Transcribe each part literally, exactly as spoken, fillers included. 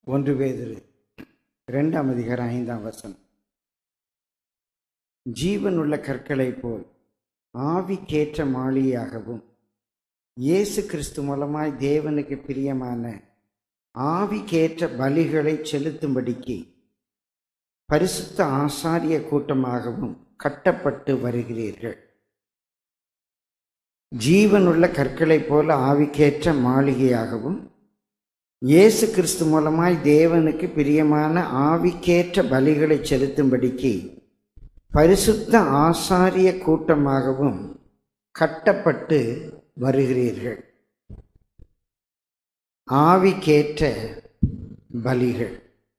ஒன்று பேதுரு இரண்டாம் அதிகாரம் ஐந்தாம் வசனம். ஜீவனுள்ள கற்களைப் போல் ஆவிக்கேற்ற மாளிகையாகவும் இயேசு கிறிஸ்து மூலமாய் தேவனுக்கு பிரியமான ஆவிக்கேற்ற பலிகளை செலுத்தும்படிக்கு பரிசுத்த ஆசாரிய கூட்டமாகவும் கட்டப்பட்டு வருகிறீர்கள். ஜீவனுள்ள கற்களைப் போல ஆவிக்கேற்ற மாளிகையாகவும் இயேசு கிறிஸ்து மூலமாய் தேவனுக்கு பிரியமான ஆவிக்கேற்ற பலிகளை செலுத்தும்படிக்கு பரிசுத்த ஆசாரிய கூட்டமாகவும் கட்டப்பட்டு வருகிறீர்கள். ஆவிக்கேற்ற பலிகள்.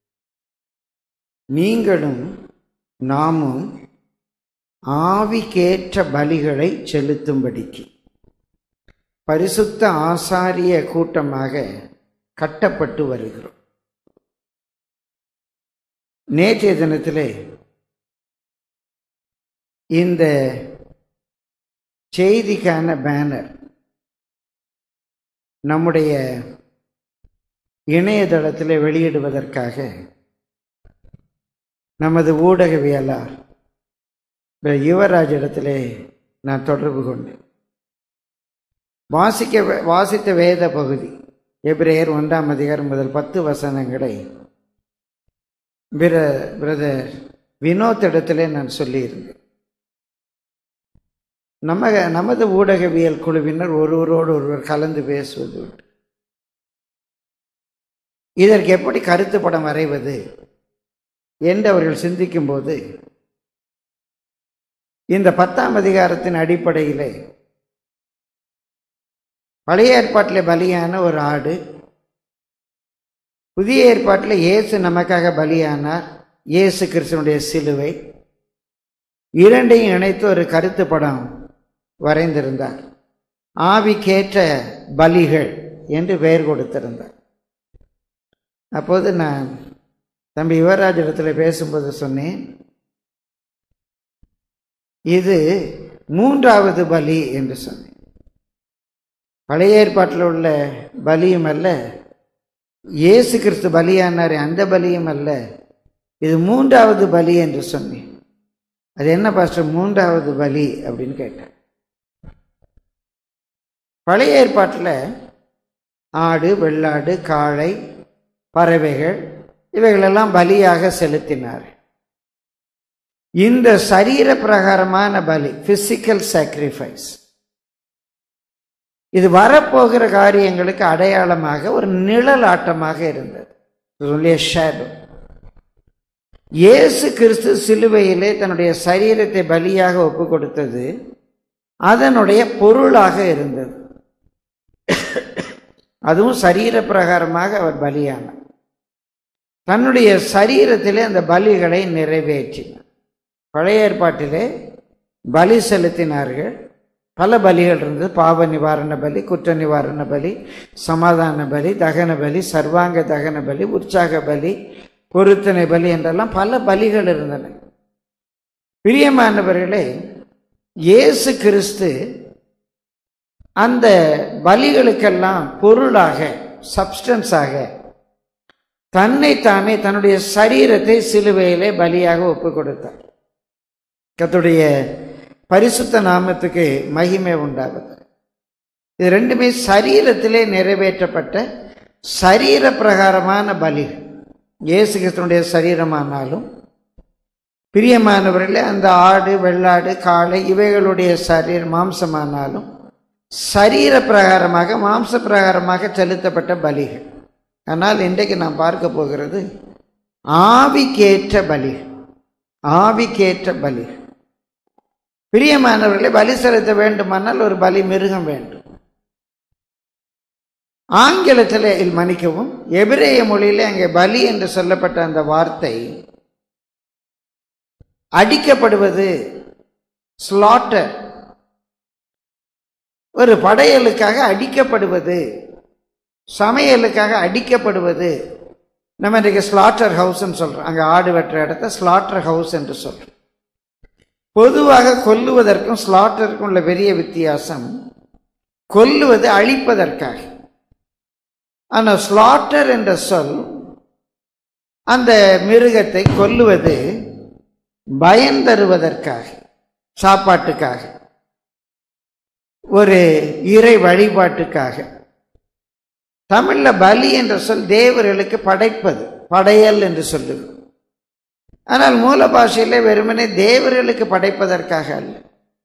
நீங்களும் நாமும் ஆவிக்கேற்ற பலிகளை செலுத்தும்படிக்கு பரிசுத்த ஆசாரிய கூட்டமாக கட்டப்பட்டு வருகிறோம். நேற்றைய தினத்திலே இந்த செய்திக்கான பேனர் நம்முடைய இணையதளத்தில் வெளியிடுவதற்காக நமது ஊடகவியலாளர் யுவராஜ் இடத்திலே நான் தொடர்பு கொண்டேன். வாசிக்க வாசித்த வேத பகுதி எபிரேயர் ஒன்றாம் அதிகாரம் முதல் பத்து வசனங்களை பிர பிரதர் வினோத் இடத்திலே நான் சொல்லியிருந்தேன். நம்ம நமது ஊடகவியல் குழுவினர் ஒருவரோடு ஒருவர் கலந்து பேசுவது உண்டு. இதற்கு எப்படி கருத்து படம் வரைவது என்று அவர்கள் சிந்திக்கும் போது இந்த பத்தாம் அதிகாரத்தின் அடிப்படையிலே பழைய ஏற்பாட்டில் பலியான ஒரு ஆடு, புதிய ஏற்பாட்டில் இயேசு நமக்காக பலியானார், இயேசு கிறிஸ்துவனுடைய சிலுவை, இரண்டையும் இணைத்து ஒரு கருத்து படம் வரைந்திருந்தார். ஆவிக்கேற்ற பலிகள் என்று பெயர் கொடுத்திருந்தார். அப்போது நான் தம்பி யுவராஜ் இடத்துல பேசும்போது சொன்னேன், இது மூன்றாவது பலி என்று சொன்னேன். பழைய ஏற்பாட்டில் உள்ள பலியும் அல்ல, இயேசு கிறிஸ்து பலியானார் அந்த பலியும் அல்ல, இது மூன்றாவது பலி என்று சொன்னேன். அது என்ன பாஸ்டர் மூன்றாவது பலி அப்படின்னு கேட்டேன். பழைய ஏற்பாட்டில் ஆடு, வெள்ளாடு, காளை, பறவைகள் இவைகளெல்லாம் பலியாக செலுத்தினார். இந்த சரீர பிரகாரமான பலி, பிசிக்கல் சாக்ரிஃபைஸ், இது வரப்போகிற காரியங்களுக்கு அடையாளமாக ஒரு நிழல் ஆட்டமாக இருந்தது. இயேசு கிறிஸ்து சிலுவையிலே தன்னுடைய சரீரத்தை பலியாக ஒப்பு கொடுத்தது அதனுடைய பொருளாக இருந்தது. அதுவும் சரீர பிரகாரமாக அவர் பலியானார். தன்னுடைய சரீரத்திலே அந்த பலிகளை நிறைவேற்றினார். பழைய ஏற்பாட்டிலே பலி செலுத்தினார்கள். பல பலிகள் இருந்தது. பாவ நிவாரண பலி, குற்ற நிவாரண பலி, சமாதான பலி, தகன பலி, சர்வாங்க தகன பலி, உற்சாக பலி, பொருத்தனை பலி என்றெல்லாம் பல பலிகள் இருந்தன. பிரியமானவர்களே, இயேசு கிறிஸ்து அந்த பலிகளுக்கெல்லாம் பொருளாக, சப்ஸ்டன்ஸாக தன்னைத்தானே தன்னுடைய சரீரத்தை சிலுவையிலே பலியாக ஒப்பு கொடுத்தார். கர்த்தருடைய பரிசுத்த நாமத்துக்கு மகிமை உண்டாகுது. இது ரெண்டுமே சரீரத்திலே நிறைவேற்றப்பட்ட சரீர பிரகாரமான பலி. இயேசு கிறிஸ்துனுடைய சரீரமானாலும் பிரியமானவர்களே, அந்த ஆடு, வெள்ளாடு, காளை இவைகளுடைய சரீர மாம்சமானாலும் சரீர பிரகாரமாக, மாம்ச பிரகாரமாக செலுத்தப்பட்ட பலிகள். ஆனால் இன்றைக்கு நாம் பார்க்க போகிறது ஆவிக்கேற்ற பலி. ஆவிக்கேற்ற பலி. பிரியமானவர்களை, பலி செலுத்த வேண்டுமானால் ஒரு பலி மிருகம் வேண்டும். ஆங்கிலத்தில் மன்னிக்கவும், எபிரேய மொழியிலே அங்கே பலி என்று சொல்லப்பட்ட அந்த வார்த்தை அடிக்கப்படுவது, ஸ்லாட்டர், ஒரு படையலுக்காக அடிக்கப்படுவது, சமையலுக்காக அடிக்கப்படுவது. நம்ம இன்றைக்கு ஸ்லாட்டர் ஹவுஸ்ன்னு சொல்றோம். அங்கே ஆடு வெட்டுற இடத்த ஸ்லாட்டர் ஹவுஸ் என்று சொல்றோம். பொதுவாக கொல்லுவதற்கும் ஸ்லாட்டருக்கும் உள்ள பெரிய வித்தியாசம், கொல்லுவது அழிப்பதற்காக. ஆனால் ஸ்லாட்டர் என்ற சொல் அந்த மிருகத்தை கொல்லுவது பயன் தருவதற்காக, சாப்பாட்டுக்காக, ஒரு இறை வழிபாட்டுக்காக. தமிழ்ல பலி என்ற சொல் தேவர்களுக்கு படைப்பது, படையல் என்று சொல்லுது. ஆனால் மூல பாஷையிலே வெறுமனே தேவர்களுக்கு படைப்பதற்காக அல்ல.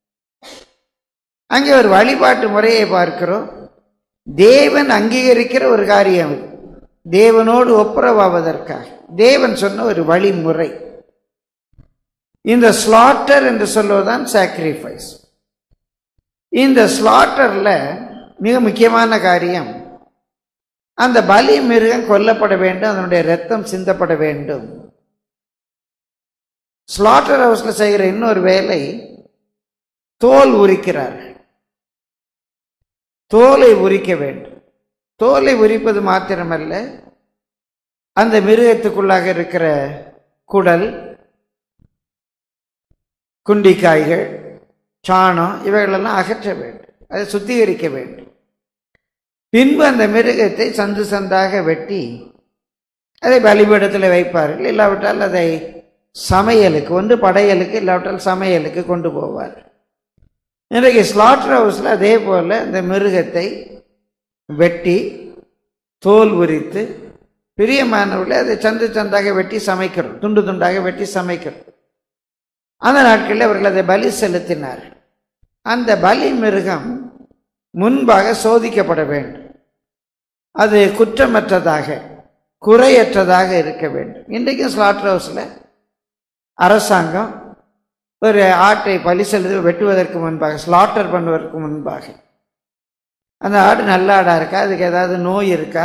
அங்கே ஒரு வழிபாட்டு முறையை பார்க்கிறோம். தேவன் அங்கீகரிக்கிற ஒரு காரியம், தேவனோடு ஒப்புரவாவதற்காக தேவன் சொன்ன ஒரு வழிமுறை. இந்த ஸ்லாட்டர் என்று சொல்வதுதான் சாக்ரிஃபைஸ். இந்த ஸ்லாட்டர்ல மிக முக்கியமான காரியம், அந்த பலி மிருகம் கொல்லப்பட வேண்டும், அதனுடைய ரத்தம் சிந்தப்பட வேண்டும். ஸ்லாட்டர் ஹவுஸ்ல செய்கிற இன்னொரு வேலை, தோல் உரிக்கிறார். தோலை உரிக்க வேண்டும். தோலை உரிப்பது மாத்திரமல்ல, அந்த மிருகத்துக்குள்ளாக இருக்கிற குடல், குண்டிக்காய்கள், சாணம் இவைகளெல்லாம் அகற்ற வேண்டும், அதை சுத்திகரிக்க வேண்டும். பின்பு அந்த மிருகத்தை சந்து சந்தாக வெட்டி அதை பலிபீடத்தில் வைப்பார்கள். இல்லாவிட்டால் அதை சமையலுக்கு, ஒன்று படையலுக்கு, இல்லாவிட்டால் சமையலுக்கு கொண்டு போவார். இன்றைக்கு ஸ்லாட்டர் ஹவுஸில் அதே போல் இந்த மிருகத்தை வெட்டி தோல் உரித்து பிரியமானவர்களை அதை சந்து சந்தாக வெட்டி சமைக்கிறோம், துண்டு துண்டாக வெட்டி சமைக்கிறோம். அந்த நாட்களில் அவர்கள் அதை பலி செலுத்தினார். அந்த பலி மிருகம் முன்பாக சோதிக்கப்பட வேண்டும். அது குற்றமற்றதாக, குறையற்றதாக இருக்க வேண்டும். இன்றைக்கும் ஸ்லாட்டர் ஹவுஸில் அரசாங்கம் ஒரு ஆட்டை பலி செலுத்தி வெட்டுவதற்கு முன்பாக, ஸ்லாட்டர் பண்ணுவதற்கு முன்பாக, அந்த ஆடு நல்ல ஆடா இருக்கா, அதுக்கு ஏதாவது நோய் இருக்கா,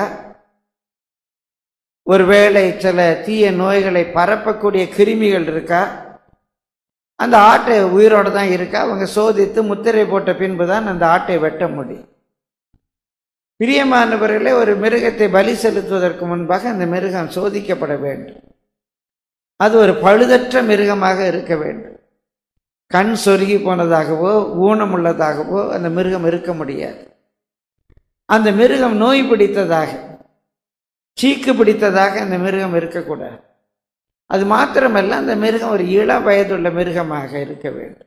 ஒருவேளை சில தீய நோய்களை பரப்பக்கூடிய கிருமிகள் இருக்கா, அந்த ஆட்டை உயிரோடு தான் இருக்கா, அவங்க சோதித்து முத்திரை போட்ட பின்பு தான் அந்த ஆட்டை வெட்ட முடியும். பிரியமானவர்களே, ஒரு மிருகத்தை பலி செலுத்துவதற்கு முன்பாக அந்த மிருகம் சோதிக்கப்பட வேண்டும். அது ஒரு பழுதற்ற மிருகமாக இருக்க வேண்டும். கண் சொருகி போனதாகவோ ஊனமுள்ளதாகவோ அந்த மிருகம் இருக்க முடியாது. அந்த மிருகம் நோய் பிடித்ததாக, சீக்கு பிடித்ததாக அந்த மிருகம் இருக்கக்கூடாது. அது மாத்திரமல்ல, அந்த மிருகம் ஒரு இள வயதுள்ள மிருகமாக இருக்க வேண்டும்.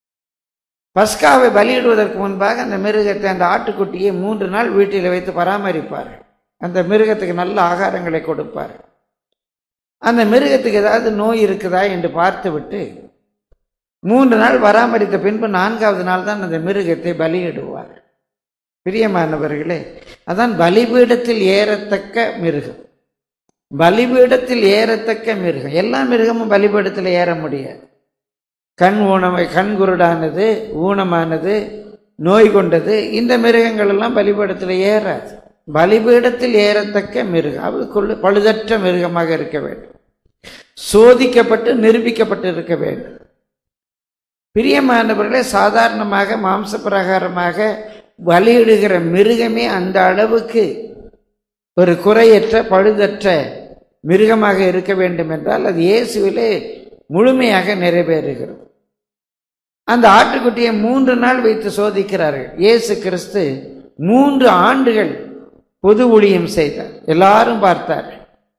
பஸ்காவை பலியிடுவதற்கு முன்பாக அந்த மிருகத்தை, அந்த ஆட்டுக்குட்டியை மூன்று நாள் வீட்டில் வைத்து பராமரிப்பார். அந்த மிருகத்துக்கு நல்ல ஆகாரங்களை கொடுப்பார். அந்த மிருகத்துக்கு ஏதாவது நோய் இருக்குதா என்று பார்த்து விட்டு மூன்று நாள் பராமரித்த பின்பு நான்காவது நாள் தான் அந்த மிருகத்தை பலியிடுவார். பிரியமானவர்களே, அதான் பலிபீடத்தில் ஏறத்தக்க மிருகம். பலிபீடத்தில் ஏறத்தக்க மிருகம். எல்லா மிருகமும் பலிபீடத்தில் ஏற முடியாது. கண் ஊனமை, கண் குருடானது, ஊனமானது, நோய் கொண்டது, இந்த மிருகங்கள் எல்லாம் பலிபீடத்தில் ஏறாது. பலிபீடத்தில் ஏறத்தக்க மிருகம், அவளுக்குள்ள பழுதற்ற மிருகமாக இருக்க வேண்டும். சோதிக்கப்பட்டு நிரூபிக்கப்பட்டு இருக்க வேண்டும். பிரியமானவர்களே, சாதாரணமாக மாம்ச பிரகாரமாக பலியிடுகிற மிருகமே அந்த அளவுக்கு ஒரு குறையற்ற பழுதற்ற மிருகமாக இருக்க வேண்டும் என்றால் அது இயேசுவிலே முழுமையாக நிறைவேறுகிறது. அந்த ஆட்டுக்குட்டியை மூன்று நாள் வைத்து சோதிக்கிறார்கள். இயேசு கிறிஸ்து மூன்று ஆண்டுகள் பொது ஊழியம் செய்தார். எல்லாரும் பார்த்தார்.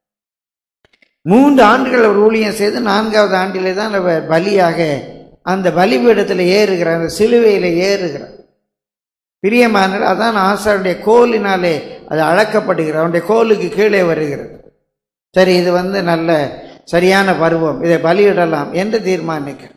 மூன்று ஆண்டுகள் அவர் ஊழியம் செய்து நான்காவது ஆண்டிலே தான் அவர் பலியாக அந்த பலிபீடத்தில் ஏறுகிறார், அந்த சிலுவையில் ஏறுகிறார். பிரியமான அதான் ஆசாருடைய கோலினாலே அது அளக்கப்படுகிறது. அவனுடைய கோலுக்கு கீழே வருகிறது. சரி, இது வந்து நல்ல சரியான பருவம், இதை பலியிடலாம் என்று தீர்மானிக்கிறார்.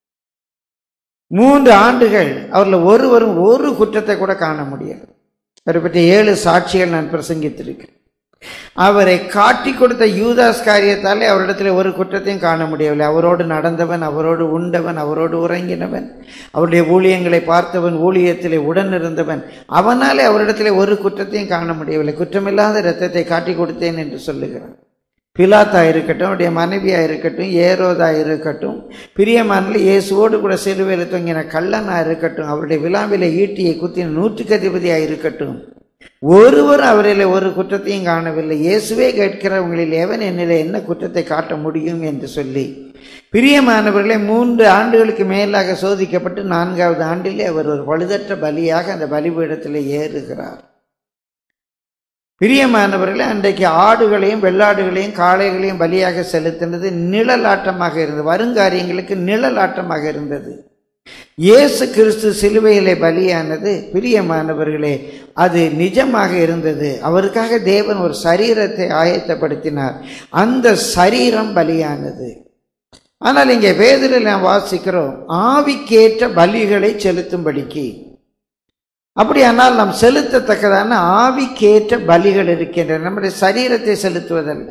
மூன்று ஆண்டுகள் அவரில் ஒருவரும் ஒரு குற்றத்தை கூட காண முடியாது. அவரை பற்றி ஏழு சாட்சிகள் நான் பிரசங்கித்திருக்கிறேன். அவரை காட்டி கொடுத்த யூதாஸ் காரியத்தாலே அவரிடத்தில் ஒரு குற்றத்தையும் காண முடியவில்லை. அவரோடு நடந்தவன், அவரோடு உண்டவன், அவரோடு உறங்கினவன், அவருடைய ஊழியங்களை பார்த்தவன், ஊழியத்திலே உடன் இருந்தவன், அவனாலே அவரிடத்தில் ஒரு குற்றத்தையும் காண முடியவில்லை. குற்றமில்லாத இரத்தத்தை காட்டி கொடுத்தேன் என்று சொல்லுகிறான். பிலாத்தா இருக்கட்டும், அவருடைய மனைவியாக இருக்கட்டும், ஏரோதா இருக்கட்டும், பிரியமானில் இயேசுவோடு கூட சிலுவையில் தொங்கின கள்ளனா இருக்கட்டும், அவருடைய விழாவிலே ஈட்டியை குத்தின நூற்றுக்கு அதிபதியாக இருக்கட்டும், ஒருவரும் அவரில் ஒரு குற்றத்தையும் காணவில்லை. இயேசுவே கேட்கிறவங்களில் எவன் என்னிலே என்ன குற்றத்தை காட்ட முடியும் என்று சொல்லி பிரியமானவர்களே, மூன்று ஆண்டுகளுக்கு மேலாக சோதிக்கப்பட்டு நான்காவது ஆண்டிலே அவர் ஒரு பழுதற்ற பலியாக அந்த பலிபீடத்தில் ஏறுகிறார். பிரியமானவர்களே, அன்றைக்கு ஆடுகளையும் வெள்ளாடுகளையும் காளைகளையும் பலியாக செலுத்தினது நிழலாட்டமாக இருந்தது, வருங்காரியங்களுக்கு நிழலாட்டமாக இருந்தது. இயேசு கிறிஸ்து சிலுவையிலே பலியானது பிரியமானவர்களே அது நிஜமாக இருந்தது. அவருக்காக தேவன் ஒரு சரீரத்தை ஆயத்தப்படுத்தினார், அந்த சரீரம் பலியானது. ஆனால் இங்கே வேதத்தில் நாம் வாசிக்கிறோம், ஆவிக்கேற்ற பலிகளை செலுத்தும்படிக்கு. அப்படியானால் நாம் செலுத்தத்தக்கதான ஆவிக்கேற்ற பலிகள் இருக்கின்றன. நம்முடைய சரீரத்தை செலுத்துவதல்ல,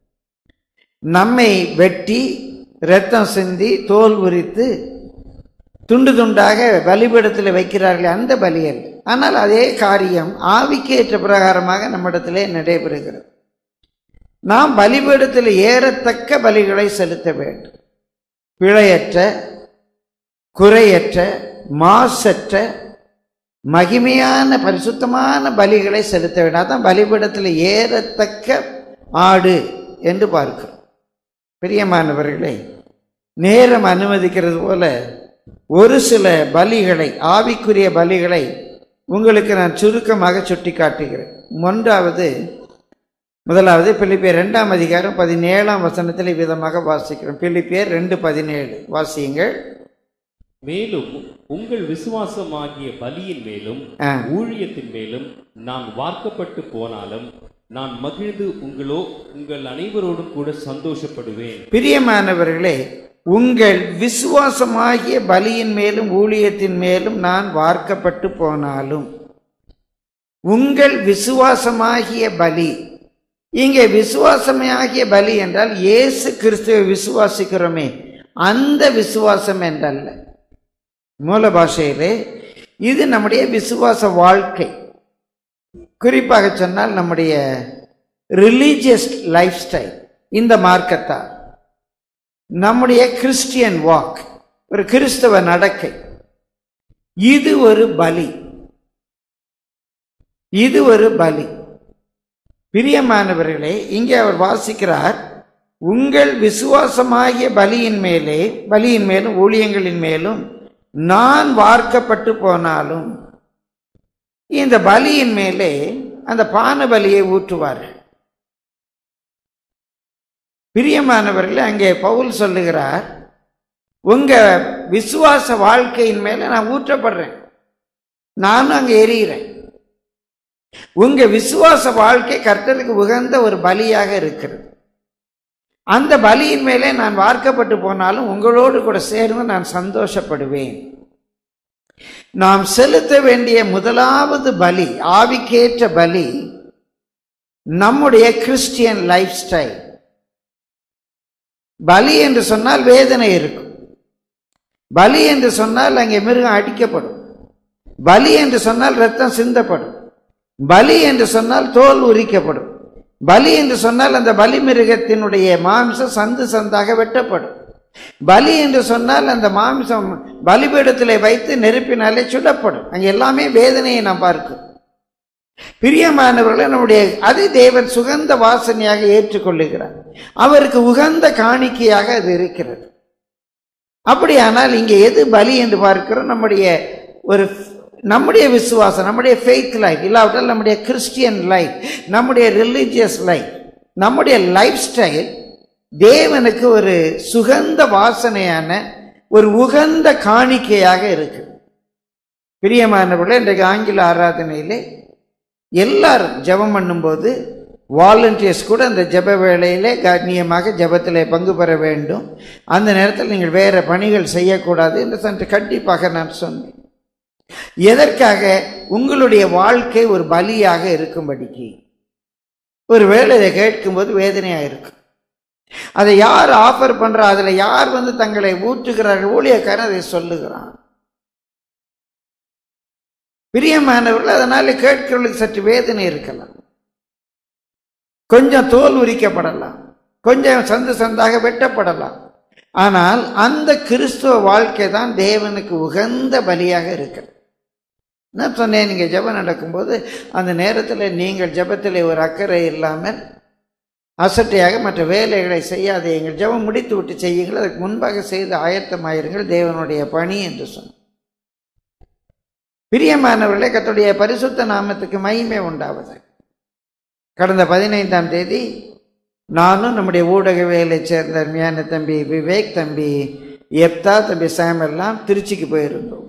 நம்மை வெட்டி இரத்தம் சிந்தி தோல் உரித்து துண்டு துண்டாக பலிபீடத்தில் வைக்கிறார்கள், அந்த பலி அல்ல. ஆனால் அதே காரியம் ஆவிக்கேற்ற பிரகாரமாக நம்மிடத்திலே நடைபெறுகிறது. நாம் பலிபீடத்தில் ஏறத்தக்க பலிகளை செலுத்த வேண்டும். பிழையற்ற, குறையற்ற, மாசற்ற, மகிமையான பரிசுத்தமான பலிகளை செலுத்த வேண்டும். அதான் பலிபீடத்தில் ஏறத்தக்க ஆடு என்று பார்க்கிறோம். பிரியமானவர்களே, நேரம் அனுமதிக்கிறது போல ஒரு சில பலிகளை, ஆவிக்குரிய பலிகளை உங்களுக்கு நான் சுருக்கமாக சுட்டி காட்டுகிறேன். ஒன்றாவது முதலாவது பிலிப்பியர் இரண்டாம் அதிகாரம் பதினேழாம் வசனத்தில் விதமாக வாசிக்கிறோம். பிலிப்பியர் ரெண்டு பதினேழு வாசியுங்கள். மேலும் உங்கள் விசுவாசமாகிய பலியின் மேலும் ஊழியத்தின் மேலும் நான் வார்க்கப்பட்டு போனாலும் நான் மகிழ்ந்து உங்களோ உங்கள் அனைவரோடும் கூட சந்தோஷப்படுவேன். பிரியமானவர்களே, உங்கள் விசுவாசமாகிய பலியின் மேலும் ஊழியத்தின் மேலும் நான் வார்க்கப்பட்டு போனாலும், உங்கள் விசுவாசமாகிய பலி, இங்கே விசுவாசமாகிய பலி என்றால் இயேசு கிறிஸ்துவை விசுவாசிக்கிறோமே அந்த விசுவாசம் என்றல்ல. மூல பாஷையிலே இது நம்முடைய விசுவாச வாழ்க்கை. குறிப்பாக சொன்னால் நம்முடைய ரிலீஜியஸ் லைஃப் ஸ்டைல், இந்த மார்க்கத்தால் நம்முடைய கிறிஸ்டியன் வாக், ஒரு கிறிஸ்தவ நடக்கை, இது ஒரு பலி, இது ஒரு பலி. பிரியமானவர்களே, இங்கே அவர் வாசிக்கிறார், உங்கள் விசுவாசமாகிய பலியின் மேலே, பலியின் மேலும் ஊழியங்களின் மேலும் நான் வார்க்கப்பட்டு போனாலும். இந்த பலியின் மேலே அந்த பான பலியை ஊற்றுவார்கள். பிரியமானவர்களே, அங்கே பவுல் சொல்லுகிறார், உங்க விசுவாச வாழ்க்கையின் மேல நான் ஊற்றப்படுறேன், நானும் அங்கே எரிகிறேன். உங்க விசுவாச வாழ்க்கை கர்த்தருக்கு உகந்த ஒரு பலியாக இருக்கிறது. அந்த பலியின் மேலே நான் வார்க்கப்பட்டு போனாலும் உங்களோடு கூட சேர்ந்து நான் சந்தோஷப்படுவேன். நாம் செலுத்த வேண்டிய முதலாவது பலி, ஆவிக்கேற்ற பலி, நம்முடைய கிறிஸ்டியன் லைஃப் ஸ்டைல். பலி என்று சொன்னால் வேதனை இருக்கும். பலி என்று சொன்னால் அங்கே மிருகம் அடிக்கப்படும். பலி என்று சொன்னால் ரத்தம் சிந்தப்படும். பலி என்று சொன்னால் தோல் உரிக்கப்படும். பலி என்று சொன்னால் அந்த பலி மிருகத்தினுடைய மாம்சம் சந்து சந்தாக வெட்டப்படும். பலி என்று சொன்னால் அந்த மாம்சம் பலிபீடத்திலே வைத்து நெருப்பினாலே சுடப்படும். அங்கே எல்லாமே வேதனையை நாம் பார்க்கிறோம். பிரியமானவர்களை, நம்முடைய அதை தேவன் சுகந்த வாசனையாக ஏற்றுக்கொள்ளுகிறார். அவருக்கு உகந்த காணிக்கையாக அது இருக்கிறது. அப்படியானால் இங்கே எது பலி என்று பார்க்கிறோம்? நம்முடைய ஒரு நம்முடைய விசுவாசம், நம்முடைய ஃபெய்த் லைஃப், இல்லாவிட்டால் நம்முடைய கிறிஸ்டியன் லைஃப், நம்முடைய ரிலீஜியஸ் லைஃப், நம்முடைய லைஃப் ஸ்டைல் தேவனுக்கு ஒரு சுகந்த வாசனையான ஒரு உகந்த காணிக்கையாக இருக்கு. பிரியமானவர்களே, இன்றைக்கு ஆங்கில ஆராதனையிலே எல்லாரும் ஜெபம் பண்ணும்போது வாலண்டியர்ஸ் கூட அந்த ஜெப வேளையிலே கண்ணியமாக ஜெபத்திலே பங்கு பெற வேண்டும். அந்த நேரத்தில் நீங்கள் வேற பணிகள் செய்யக்கூடாது என்று சற்று கண்டிப்பாக நான் சொன்னேன். எதற்காக? உங்களுடைய வாழ்க்கை ஒரு பலியாக இருக்கும்படிக்கு. ஒரு வேளை இதை கேட்கும்போது வேதனையாக இருக்கும். அதை யார் ஆஃபர் பண்றா, அதில் யார் வந்து தங்களை ஊற்றுகிறார்கள், ஊழியக்காரன் அதை சொல்லுகிறான். பிரியமானவர்கள், அதனால கேட்கிறவர்களுக்கு சற்று வேதனை இருக்கலாம், கொஞ்சம் தோல் உரிக்கப்படலாம், கொஞ்சம் சந்து சந்தாக வெட்டப்படலாம். ஆனால் அந்த கிறிஸ்துவ வாழ்க்கை தான் தேவனுக்கு உகந்த பலியாக இருக்கிறது. நான் சொன்னேன், நீங்கள் ஜெபம் நடக்கும்போது அந்த நேரத்தில் நீங்கள் ஜெபத்தில் ஒரு அக்கறை இல்லாமல் அசட்டையாக மற்ற வேலைகளை செய்யாதே, எங்கள் ஜெபம் முடித்து விட்டு செய்யுங்கள், அதுக்கு முன்பாக செய்து ஆயத்தமாயிருங்கள், தேவனுடைய பணி என்று சொன்ன. பிரியமானவர்களே, கர்த்தருடைய பரிசுத்த நாமத்துக்கு மகிமை உண்டாவது. கடந்த பதினைந்தாம் தேதி நானும் நம்முடைய ஊடக வேலை சேர்ந்த அருமையான தம்பி விவேக், தம்பி எப்தா, தம்பி சாம் எல்லாம் திருச்சிக்கு போயிருந்தோம்.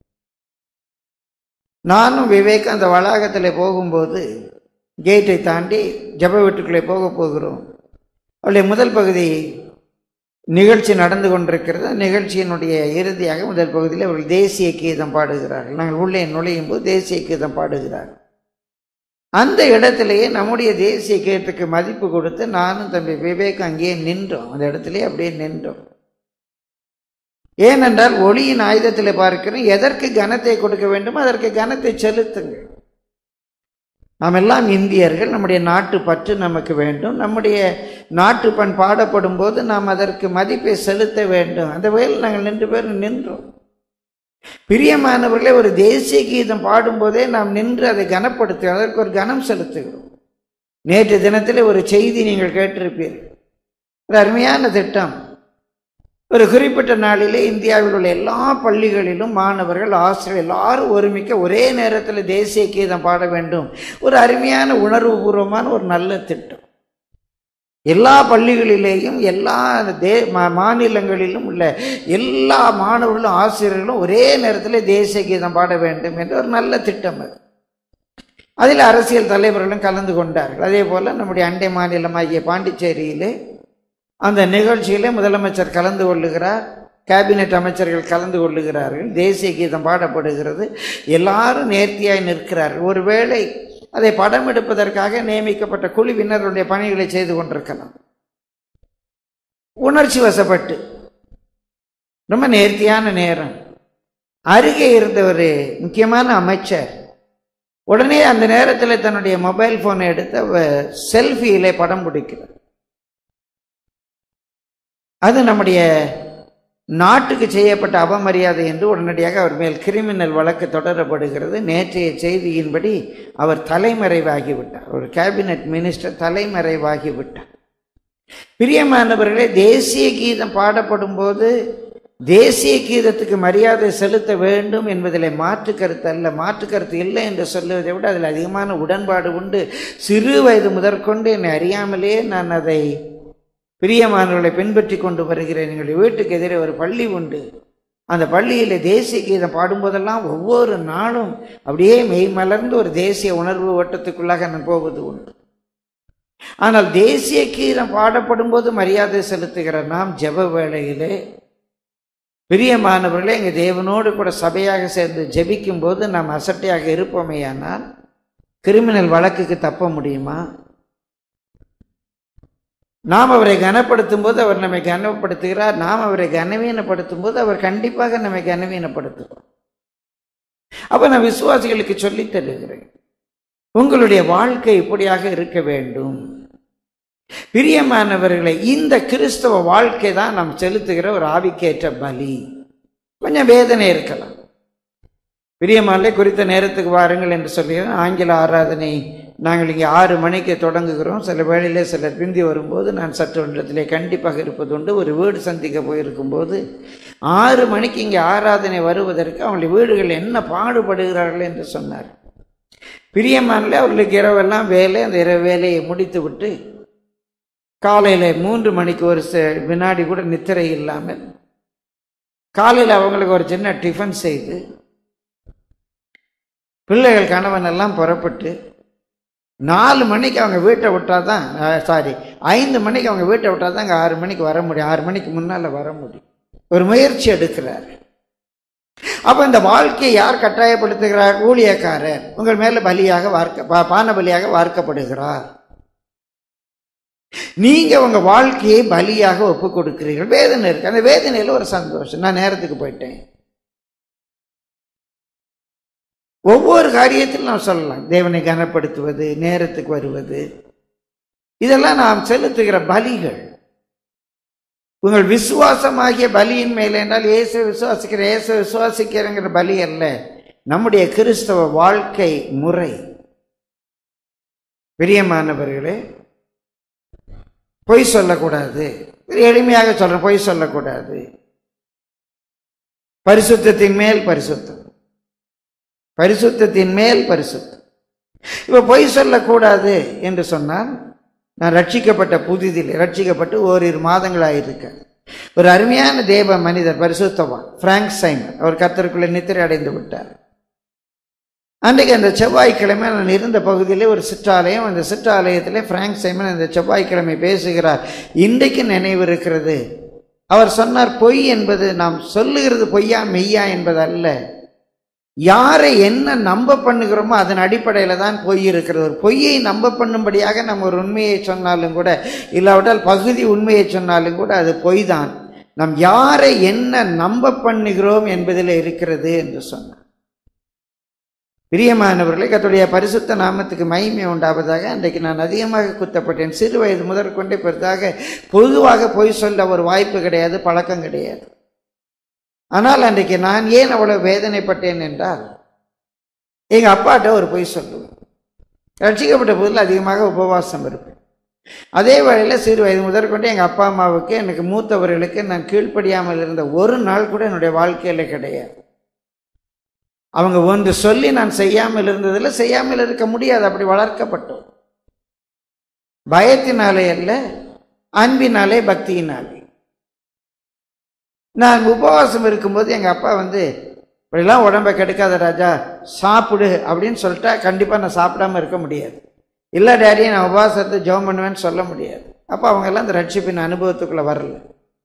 நானும் விவேக் அந்த வளாகத்தில் போகும்போது கேட்டை தாண்டி ஜப வீட்டுக்குள்ளே போக போகிறோம். அவருடைய முதல் பகுதி நிகழ்ச்சி நடந்து கொண்டிருக்கிறது. நிகழ்ச்சியினுடைய இறுதியாக முதல் பகுதியில் அவர்கள் தேசிய கீதம் பாடுகிறார்கள். நாங்கள் உள்ளே நுழையும் போது தேசிய கீதம் பாடுகிறார்கள். அந்த இடத்திலேயே நம்முடைய தேசிய கீதத்துக்கு மதிப்பு கொடுத்து நானும் தம்பி விவேக் அங்கேயே நின்றோம். அந்த இடத்திலே அப்படியே நின்றோம். ஏனென்றால் ஒளியின் ஆயுதத்தில் பார்க்கிறோம், எதற்கு கனத்தை கொடுக்க வேண்டுமோ அதற்கு கனத்தை செலுத்துங்கள். நாம் எல்லாம் இந்தியர்கள், நம்முடைய நாட்டு பற்று நமக்கு வேண்டும். நம்முடைய நாட்டு பண் பாடப்படும் போது நாம் அதற்கு மதிப்பை செலுத்த வேண்டும். அந்த வகையில் நாங்கள் நின்று பேரும் நின்றோம். பிரியமானவர்களே, ஒரு தேசிய கீதம் பாடும்போதே நாம் நின்று அதை கனப்படுத்த அதற்கு ஒரு கனம் செலுத்துகிறோம். நேற்று தினத்தில் ஒரு செய்தி நீங்கள் கேட்டிருப்பீர்கள். ஒரு அருமையான திட்டம். ஒரு குறிப்பிட்ட நாளிலே இந்தியாவில் உள்ள எல்லா பள்ளிகளிலும் மாணவர்கள், ஆசிரியர்கள் எல்லாரும் ஒருமிக்க ஒரே நேரத்தில் தேசிய கீதம் பாட வேண்டும். ஒரு அருமையான உணர்வு பூர்வமான ஒரு நல்ல திட்டம். எல்லா பள்ளிகளிலேயும் எல்லா தே மாநிலங்களிலும் உள்ள எல்லா மாணவர்களும் ஆசிரியர்களும் ஒரே நேரத்தில் தேசிய கீதம் பாட வேண்டும் என்ற ஒரு நல்ல திட்டம் அது. அதில் அரசியல் தலைவர்களும் கலந்து கொண்டார்கள். அதே போல் நம்முடைய அண்டை மாநிலமாகிய பாண்டிச்சேரியிலே அந்த நிகழ்ச்சியிலே முதலமைச்சர் கலந்து கொள்ளுகிறார், கேபினெட் அமைச்சர்கள் கலந்து கொள்ளுகிறார்கள், தேசிய கீதம் பாடப்படுகிறது, எல்லாரும் நேர்த்தியாய் நிற்கிறார்கள். ஒருவேளை அதை படம் எடுப்பதற்காக நியமிக்கப்பட்ட குழுவினருடைய பணிகளை செய்து கொண்டிருக்கலாம். உணர்ச்சி வசப்பட்டு ரொம்ப நேர்த்தியான நேரம், அருகே இருந்த ஒரு முக்கியமான அமைச்சர் உடனே அந்த நேரத்தில் தன்னுடைய மொபைல் போனை எடுத்து செல்ஃபியிலே படம் பிடிக்கிறார். அது நம்முடைய நாட்டுக்கு செய்யப்பட்ட அவமரியாதை என்று உடனடியாக அவர் மேல் கிரிமினல் வழக்கு தொடரப்படுகிறது. நேற்றைய செய்தியின்படி அவர் தலைமறைவாகிவிட்டார். ஒரு கேபினெட் மினிஸ்டர் தலைமறைவாகிவிட்டார். பிரியமானவர்களே, தேசிய கீதம் பாடப்படும் போது தேசிய கீதத்துக்கு மரியாதை செலுத்த வேண்டும் என்பதில் மாற்று கருத்து அல்ல. மாற்று கருத்து இல்லை என்று சொல்லுவதை விட அதில் அதிகமான உடன்பாடு உண்டு. சிறு வயது முதற்கொண்டு என்னை அறியாமலே நான் அதை பிரியமானவர்களை பின்பற்றி கொண்டு வருகிறேன். எங்களுடைய வீட்டுக்கு எதிரே ஒரு பள்ளி உண்டு. அந்த பள்ளியில் தேசிய கீதம் பாடும்போதெல்லாம் ஒவ்வொரு நாளும் அப்படியே மெய் மலர்ந்து ஒரு தேசிய உணர்வு ஓட்டத்துக்குள்ளாக நான் போவது உண்டு. ஆனால் தேசிய கீதம் பாடப்படும் போது மரியாதை செலுத்துகிற நாம் ஜெப வேளையிலே பிரியமானவர்களே, எங்கள் தேவனோடு கூட சபையாக சேர்ந்து ஜெபிக்கும் போது நாம் அசட்டையாக இருப்போமேயானால் கிரிமினல் வழக்குக்கு தப்ப முடியுமா? நாம் அவரை கனப்படுத்தும் போது அவர் நம்மை கனப்படுத்துகிறார். நாம் அவரை கனவீனப்படுத்தும் போது அவர் கண்டிப்பாக நம்மை கனவீனப்படுத்துவார். அப்ப நான் விசுவாசிகளுக்கு சொல்லித் தருகிறேன், உங்களுடைய வாழ்க்கை இப்படியாக இருக்க வேண்டும். பிரியமானவர்களை, இந்த கிறிஸ்தவ வாழ்க்கை தான் நாம் செலுத்துகிற ஒரு ஆவிக்கேற்ற பலி. கொஞ்சம் வேதனை இருக்கலாம். பிரியமானே, குறித்த நேரத்துக்கு வாருங்கள் என்று சொல்லுகிறேன். ஆங்கில ஆராதனை நாங்கள் இங்கே ஆறு மணிக்கு தொடங்குகிறோம். சில வேளையிலே சிலர் பிந்தி வரும்போது நான் சற்று ஒன்றத்திலே கண்டிப்பாக இருப்பது உண்டு. ஒரு வீடு சந்திக்க போயிருக்கும்போது ஆறு மணிக்கு இங்கே ஆராதனை வருவதற்கு அவங்களுடைய வீடுகள் என்ன பாடுபடுகிறார்கள் என்று சொன்னார். பிரியமானே, அவர்களுக்கு இரவெல்லாம் வேலை, அந்த இரவு வேலையை முடித்து விட்டு காலையில் மூன்று மணிக்கு ஒரு வினாடி கூட நித்திரை இல்லாமல் காலையில் அவங்களுக்கு ஒரு சின்ன டிஃபன் செய்து பிள்ளைகள் கணவன் எல்லாம் புறப்பட்டு நாலு மணிக்கு அவங்க வீட்டை விட்டால் தான் சாரி ஐந்து மணிக்கு அவங்க வீட்டை விட்டால் தான் அங்கே ஆறு மணிக்கு வர முடியும். ஆறு மணிக்கு முன்னால் வர முடியும். ஒரு முயற்சி எடுக்கிறார். அப்போ இந்த வாழ்க்கையை யார் கட்டாயப்படுத்துகிறார்? ஊழியக்காரர் உங்கள் மேலே பலியாக வார்க்க பான பலியாக வார்க்கப்படுகிறார். நீங்க உங்க வாழ்க்கையை பலியாக ஒப்பு கொடுக்கிறீர்கள். வேதனை இருக்கு. அந்த வேதனையில ஒரு சந்தோஷம். நான் நேரத்துக்கு போயிட்டேன். ஒவ்வொரு காரியத்திலும் நாம் சொல்லலாம், தேவனை கனப்படுத்துவது, நேரத்துக்கு வருவது, இதெல்லாம் நாம் செலுத்துகிற பலிகள். உங்கள் விசுவாசமாகிய பலியின் மேலே என்றால் இயேசு விசுவாசிக்கிற இயேசு விசுவாசிக்கிறங்கிற பலி அல்ல, நம்முடைய கிறிஸ்தவ வாழ்க்கை முறை. பிரியமானவர்களே, பொய் சொல்லக்கூடாது. எளிமையாக சொல்றேன், பொய் சொல்லக்கூடாது. பரிசுத்தத்தின் மேல் பரிசுத்தம், பரிசுத்தத்தின் மேல் பரிசுத்தம். இப்போ பொய் சொல்லக்கூடாது என்று சொன்னால், நான் ரட்சிக்கப்பட்ட புதிதில் ரட்சிக்கப்பட்டு ஓரிரு மாதங்களாயிருக்கேன். ஒரு அருமையான தேவ மனிதர் பரிசுத்தவான் பிராங்க் சைமன், அவர் கர்த்தருக்குள்ளே நித்திரை அடைந்து விட்டார். அன்றைக்கு அந்த செவ்வாய்க்கிழமை நான் இருந்த பகுதியிலே ஒரு சிற்றாலயம், அந்த சிற்றாலயத்திலே பிராங்க் சைமன் அந்த செவ்வாய்க்கிழமை பேசுகிறார். இன்றைக்கு நினைவு இருக்கிறது. அவர் சொன்னார், பொய் என்பது நாம் சொல்லுகிறது பொய்யா மெய்யா என்பது அல்ல, யாரை என்ன நம்ப பண்ணுகிறோமோ அதன் அடிப்படையில் தான் பொய் இருக்கிறது. ஒரு பொய்யை நம்ப பண்ணும்படியாக நம்ம ஒரு உண்மையை சொன்னாலும் கூட, இல்லாவிட்டால் பகுதி உண்மையை சொன்னாலும் கூட அது பொய் தான். நாம் யாரை என்ன நம்ப பண்ணுகிறோம் என்பதில் இருக்கிறது என்று சொன்னார். பிரியமானவர்களே, கர்த்தருடைய பரிசுத்த நாமத்துக்கு மகிமை உண்டாவதாக. அன்றைக்கு நான் அதிகமாக குத்தப்பட்டேன். சிறு வயது முதற்கொண்டே பெரிதாக பொதுவாக பொய் சொல்ல ஒரு வாய்ப்பு கிடையாது, பழக்கம் கிடையாது. ஆனால் அன்றைக்கு நான் ஏன் அவ்வளவு வேதனைப்பட்டேன் என்றால், எங்கள் அப்பாட்ட ஒரு பொய் சொல்லுவேன். ரட்சிக்கப்பட்ட போதில் அதிகமாக உபவாசம் இருப்பேன். அதே வேளையில் சிறு வயது முதற்கொண்டு எங்கள் அப்பா அம்மாவுக்கு, எனக்கு மூத்தவர்களுக்கு நான் கீழ்ப்படியாமல் இருந்த ஒரு நாள் கூட என்னுடைய வாழ்க்கையில் கிடையாது. அவங்க ஒன்று சொல்லி நான் செய்யாமல் இருந்ததில் செய்யாமல் இருக்க முடியாது, அப்படி வளர்க்கப்பட்டோம். பயத்தினாலே அல்ல, அன்பினாலே பக்தியினாலே. நான் உபவாசம் இருக்கும்போது எங்கள் அப்பா வந்து, இப்படிலாம் உடம்பை கெடுக்காத ராஜா, சாப்பிடு அப்படின்னு சொல்லிட்டா கண்டிப்பாக நான் சாப்பிடாம இருக்க முடியாது. இல்லை டேடி, நான் உபவாசத்தை ஜெபம் பண்ணுவேன்னு சொல்ல முடியாது. அப்போ அவங்கெல்லாம் அந்த ரட்சிப்பின் அனுபவத்துக்குள்ளே வரல.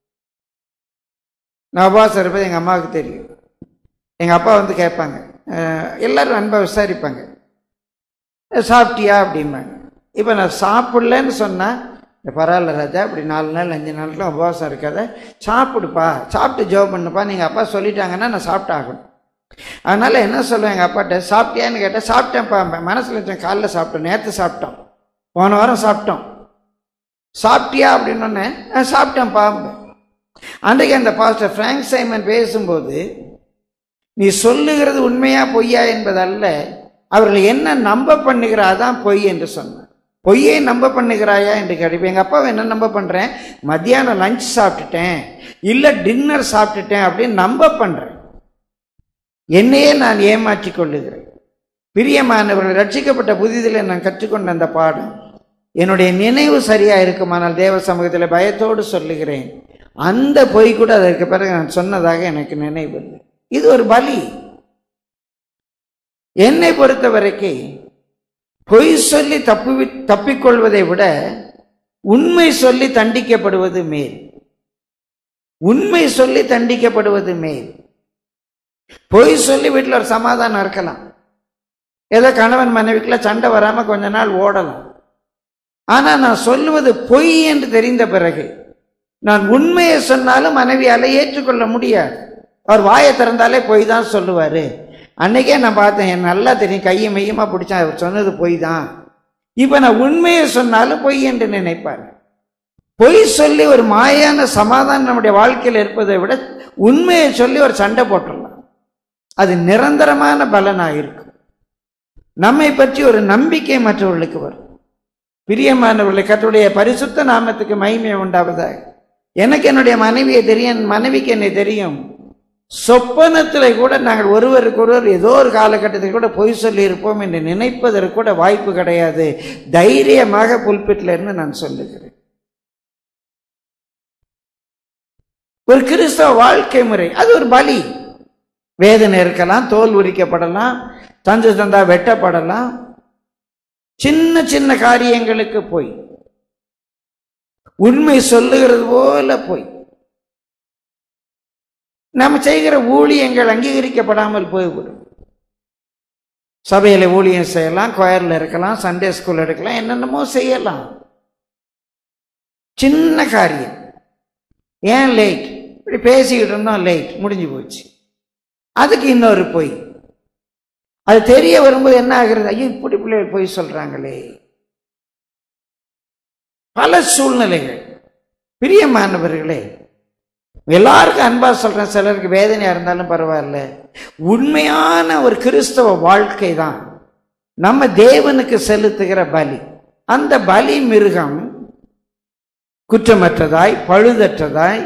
நான் உபவாசம் இருப்பது எங்கள் அம்மாவுக்கு தெரியும். எங்கள் அப்பா வந்து கேட்பாங்க, எல்லோரும் அன்பாக விசாரிப்பாங்க, சாப்பிட்டியா அப்படிம்பாங்க. இப்போ நான் சாப்பிட்லன்னு சொன்னால், பரவாயில்ல ராஜா, இப்படி நாலு நாள் அஞ்சு நாளுக்குலாம் உபவாசம் இருக்காத, சாப்பிடுப்பா, சாப்பிட்டு ஜெபம் பண்ணுப்பா, நீங்கள் அப்பா சொல்லிட்டாங்கன்னா நான் சாப்பிட்டாகணும். அதனால் என்ன சொல்லுவேன் எங்கள் அப்பாட்ட, சாப்பிட்டியான்னு கேட்டால் சாப்பிட்டேன்ப்பா. மனசில் வச்சேன், காலைல சாப்பிட்டோம், நேற்று சாப்பிட்டோம், போன வாரம் சாப்பிட்டோம். சாப்பிட்டியா அப்படின்னு சாப்பிட்டேன்ப்பா. அன்றைக்கு அந்த பாஸ்டர் பிராங்க் சைமன் பேசும்போது, நீ சொல்லுகிறது உண்மையா பொய்யா என்பதல்ல, அவர்கள் என்ன நம்ப பண்ணுகிறாதான் பொய் என்று சொன்னார். பொய்யை நம்ப பண்ணுகிறாயா என்று கேட்பேன். எங்கள் அப்பாவை என்ன நம்ப பண்ணுறேன், மத்தியானம் லஞ்ச் சாப்பிட்டுட்டேன், இல்லை டின்னர் சாப்பிட்டுட்டேன் அப்படின்னு நம்ப பண்ணுறேன். என்னையே நான் ஏமாற்றி கொள்ளுகிறேன். பிரியமானவர்கள், ரட்சிக்கப்பட்ட புதிதில் நான் கற்றுக்கொண்ட அந்த பாடம் என்னுடைய நினைவு சரியாக இருக்குமானால் தேவ சமூகத்தில் பயத்தோடு சொல்லுகிறேன், அந்த பொய் கூட அதற்கு பிறகு நான் சொன்னதாக எனக்கு நினைவில்லை. இது ஒரு பலி. என்னை பொறுத்த வரைக்கும் பொய் சொல்லி தப்பி தப்பிக்கொள்வதை விட உண்மை சொல்லி தண்டிக்கப்படுவது மேல். உண்மை சொல்லி தண்டிக்கப்படுவது மேல். பொய் சொல்லி வீட்டில் ஒரு சமாதானம் இருக்கலாம், ஏதோ கணவன் மனைவிக்குள்ள சண்டை வராம கொஞ்ச நாள் ஓடலாம். ஆனா நான் சொல்லுவது பொய் என்று தெரிந்த பிறகு நான் உண்மையை சொன்னாலும் மனைவியால ஏற்றுக்கொள்ள முடியாது. அவர் வாயை திறந்தாலே பொய் தான் சொல்லுவாரு. அன்னைக்கே நான் பார்த்தேன், என் நல்லா தெரியும், கையை மையமா பிடிச்சா அவர் சொன்னது பொய் தான். இப்ப நான் உண்மையை சொன்னாலும் பொய் என்று நினைப்பார். பொய் சொல்லி ஒரு மாயான சமாதானம் நம்முடைய வாழ்க்கையில் இருப்பதை விட உண்மையை சொல்லி ஒரு சண்டை போட்டுடலாம். அது நிரந்தரமான பலனாக இருக்கும். நம்மை பற்றி ஒரு நம்பிக்கை மற்றவர்களுக்கு வரும். பிரியமானவர்களை, கர்த்தருடைய பரிசுத்த நாமத்துக்கு மகிமை உண்டாவதாக. எனக்கு என்னுடைய மனைவியை தெரியும், மனைவிக்கு என்னை தெரியும். சொப்பனத்தில் கூட நாங்கள் ஒருவருக்கு ஒருவர் ஏதோ ஒரு காலகட்டத்தில் கூட பொய் சொல்லி இருப்போம் என்று நினைப்பதற்கு கூட வாய்ப்பு கிடையாது. தைரியமாக புல்பிட்டில் இருந்து நான் சொல்லுகிறேன். ஒரு கிறிஸ்தவ வாழ்க்கை முறை அது ஒரு பலி. வேதனை இருக்கலாம், தோல் உரிக்கப்படலாம், தந்து தந்தா வெட்டப்படலாம். சின்ன சின்ன காரியங்களுக்கு போய் உண்மை சொல்லுகிறது போல போய் நம்ம செய்கிற ஊழியங்கள் அங்கீகரிக்கப்படாமல் போய்விடும். சபையில ஊழியம் செய்யலாம், கோயர்ல இருக்கலாம், சண்டே ஸ்கூல் எடுக்கலாம், என்னென்னமோ செய்யலாம். சின்ன காரியம், ஏன் லேட், இப்படி பேசிக்கிட்டு இருந்தோம், லேட், முடிஞ்சு போச்சு. அதுக்கு இன்னொரு பொய். அது தெரிய வரும்போது என்ன ஆகிறது, ஐயோ இப்படி பிள்ளைகள் பொய் சொல்றாங்களே. பல சூழ்நிலைகள். பிரியமானவர்களே, எல்லாருக்கும் அன்பா சொல்றேன், சிலருக்கு வேதனையா இருந்தாலும் பரவாயில்ல. உண்மையான ஒரு கிறிஸ்தவ வாழ்க்கை தான் நம்ம தேவனுக்கு செலுத்துகிற பலி. அந்த பலி மிருகம் குற்றமற்றதாய், பழுதற்றதாய்,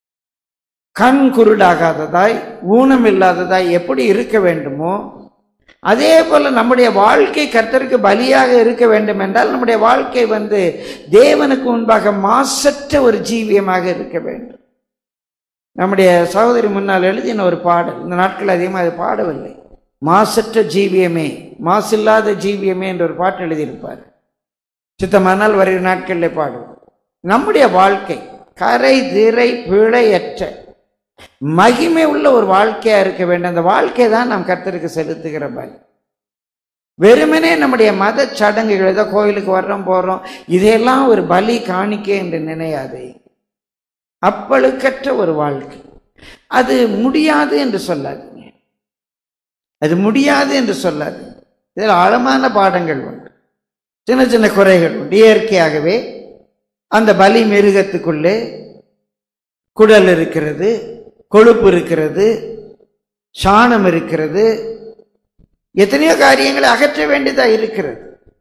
கண் குருடாகாததாய், ஊனம் இல்லாததாய் எப்படி இருக்க வேண்டுமோ அதே போல நம்முடைய வாழ்க்கை கர்த்தருக்கு பலியாக இருக்க வேண்டும் என்றால் நம்முடைய வாழ்க்கை வந்து தேவனுக்கு முன்பாக மாசற்ற ஒரு ஜீவியமாக இருக்க வேண்டும். நம்முடைய சகோதரி முன்னால் எழுதின ஒரு பாடல், இந்த நாட்கள் அதிகமாக அது பாடவில்லை, மாசற்ற ஜீவியமே, மாசில்லாத ஜீவியமே என்ற ஒரு பாட்டு எழுதியிருப்பார். சித்தமானால் வருகிற நாட்களில் பாடுவோம். நம்முடைய வாழ்க்கை கரை திரை பிழையற்ற மகிமை உள்ள ஒரு வாழ்க்கையா இருக்க வேண்டும். அந்த வாழ்க்கை தான் நாம் கர்த்தருக்கு செலுத்துகிற பலி. வெறுமனே நம்முடைய மத சடங்குகள், ஏதோ கோயிலுக்கு வர்றோம் போறோம், இதையெல்லாம் ஒரு பலி காணிக்கை என்று நினையாதே. அப்பழுக்கற்ற ஒரு வாழ்க்கை. அது முடியாது என்று சொல்லாதீங்க, அது முடியாது என்று சொல்லாது. இதில் ஆழமான பாடங்கள் உண்டு, சின்ன சின்ன குறைகள் உண்டு. இயற்கையாகவே அந்த பலி மிருகத்துக்குள்ளே குடல் இருக்கிறது, கொழுப்பு இருக்கிறது, சாணம் இருக்கிறது, எத்தனையோ காரியங்களை அகற்ற வேண்டியதாக இருக்கிறது.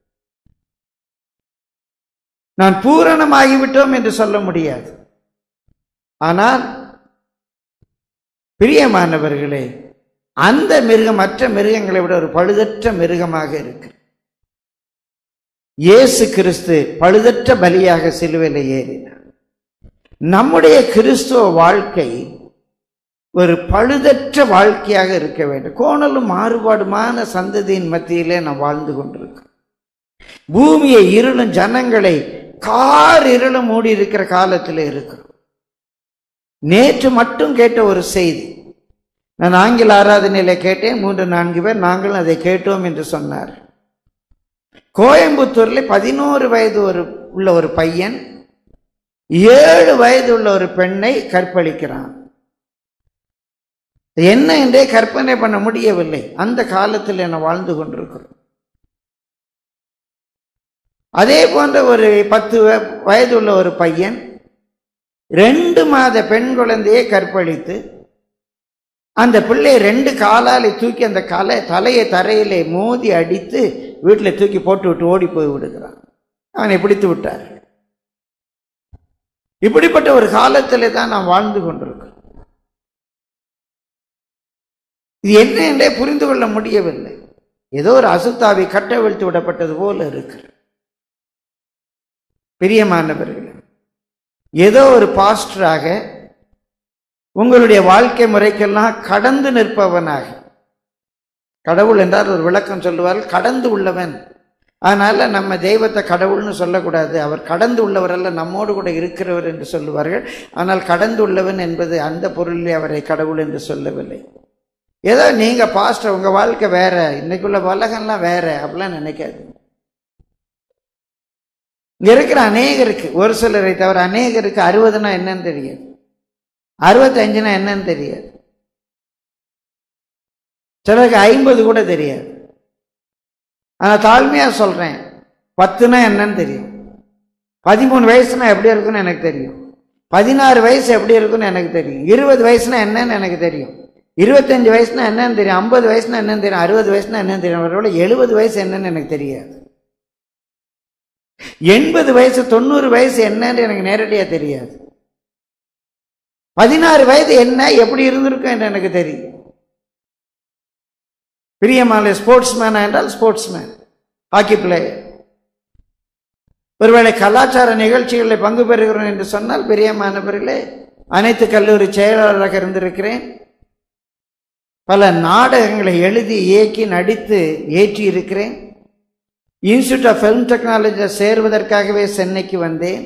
நான் பூரணமாகிவிட்டோம் என்று சொல்ல முடியாது. ஆனால் பிரியமானவர்களே, அந்த மிருகம் மற்ற மிருகங்களை விட ஒரு பழுதற்ற மிருகமாக இருக்கு. இயேசு கிறிஸ்து பழுதற்ற பலியாக சிலுவையில் ஏறினார். நம்முடைய கிறிஸ்துவ வாழ்க்கை ஒரு பழுதற்ற வாழ்க்கையாக இருக்க வேண்டும். கோணலும் மாறுபாடுமான சந்ததியின் மத்தியிலே நாம் வாழ்ந்து கொண்டிருக்கோம். பூமியை இருளும் ஜனங்களை கார் இருளும் மூடி இருக்கிற காலத்தில் இருக்கிறோம். நேற்று மட்டும் கேட்ட ஒரு செய்தி, நான் ஆங்கில ஆராதனையில கேட்டேன். மூன்று நான்கு பேர் நாங்களும் அதை கேட்டோம் என்று சொன்னார். கோயம்புத்தூர்ல பதினோரு வயது ஒரு உள்ள ஒரு பையன் ஏழு வயது உள்ள ஒரு பெண்ணை கற்பழிக்கிறான். என்ன என்றே கற்பனை பண்ண முடியவில்லை. அந்த காலத்தில் என்ன வாழ்ந்து கொண்டிருக்கிறோம். அதே போன்ற ஒரு பத்து வயது உள்ள ஒரு பையன் ரெண்டு மாத பெண் குழந்தையை கற்பழித்து அந்த பிள்ளை ரெண்டு காலாலை தூக்கி அந்த கலை தலையை தரையிலே மோதி அடித்து வீட்டில் தூக்கி போட்டு விட்டு ஓடி போய் விடுகிறான். அவனை பிடித்து விட்டார். இப்படிப்பட்ட ஒரு காலத்திலே தான் நாம் வாழ்ந்து கொண்டிருக்கிறோம். இது என்ன என்றே புரிந்து கொள்ள முடியவில்லை. ஏதோ ஒரு அசுத்தாவி கட்டவிழ்த்து விடப்பட்டது போல இருக்கு. பிரியமானவர்களே, ஏதோ ஒரு பாஸ்டராக உங்களுடைய வாழ்க்கை முறைக்கெல்லாம் கடந்து நிற்பவனாக, கடவுள் என்றால் ஒரு விளக்கம் சொல்லுவார், கடந்து உள்ளவன். அதனால நம்ம தெய்வத்தை கடவுள்னு சொல்லக்கூடாது, அவர் கடந்து உள்ளவர் அல்ல, நம்மோடு கூட இருக்கிறவர் என்று சொல்லுவார்கள். ஆனால் கடந்து உள்ளவன் என்பது அந்த பொருளிலே அவரை கடவுள் என்று சொல்லவில்லை. ஏதோ நீங்க பாஸ்டர், உங்க வாழ்க்கை வேற, இன்னைக்குள்ள உலகம்லாம் வேற அப்படிலாம் நினைக்காது. இங்க இருக்கிற அநேகருக்கு, ஒரு சிலரை தவிர அநேகருக்கு அறுபதுனா என்னன்னு தெரியாது, அறுபத்தஞ்சுனா என்னன்னு தெரியாது, சிலருக்கு ஐம்பது கூட தெரியாது. ஆனா தாழ்மையா சொல்றேன், பத்துனா என்னன்னு தெரியும், பதிமூணு வயசுனா எப்படி இருக்குன்னு எனக்கு தெரியும், பதினாறு வயசு எப்படி இருக்குன்னு எனக்கு தெரியும், இருபது வயசுனா என்னன்னு எனக்கு தெரியும், இருபத்தஞ்சு வயசுனா என்னன்னு தெரியும், ஐம்பது வயசுனா என்னன்னு தெரியும், அறுபது வயசுனா என்னன்னு தெரியும், அவரோட எழுபது வயசு என்னன்னு எனக்கு தெரியாது, எண்பது வயசு தொண்ணூறு வயசு என்னன்னு எனக்கு நேரடியா தெரியாது, பதினாறு வயது என்ன எப்படி இருந்திருக்கும் என்று எனக்கு தெரியும். பிரியமான ஸ்போர்ட்ஸ் மேனா என்றால் ஸ்போர்ட்ஸ் மேன், ஹாக்கி பிளேயர். ஒருவேளை கலாச்சார நிகழ்ச்சிகளில் பங்கு பெறுகிறோம் என்று சொன்னால், பிரியமானவர்களே, அனைத்து கல்லூரி செயலாளராக இருந்திருக்கிறேன். பல நாடகங்களை எழுதி இயக்கி நடித்து ஏற்றி இருக்கிறேன். இன்ஸ்டிடியூட் ஆஃப் ஃபிலிம் டெக்னாலஜியில் சேர்வதற்காகவே சென்னைக்கு வந்தேன்.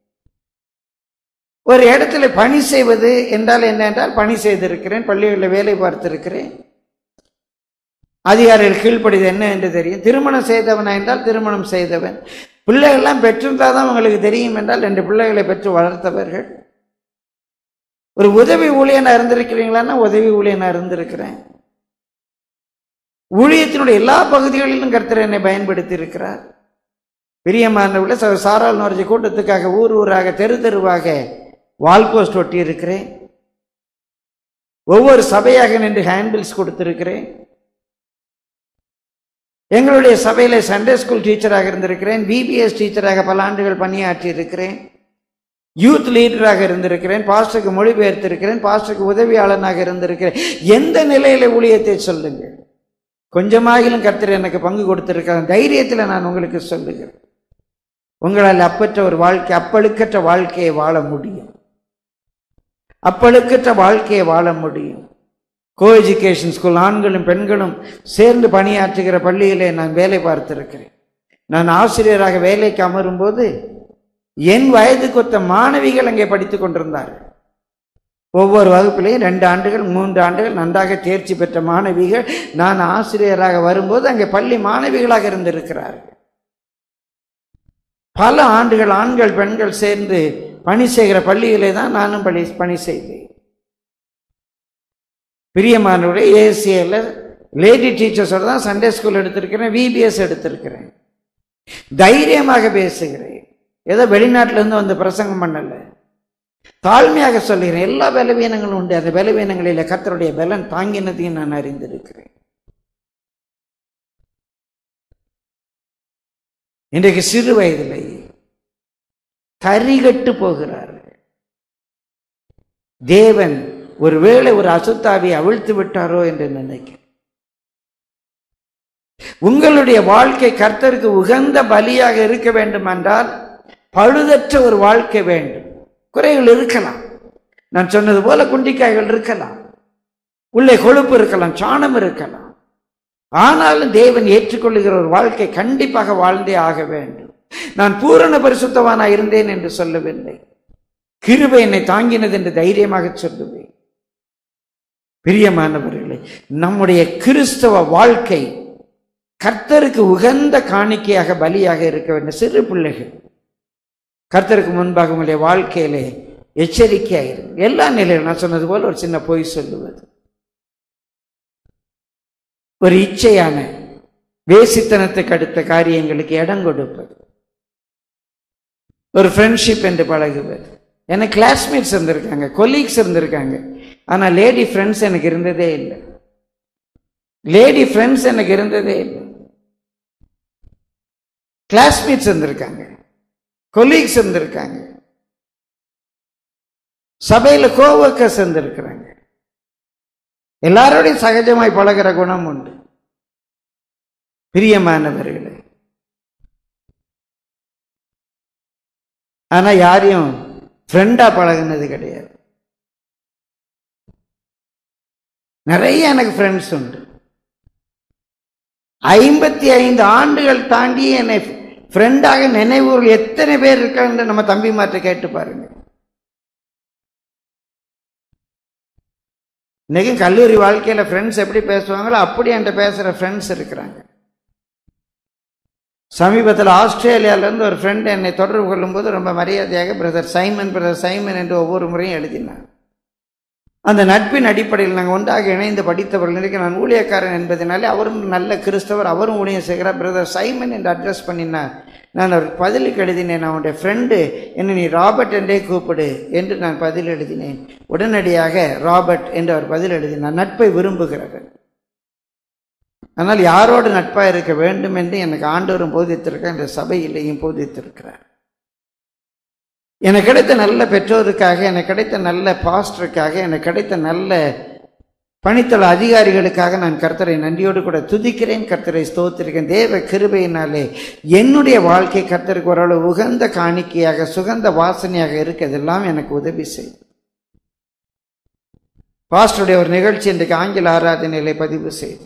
ஒரு இடத்துல பணி செய்வது என்றால் என்ன என்றால் பணி செய்திருக்கிறேன், பள்ளிகளில் வேலை பார்த்திருக்கிறேன், அதிகாரிகள் கீழ்ப்படிது என்ன என்று தெரியும். திருமணம் செய்தவனா என்றால் திருமணம் செய்தவன். பிள்ளைகள்லாம் பெற்றிருந்தால் தான் உங்களுக்கு தெரியும் என்றால் ரெண்டு பிள்ளைகளை பெற்று வளர்த்தவர்கள். ஒரு உதவி ஊழியனா இருந்திருக்கிறீங்களான்னா உதவி ஊழியனா இருந்திருக்கிறேன். ஊழியத்தினுடைய எல்லா பகுதிகளிலும் கர்த்தர் என்னை பயன்படுத்தி இருக்கிறார். பிரியமானவர்களே, சாரால் நோர்ஜி கூட்டத்துக்காக ஊர் ஊராக தெரு தெருவாக வால் போஸ்ட் ஒட்டி இருக்கிறேன். ஒவ்வொரு சபையாக நின்று ஹேண்டில்ஸ் கொடுத்திருக்கிறேன். எங்களுடைய சபையில சண்டே ஸ்கூல் டீச்சராக இருந்திருக்கிறேன், பிபிஎஸ் டீச்சராக பல ஆண்டுகள் பணியாற்றி இருக்கிறேன், யூத் லீடராக இருந்திருக்கிறேன், பாஸ்டருக்கு மொழிபெயர்த்திருக்கிறேன், பாஸ்டருக்கு உதவியாளனாக இருந்திருக்கிறேன். எந்த நிலையில ஊழியத்தை சொல்லுங்கள், கொஞ்சமாகிலும் கர்த்தர் எனக்கு பங்கு கொடுத்திருக்கிற தைரியத்தில் நான் உங்களுக்கு சொல்லுகிறேன், உங்களால் அப்பற்ற ஒரு வாழ்க்கை, அப்பழுக்கற்ற வாழ்க்கையை வாழ முடியும். அப்பழுக்கற்ற வாழ்க்கையை வாழ முடியும். கோ எஜுகேஷன் ஸ்கூல், ஆண்களும் பெண்களும் சேர்ந்து பணியாற்றுகிற பள்ளியிலே நான் வேலை பார்த்திருக்கிறேன். நான் ஆசிரியராக வேலைக்கு அமரும் போது என் வயதுக்கு ஒத்த மாணவிகள் அங்கே படித்துக் கொண்டிருந்தார்கள். ஒவ்வொரு வகுப்பிலையும் ரெண்டு ஆண்டுகள் மூன்று ஆண்டுகள் நன்றாக தேர்ச்சி பெற்ற மாணவிகள் நான் ஆசிரியராக வரும்போது அங்கே பள்ளி மாணவிகளாக இருந்திருக்கிறார்கள். பல ஆண்டுகள் ஆண்கள் பெண்கள் சேர்ந்து பணி செய்கிற பள்ளியிலே தான் நானும் பணி பணி செய்தேன். பிரியமானவர்களே, ஏசிஏல லேடி டீச்சர்ஸோட தான் சண்டே ஸ்கூல் எடுத்திருக்கிறேன், விபிஎஸ் எடுத்திருக்கிறேன். தைரியமாக பேசுகிறேன். ஏதோ வெளிநாட்டிலிருந்து வந்து பிரசங்கம் பண்ணல, தாழ்மையாக சொல்லுகிறேன். எல்லா பலவீனங்களும் உண்டு. அந்த பலவீனங்களில் கர்த்தருடைய பலன் தாங்கினதையும் நான் அறிந்திருக்கிறேன். இன்றைக்கு சிறு வயதிலே தரிகட்டு போகிறார்கள். தேவன் ஒருவேளை ஒரு அசுத்தாவியை அவிழ்த்து விட்டாரோ என்று நினைக்கிறேன். உங்களுடைய வாழ்க்கை கர்த்தருக்கு உகந்த பலியாக இருக்க வேண்டும் என்றால் பழுதற்ற ஒரு வாழ்க்கை வேண்டும். குறைகள் இருக்கலாம், நான் சொன்னது போல குண்டிக்காய்கள் இருக்கலாம், உள்ளே கொழுப்பு இருக்கலாம், சாணம் இருக்கலாம். ஆனாலும் தேவன் ஏற்றுக்கொள்ளுகிற ஒரு வாழ்க்கை கண்டிப்பாக வாழ்ந்தே ஆக வேண்டும். நான் பூரண பரிசுத்தவானாக இருந்தேன் என்று சொல்லவில்லை, கிருபை என்னை தாங்கினது என்று தைரியமாக சொல்லுவேன். பிரியமானவர்களே, நம்முடைய கிறிஸ்தவ வாழ்க்கை கர்த்தருக்கு உகந்த காணிக்கையாக பலியாக இருக்க வேண்டும். சிறு பிள்ளைகள், கர்த்தருக்கு முன்பாக உங்களுடைய வாழ்க்கையிலே எச்சரிக்கையாயிரும். எல்லா நிலையிலும் நான் சொன்னது போல ஒரு சின்ன பொய் சொல்லுவது, ஒரு இச்சையான வேசித்தனத்துக்கு அடுத்த காரியங்களுக்கு இடம் கொடுப்பது, ஒரு ஃப்ரெண்ட்ஷிப் என்று பழகுவது. எனக்கு கிளாஸ்மேட்ஸ் இருந்திருக்காங்க, கொலீக்ஸ் இருந்திருக்காங்க, ஆனால் லேடி ஃப்ரெண்ட்ஸ் எனக்கு இருந்ததே இல்லை. லேடி ஃப்ரெண்ட்ஸ் எனக்கு இருந்ததே இல்லை. கிளாஸ்மேட்ஸ் இருந்திருக்காங்க, கொலீக்ஸ் இருந்திருக்காங்க, சபையில் கோவர்க்கர்ஸ் இருந்திருக்கிறாங்க. எல்லாரோடையும் சகஜமாய் பழகிற குணம் உண்டு. பிரியமானவர்களே, ஆனா யாரையும் ஃப்ரெண்டா பழகினது கிடையாது. நிறைய எனக்கு ஃப்ரெண்ட்ஸ் உண்டு. ஐம்பத்தி ஐந்து ஆண்டுகள் தாண்டி என்னை ஃப்ரெண்டாக நினைவுகள் எத்தனை பேர் இருக்காங்க நம்ம தம்பி மாற்ற கேட்டு பாருங்க. இன்னைக்கு கல்லூரி வாழ்க்கையில ஃப்ரெண்ட்ஸ் எப்படி பேசுவாங்களோ அப்படி என்கிட்ட பேசுற ஃப்ரெண்ட்ஸ் இருக்கிறாங்க. சமீபத்தில் ஆஸ்திரேலியாவிலேருந்து ஒரு ஃப்ரெண்ட் என்னை தொடர்பு கொள்ளும் போது ரொம்ப மரியாதையாக பிரதர் சைமன் பிரதர் சைமன் என்று ஒவ்வொரு முறையும் எழுதினார். அந்த நட்பின் அடிப்படையில் நாங்கள் ஒன்றாக இணைந்து படித்தவர்களுக்கு நான் ஊழியக்காரன் என்பதனாலே அவரும் நல்ல கிறிஸ்தவர், அவரும் ஊழியம் செய்கிறார். பிரதர் சைமன் என்று அட்ரஸ் பண்ணினார். நான் அவர் பதிலுக்கு எழுதினேன், அவனுடைய ஃப்ரெண்டு என்னை நீ ராபர்ட் என்றே கூப்பிடு என்று நான் பதில் எழுதினேன். உடனடியாக ராபர்ட் என்று அவர் பதில் எழுதினார். நட்பை விரும்புகிறவர், ஆனால் யாரோடு நட்பாக இருக்க வேண்டும் என்று எனக்கு ஆண்டவரும் போதித்திருக்க, இந்த சபையிலேயும் போதித்திருக்கிறார். எனக்கு கிடைத்த நல்ல பெற்றோருக்காக, எனக்கு கிடைத்த நல்ல பாஸ்டருக்காக, எனக்கு கிடைத்த நல்ல பணித்தள அதிகாரிகளுக்காக நான் கர்த்தரை நன்றியோடு கூட துதிக்கிறேன், கர்த்தரை ஸ்தோத்திரிக்கிறேன். தேவ கிருபையினாலே என்னுடைய வாழ்க்கை கர்த்தருக்கு ஓரளவு உகந்த காணிக்கையாக சுகந்த வாசனையாக இருக்கிறதெல்லாம் எனக்கு உதவி செய்யும். பாஸ்டருடைய ஒரு நிகழ்ச்சி இன்றைக்கு ஆங்கில ஆராதனையிலே பதிவு செய்து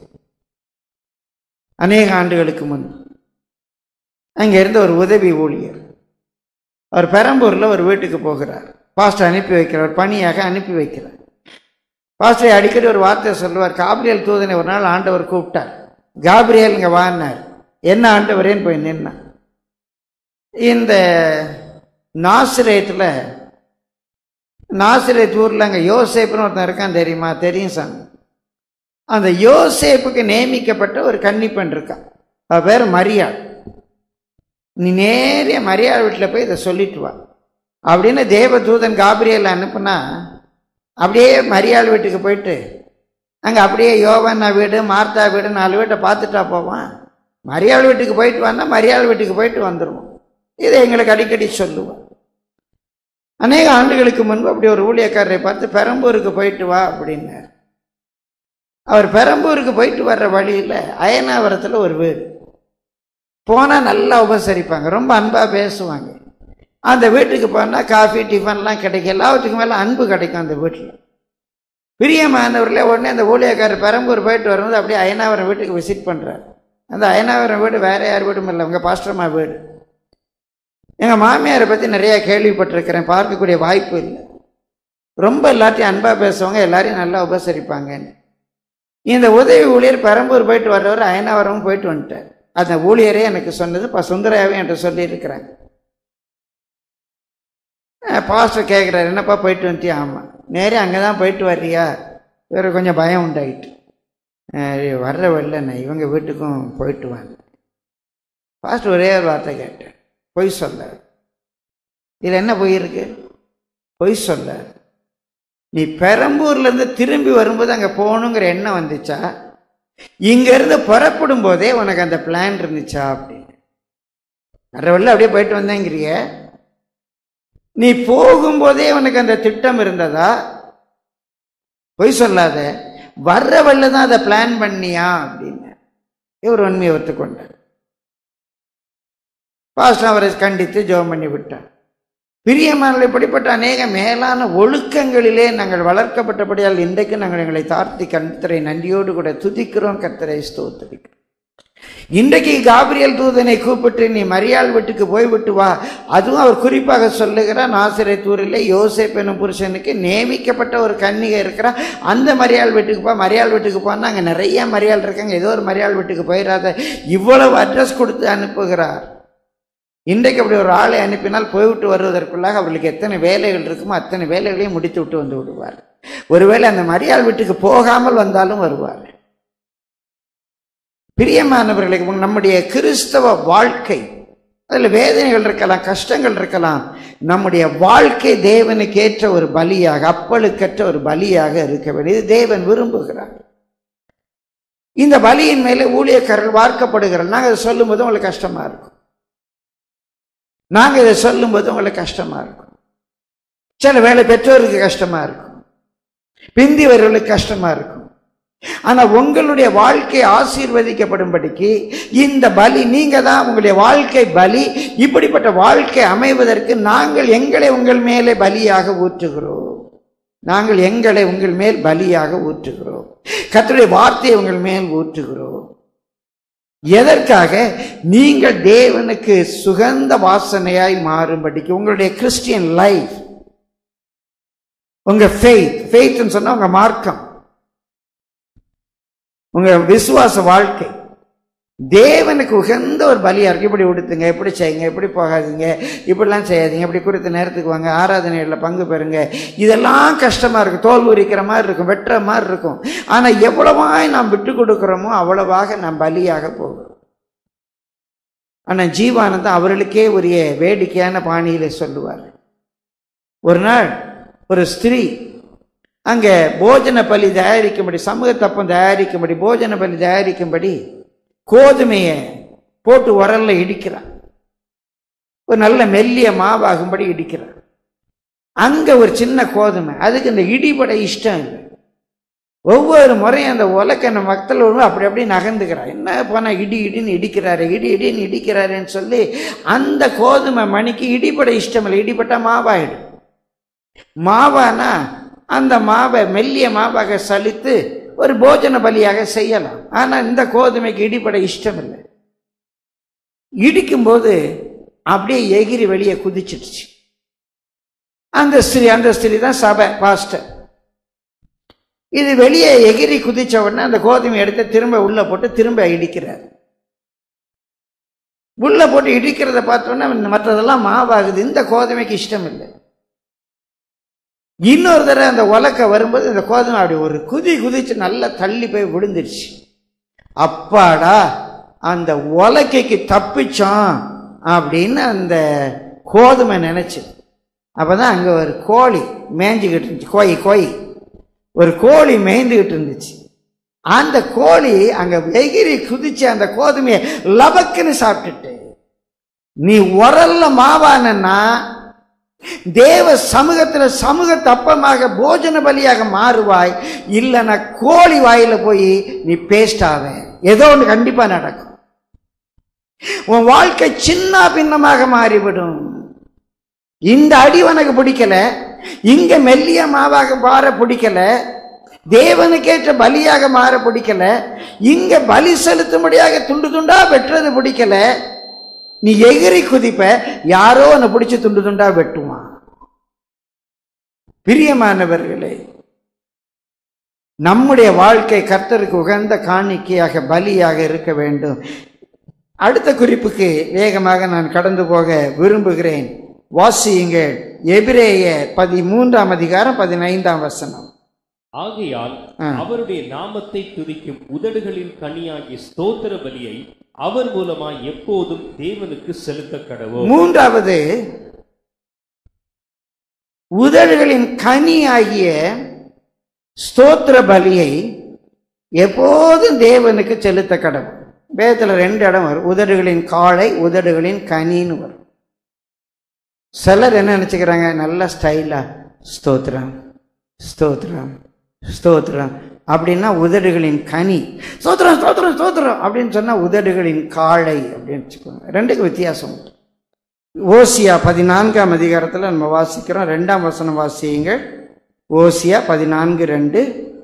அநேக ஆண்டுகளுக்கு முன் அங்கே இருந்த ஒரு உதவி ஊழியர், அவர் பெரம்பூரில் ஒரு வீட்டுக்கு போகிறார். பாஸ்டர் அனுப்பி வைக்கிறார், பணியாக அனுப்பி வைக்கிறார். பாஸ்டரை அடிக்கடி ஒரு வார்த்தை சொல்லுவார். காபிரியல் தூதனை ஒரு நாள் ஆண்டவர் கூப்பிட்டார். காபிரியல் இங்கே வான்னார். என்ன ஆண்டவரேன்னு போய் நின்னார். இந்த நாசிரேத்தில் நாசிரேத் ஊரில் அங்கே யோசேப்புன்னு ஒருத்தன் இருக்கான், தெரியுமா? தெரியும் சாமி. அந்த யோசேப்புக்கு நியமிக்கப்பட்ட ஒரு கன்னிப்பெண் இருக்கான், அவ பேர் மரியாள். நீ நேரிய மரியாள் வீட்டில் போய் இதை சொல்லிட்டு வா அப்படின்னு தேவதூதன் காபிரியல் அனுப்புனா, அப்படியே மரியாள் வீட்டுக்கு போயிட்டு அங்கே அப்படியே யோவானா வீடு மார்த்தா வீடு நாலு வீட்டை பார்த்துட்டா போவான். மரியாள் வீட்டுக்கு போயிட்டு வந்தா மரியாள் வீட்டுக்கு போயிட்டு வந்துடுவோம். இதை எங்களுக்கு அடிக்கடி சொல்லுவோம். அநேக ஆண்டுகளுக்கு முன்பு அப்படி ஒரு ஊழியக்காரரை பார்த்து பெரம்பூருக்கு போயிட்டு வா அப்படின்னார். அவர் பெரம்பூருக்கு போயிட்டு வர்ற வழியில் அயனாவரத்தில் ஒரு வீடு போனால் நல்லா உபசரிப்பாங்க, ரொம்ப அன்பாக பேசுவாங்க. அந்த வீட்டுக்கு போனால் காஃபி டிஃபன்லாம் கிடைக்கும், எல்லாத்துக்கும் மேலே அன்பு கிடைக்கும் அந்த வீட்டில். பிரியமானவர்களே, உடனே அந்த ஊழியக்காரர் பெரம்பூர் போயிட்டு வரும்போது அப்படியே அயனாவரம் வீட்டுக்கு விசிட் பண்ணுறாரு. அந்த அயனாவரம் வீடு வேறு யார் வீடும் இல்லை, உங்கள் பாஸ்டர்மா வீடு. எங்கள் மாமியாரை பற்றி நிறையா கேள்விப்பட்டிருக்கிறேன், பார்க்கக்கூடிய வாய்ப்பு இல்லை. ரொம்ப எல்லாத்தையும் அன்பாக பேசுவாங்க, எல்லாரையும் நல்லா உபசரிப்பாங்கன்னு. இந்த உதவி ஊழியர் பெரம்பூர் போயிட்டு வர்றவர் அயனாவரமும் போயிட்டு வந்துட்டார். அந்த ஊழியரே எனக்கு சொன்னது, இப்போ சுந்தராவே என்கிட்ட சொல்லியிருக்கிறாங்க. பாஸ்டர் கேட்குறாரு, என்னப்பா போயிட்டு வந்துட்டியா? ஆமாம். நேரே அங்கே தான் போயிட்டு வர்றியா? வேறு கொஞ்சம் பயம் உண்டாயிட்டு. வர்ற வரலண்ணே, இவங்க வீட்டுக்கும் போயிட்டு வாங்க. பாஸ்டர் ஒரே ஒரு வார்த்தை கேட்டேன், பொய் சொல்ல. இதில் என்ன பொய் இருக்கு? பொய் சொல்ல. நீ பெரம்பூர்லேருந்து திரும்பி வரும்போது அங்கே போகணுங்கிற எண்ணம் வந்துச்சா? இங்கேருந்து புறப்படும் போதே உனக்கு அந்த பிளான் இருந்துச்சா? அப்படின்னு வர்ற வரல அப்படியே போயிட்டு வந்தேங்கிறிய. நீ போகும்போதே உனக்கு அந்த திட்டம் இருந்ததா? பொய் சொல்லாத. வர்ற வழில தான் அதை பிளான் பண்ணியா அப்படின்னு இவர் உண்மையை ஒத்துக்கொண்டார். பாஸ்டர் அவரை கண்டித்து ஜெபம் பண்ணி விட்டார். பிரியமானவர்களே, இப்படிப்பட்ட அநேக மேலான ஒழுக்கங்களிலே நாங்கள் வளர்க்கப்பட்டபடியால் இன்றைக்கு நாங்கள் எங்களை தாழ்த்தி கர்த்தரை நன்றியோடு கூட துதிக்கிறோம், கர்த்தரை ஸ்தோத்திரிக்கிறோம். இன்றைக்கு காபிரியல் தூதனை கூப்பிட்டு நீ மரியாள் வீட்டுக்கு போய்விட்டு வா. அதுவும் அவர் குறிப்பாக சொல்லுகிறார், நாசரேத்தூரிலே யோசேப்பு எனும் புருஷனுக்கு நியமிக்கப்பட்ட ஒரு கன்னிகை இருக்கிறா, அந்த மரியாள் வீட்டுக்கு போ. மரியாள் வீட்டுக்கு போனால் அங்கே நிறைய மரியாள் இருக்காங்க, ஏதோ ஒரு மரியாள் வீட்டுக்கு போயிடாத. இவ்வளவு அட்ரஸ் கொடுத்து அனுப்புகிறார். இன்றைக்கு அப்படி ஒரு ஆளை அனுப்பினால் போய்விட்டு வருவதற்குள்ளாக அவர்களுக்கு எத்தனை வேலைகள் இருக்குமோ அத்தனை வேலைகளையும் முடித்து விட்டு வந்து விடுவார். ஒருவேளை அந்த மரியாள் வீட்டுக்கு போகாமல் வந்தாலும் வருவார். பிரியமானவர்களுக்கு, நம்முடைய கிறிஸ்தவ வாழ்க்கை அதில் வேதனைகள் இருக்கலாம், கஷ்டங்கள் இருக்கலாம். நம்முடைய வாழ்க்கை தேவனுக்கு ஏற்ற ஒரு பலியாக, அப்பழுக்கற்ற ஒரு பலியாக இருக்க வேண்டியது தேவன் விரும்புகிறார். இந்த பலியின் மேலே ஊழியக்காரர்கள் வார்க்கப்படுகிறார். நாங்கள் இதை சொல்லும் போது உங்களுக்கு கஷ்டமா இருக்கும். நாங்கள் இதை சொல்லும் போது உங்களுக்கு கஷ்டமா இருக்கும். சில வேளை பெற்றோருக்கு கஷ்டமா இருக்கும், பிந்தியவர்களுக்கு கஷ்டமா இருக்கும். ஆனா உங்களுடைய வாழ்க்கை ஆசீர்வதிக்கப்படும்படிக்கு இந்த பலி, நீங்க தான் உங்களுடைய வாழ்க்கை பலி. இப்படிப்பட்ட வாழ்க்கை அமைவதற்கு நாங்கள் எங்களை உங்கள் மேலே பலியாக ஊற்றுகிறோம். நாங்கள் எங்களை உங்கள் மேல் பலியாக ஊற்றுகிறோம். கர்த்தருடைய வார்த்தையை உங்கள் மேல் ஊற்றுகிறோம். எதற்காக? நீங்கள் தேவனுக்கு சுகந்த வாசனையாய் மாறும்படிக்கு. உங்களுடைய கிறிஸ்டியன் லைஃப், உங்க ஃபெய்த், ஃபெய்த்னு சொன்னா உங்க மார்க்கம், உங்க விசுவாச வாழ்க்கை தேவனுக்கு உகந்த ஒரு பலியா இருக்கு. இப்படி உடுத்துங்க, இப்படி செய்யுங்க, இப்படி போகாதீங்க, இப்படிலாம் செய்யாதீங்க, இப்படி குறித்த நேரத்துக்கு வாங்க, ஆராதனைகளில் பங்கு பெறுங்க. இதெல்லாம் கஷ்டமா இருக்கு, தோல் உரிக்கிற மாதிரி இருக்கும், வெட்டுற மாதிரி இருக்கும். ஆனா எவ்வளவாய் நாம் விட்டு கொடுக்கிறோமோ அவ்வளவாக நாம் பலியாக போகிறோம். ஆனா ஜீவானந்தம் அவர்களுக்கே உரிய வேடிக்கையான பாணியில சொல்லுவார். ஒரு நாள் ஒரு ஸ்திரீ அங்க போஜன பலி தயாரிக்கும்படி, சமூக தப்பம் தயாரிக்கும்படி, போஜன பலி தயாரிக்கும்படி கோதுமையை போட்டு உரல்ல இடிக்கிறார். ஒரு நல்ல மெல்லிய மாவாகும்படி இடிக்கிறார். அங்க ஒரு சின்ன கோதுமை, அதுக்கு இந்த இடிபட இஷ்டம் இல்லை. ஒவ்வொரு முறையும் அந்த உலக்க நம்ம மக்கள் வரும்போது அப்படி அப்படி நகர்ந்துக்கிறார். என்ன போனா இடி இடின்னு இடிக்கிறாரு, இடி இடின்னு இடிக்கிறாருன்னு சொல்லி அந்த கோதுமை மணிக்கு இடிபட இஷ்டம் இல்லை. இடிபட்ட மாவாயிடும். மாவானா அந்த மாவை மெல்லிய மாவாக சலித்து ஒரு போஜன பலியாக செய்யலாம். ஆனா இந்த கோதுமைக்கு இடிபட இஷ்டம் இல்லை. இடிக்கும் போது அப்படியே எகிரி வெளியே குதிச்சிடுச்சு. அந்த ஸ்திரீ அந்த ஸ்திரீ தான் சபை பாஸ்டர். இது வெளியே எகிரி குதிச்ச உடனே அந்த கோதுமை எடுத்து திரும்ப உள்ள போட்டு திரும்ப இடிக்கிறார். உள்ள போட்டு இடிக்கிறத பார்த்தோன்னா மற்றதெல்லாம் மாவாகுது. இந்த கோதுமைக்கு இஷ்டம் இல்லை. இன்னொரு தடவை அந்த உலக்க வரும்போது இந்த கோதுமை அப்படி ஒரு குதி குதிச்சு நல்லா தள்ளி போய் விழுந்துருச்சு. அப்பாடா, அந்த உலக்கைக்கு தப்பிச்சோம் அப்படின்னு அந்த கோதுமை நினைச்சு. அப்பதான் அங்க ஒரு கோழி மேய்ஞ்சுக்கிட்டு இருந்துச்சு. கோயி கோயி ஒரு கோழி மேய்ந்துகிட்டு இருந்துச்சு. அந்த கோழி அங்க எகிரி குதிச்சு அந்த கோதுமையை லபக்குன்னு சாப்பிட்டுட்டு, நீ உரல்ல மாவானா தேவ சமூகத்துல சமூக தப்பமாக போஜன பலியாக மாறுவாய், இல்லைன்னா கோழி வாயில போய் நீ பேஸ்ட் ஆவ. ஏதோ ஒன்று கண்டிப்பா நடக்கும். உன் வாழ்க்கை சின்ன பின்னமாக மாறிவிடும். இந்த அடி உனக்கு பிடிக்கல, இங்க மெல்லிய மாவாக மாற பிடிக்கல, தேவனுக்கேற்ற பலியாக மாற பிடிக்கல, இங்க பலி செலுத்தும்படியாக துண்டு துண்டா வெட்டுறது பிடிக்கல, நீ எகிரி குதிப்ப, யாரோ உன்னை பிடிச்சி துண்டு துண்டா வெட்டுவான். பிரியமானவர்களே, நம்முடைய வாழ்க்கை கர்த்தருக்கு உகந்த காணிக்கையாக பலியாக இருக்க வேண்டும். அடுத்த குறிப்புக்கு வேகமாக நான் கடந்து போக விரும்புகிறேன். வாசியுங்கள். எபிரேயர் பதிமூன்றாம் அதிகாரம் பதினைந்தாம் வசனம். ஆகையால் அவருடைய நாமத்தை துதிக்கும் உதடுகளின் கனியாகிய ஸ்தோத்திர பலியை அவர் மூலமாய் எப்போதும் தேவனுக்கு செலுத்த கடவோம். மூன்றாவது, உதடுகளின் கனி ஆகிய ஸ்தோத்திர பலியை எப்போதும் தேவனுக்கு செலுத்த கடவோம். வேதத்துல ரெண்டு இடம் வரும், உதடுகளின் காளை, உதடுகளின் கனின்னு வரும். சிலர் என்ன நினைச்சுக்கிறாங்க, நல்ல ஸ்டைலா ஸ்தோத்திரம் ஸ்தோத்திரம் ஸ்தோத்திரம் அப்படின்னா உதடுகளின் கனி, ஸ்தோத்திரம் ஸ்தோத்திரம் ஸ்தோத்திரம் அப்படின்னு சொன்னா உதடுகளின் காளை அப்படின்னு வச்சுக்கோங்க. ரெண்டுக்கு வித்தியாசம். ஓசியா பதினான்காம் அதிகாரத்தில் நம்ம வாசிக்கிறோம். ரெண்டாம் வசனம் வாசியுங்கள். ஓசியா பதினான்கு ரெண்டு.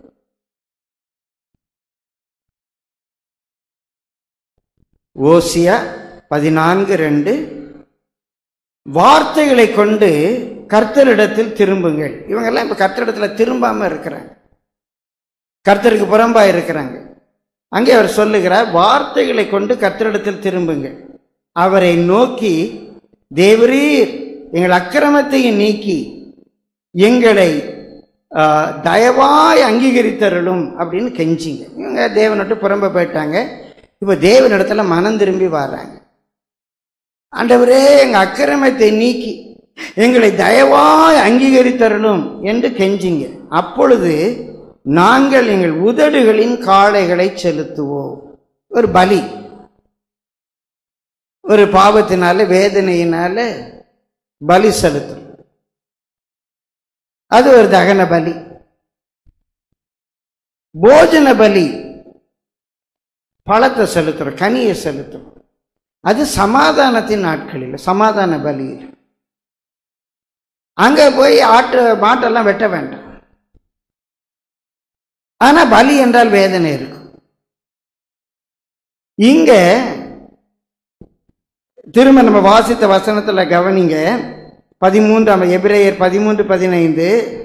ஓசியா பதினான்கு ரெண்டு. வார்த்தைகளை கொண்டு கர்த்தரிடத்தில் திரும்புங்கள். இவங்கெல்லாம் இப்ப கர்த்தரிடத்துல திரும்பாம இருக்கிறாங்க, கர்த்தருக்கு புறம்பா இருக்கிறாங்க. அங்கே அவர் சொல்லுகிறார், வார்த்தைகளை கொண்டு கர்த்தரிடத்தில் திரும்புங்கள், அவரை நோக்கி தேவரீர் எங்கள் அக்கிரமத்தையும் நீக்கி எங்களை தயவாய் அங்கீகரித்தருளும் அப்படின்னு கெஞ்சிங்க. இவங்க தேவனோட்டு புறம்ப போயிட்டாங்க. இப்ப தேவனிடத்துல மனம் திரும்பி வர்றாங்க. ஆண்டவரே எங்க அக்கிரமத்தை நீக்கி எங்களை தயவாய் அங்கீகரித்தருளும் என்று கெஞ்சிங்க. அப்பொழுது நாங்கள் எங்கள் உதடுகளின் காளைகளை செலுத்துவோம். ஒரு பலி, ஒரு பாவத்தினால வேதனையினால பலி செலுத்தும். அது ஒரு தகன பலி. போஜன பலி பழத்தை செலுத்துறோம், கனியை செலுத்துறோம். அது சமாதானத்தின் நாட்களில், சமாதான பலியில். அங்க போய் ஆட்டு மாட்டெல்லாம் வெட்ட வேண்டாம். ஆனா பலி என்றால் வேதனை இருக்கும். இங்க திரும்ப நம்ம வாசித்த வசனத்துல கவனிங்க. பதிமூன்றாம் எபிரேயர் பதிமூன்று பதினைந்து.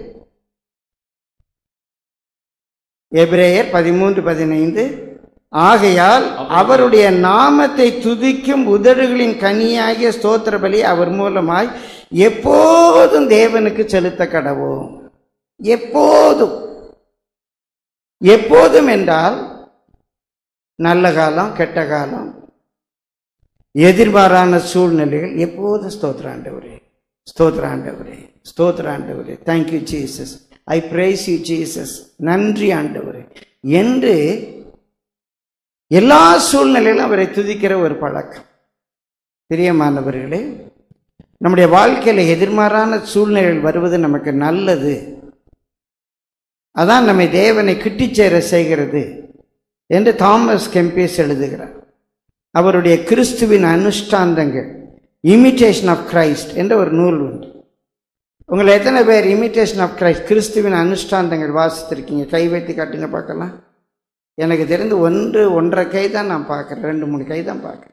எபிரேயர் பதிமூன்று பதினைந்து. ஆகையால் அவருடைய நாமத்தை துதிக்கும் உதடுகளின் கனியாகிய ஸ்தோத்திர பலி அவர் மூலமாய் எப்போதும் தேவனுக்கு செலுத்த கடவோம். எப்போதும். எப்போதும் என்றால் நல்ல காலம், கெட்ட காலம், எதிர்பாரான சூழ்நிலைகள், எப்போதும் ஸ்தோத்திர ஆண்டவரே, ஸ்தோத்திர ஆண்டவரே, ஸ்தோத்திர ஆண்டவரே, thank you Jesus, I praise you Jesus, நன்றி ஆண்டவரே என்று எல்லா சூழ்நிலையிலும் அவரை துதிக்கிற ஒரு பழக்கம். பிரியமானவர்களே, நம்முடைய வாழ்க்கையில எதிர்மாறான சூழ்நிலைகள் வருவது நமக்கு நல்லது. அதான் நம்மை தேவனை கிட்டிச்சேர செய்கிறது என்று தாமஸ் கெம்பிஸ் எழுதுகிறார். அவருடைய கிறிஸ்துவின் அனுஷ்டாந்தங்கள், இமிட்டேஷன் ஆஃப் கிரைஸ்ட் என்ற ஒரு நூல் உண்டு. உங்களை எத்தனை பேர் இமிட்டேஷன் ஆஃப் கிரைஸ்ட், கிறிஸ்துவின் அனுஷ்டாந்தங்கள் வாசித்திருக்கீங்க? கை வைத்து காட்டுங்க பார்க்கலாம். எனக்கு தெரிந்து ஒன்று ஒன்றரை கை தான் நான் பார்க்குறேன், ரெண்டு மூணு கை தான் பார்க்குறேன்.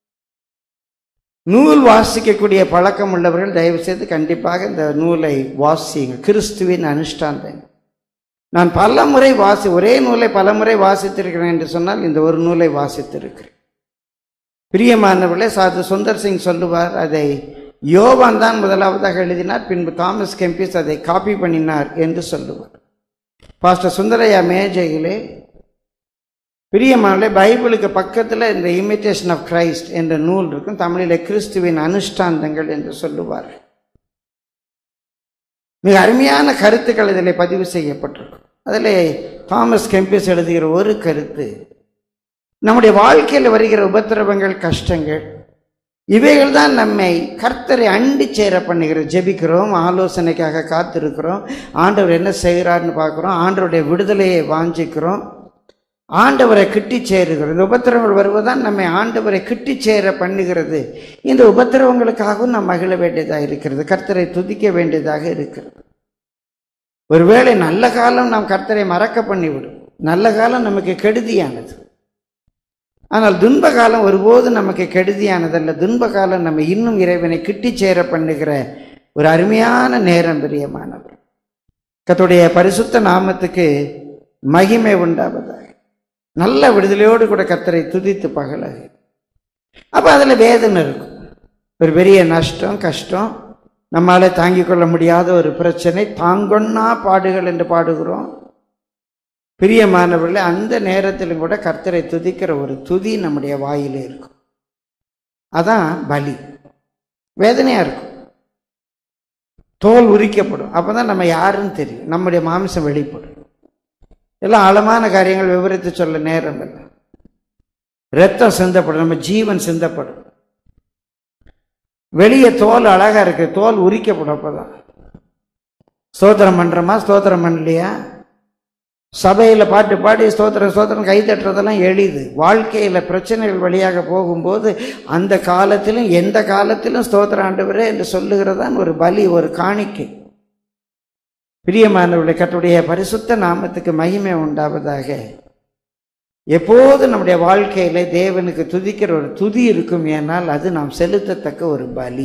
நூல் வாசிக்கக்கூடிய பழக்கம் உள்ளவர்கள் தயவு செய்து கண்டிப்பாக இந்த நூலை வாசிங்க, கிறிஸ்துவின் அனுஷ்டாந்தங்கள். நான் பல முறை வாசி ஒரே நூலை பல முறை வாசித்திருக்கிறேன் என்று சொன்னால் இந்த ஒரு நூலை வாசித்திருக்கிறேன். பிரியமானவர்களே, சாது சுந்தர் சிங் சொல்லுவார், அதை யோவான் தான் முதலாவதாக எழுதினார், பின்பு தாமஸ் கெம்பிஸ் அதை காப்பி பண்ணினார் என்று சொல்லுவார். பாஸ்டர் சுந்தரையா மேஜையிலே, பிரியமானவர்களே, பைபிளுக்கு பக்கத்தில் இந்த இமிட்டேஷன் ஆஃப் கிரைஸ்ட் என்ற நூல் இருக்கும். தமிழிலே கிறிஸ்துவின் அனுஷ்டாந்தங்கள் என்று சொல்லுவார். மிக அருமையான கருத்துக்கள் இதில் பதிவு செய்யப்பட்டிருக்கும். அதில் தாமஸ் கெம்பிஸ் எழுதுகிற ஒரு கருத்து, நம்முடைய வாழ்க்கையில் வருகிற உபத்திரவங்கள், கஷ்டங்கள், இவைகள் தான் நம்மை கர்த்தரை அண்டி சேர பண்ணுகிறது. ஜெபிக்கிறோம், ஆலோசனைக்காக காத்திருக்கிறோம், ஆண்டவர் என்ன செய்கிறார்னு பார்க்குறோம், ஆண்டவருடைய விடுதலையை வாஞ்சிக்கிறோம், ஆண்டவரை கிட்டி சேருகிறோம். இந்த உபத்திரவங்கள் வருவதுதான் நம்மை ஆண்டவரை கிட்டி சேர பண்ணுகிறது. இந்த உபத்திரவங்களுக்காகவும் நாம் மகிழ வேண்டியதாக இருக்கிறது, கர்த்தரை துதிக்க வேண்டியதாக இருக்கிறது. ஒருவேளை நல்ல காலம் நாம் கர்த்தரை மறக்க பண்ணிவிடும். நல்ல காலம் நமக்கு கெடுதியானது. ஆனால் துன்ப காலம் ஒருபோது நமக்கு கெடுதியானதல்ல. துன்ப காலம் நம்ம இன்னும் இறைவனை கிட்டி சேர பண்ணுகிற ஒரு அருமையான நேரம். பிரியமானவர், கர்த்தருடைய பரிசுத்த நாமத்துக்கு மகிமை உண்டாவதாக. நல்ல விடுதலையோடு கூட கர்த்தரை துதித்து பகலாக. அப்போ அதில் வேதனை இருக்கும், ஒரு பெரிய நஷ்டம், கஷ்டம், நம்மளால் தாங்கிக் கொள்ள முடியாத ஒரு பிரச்சனை, தாங்கொன்னா பாடுகள் என்று பாடுகிறோம். பிரியமானவர்களே, அந்த நேரத்திலும் கூட கர்த்தரை துதிக்கிற ஒரு துதி நம்முடைய வாயிலே இருக்கும். அதான் பலி. வேதனையாக இருக்கும், தோல் உரிக்கப்படும், அப்போ தான் நம்ம யாருன்னு தெரியும், நம்முடைய மாம்சம் வெளிப்படும். எல்லாம் ஆழமான காரியங்கள் விவரித்து சொல்ல நேரம் இல்லை. ரத்தம் சிந்தப்படும், நம்ம ஜீவன் சிந்தப்படும். வெளியே தோல் அழகா இருக்கு, தோல் உரிக்கப்படும். அப்போதான் ஸ்தோத்திரம் பண்றோமா, ஸ்தோத்திரம் பண்ணலையா, சபையில் பாட்டு பாடி ஸ்தோத்திரம் ஸ்தோத்திரம் கை தட்டுறதெல்லாம் எளிது. வாழ்க்கையில் பிரச்சனைகள் வழியாக போகும்போது அந்த காலத்திலும் எந்த காலத்திலும் ஸ்தோத்திரம் ஆண்டவரே என்று சொல்லுகிறதான் ஒரு பலி, ஒரு காணிக்கை. பிரியமானவர்களே, கர்த்தருடைய பரிசுத்த நாமத்துக்கு மகிமை உண்டாவதாக. எப்போது நம்முடைய வாழ்க்கையில தேவனுக்கு துதிக்கிற ஒரு துதி இருக்கும், ஏனால் அது நாம் செலுத்தத்தக்க ஒரு பலி.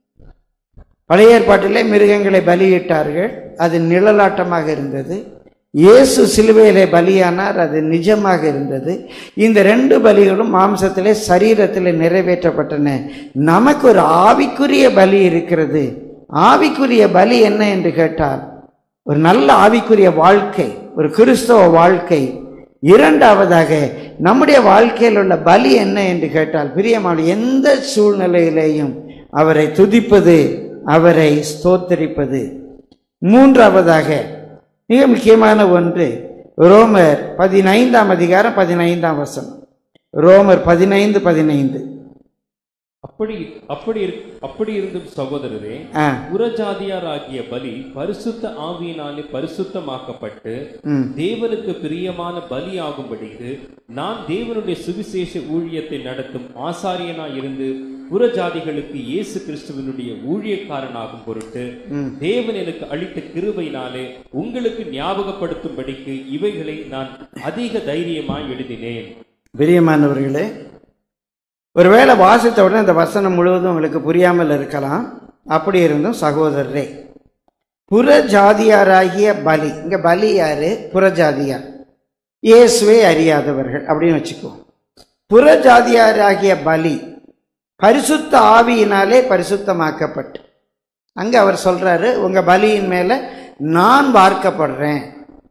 பழைய ஏற்பாட்டிலே மிருகங்களை பலியிட்டார்கள், அது நிழலாட்டமாக இருந்தது. இயேசு சிலுவையிலே பலியானார், அது நிஜமாக இருந்தது. இந்த ரெண்டு பலிகளும் மாம்சத்திலே சரீரத்திலே நிறைவேற்றப்பட்டன. நமக்கு ஒரு ஆவிக்குரிய பலி இருக்கிறது. ஆவிக்குரிய பலி என்ன என்று கேட்டால், ஒரு நல்ல ஆவிக்குரிய வாழ்க்கை, ஒரு கிறிஸ்தவ வாழ்க்கை. இரண்டாவதாக நம்முடைய வாழ்க்கையில் உள்ள பலி என்ன என்று கேட்டால், பிரியமான எந்த சூழ்நிலையிலேயும் அவரை துதிப்பது, அவரை ஸ்தோத்தரிப்பது. மூன்றாவதாக மிக முக்கியமான ஒன்று, ரோமர் பதினைந்தாம் அதிகாரம் பதினைந்தாம் வசனம். ரோமர் பதினைந்து பதினைந்து. அப்படி அப்படி அப்படி இருந்தும் சகோதரரே, புறஜாதியார் ஆகிய பலி பரிசுத்த ஆவியினாலே பரிசுத்தமாக்கப்பட்டு தேவனுக்கு பிரியமான பலி ஆகும்படிக்கு நான் தேவனுடைய சுவிசேஷ ஊழியத்தை நடத்தும் ஆசாரியனாய் இருந்து புறஜாதிகளுக்கு இயேசு கிறிஸ்துவனுடைய ஊழியக்காரனாகும் பொருட்டு தேவன் எனக்கு அளித்த கிருபையினாலே உங்களுக்கு ஞாபகப்படுத்தும்படிக்கு இவைகளை நான் அதிக தைரியமாய் எழுதினேன். பிரியமானவர்களே, ஒருவேளை வாசித்த உடனே இந்த வசனம் முழுவதும் உங்களுக்கு புரியாமல் இருக்கலாம். அப்படி இருந்தும் சகோதரரே, புறஜாதியாராகிய பலி, இங்க பலி யாரு? புறஜாதியார், இயேசுவை அறியாதவர்கள் அப்படின்னு வச்சுக்கோ. புறஜாதியாராகிய பலி பரிசுத்த ஆவியினாலே பரிசுத்தமாக்கப்பட்டு, அங்க அவர் சொல்றாரு, உங்க பலியின் மேல நான் வார்க்கப்படுறேன்.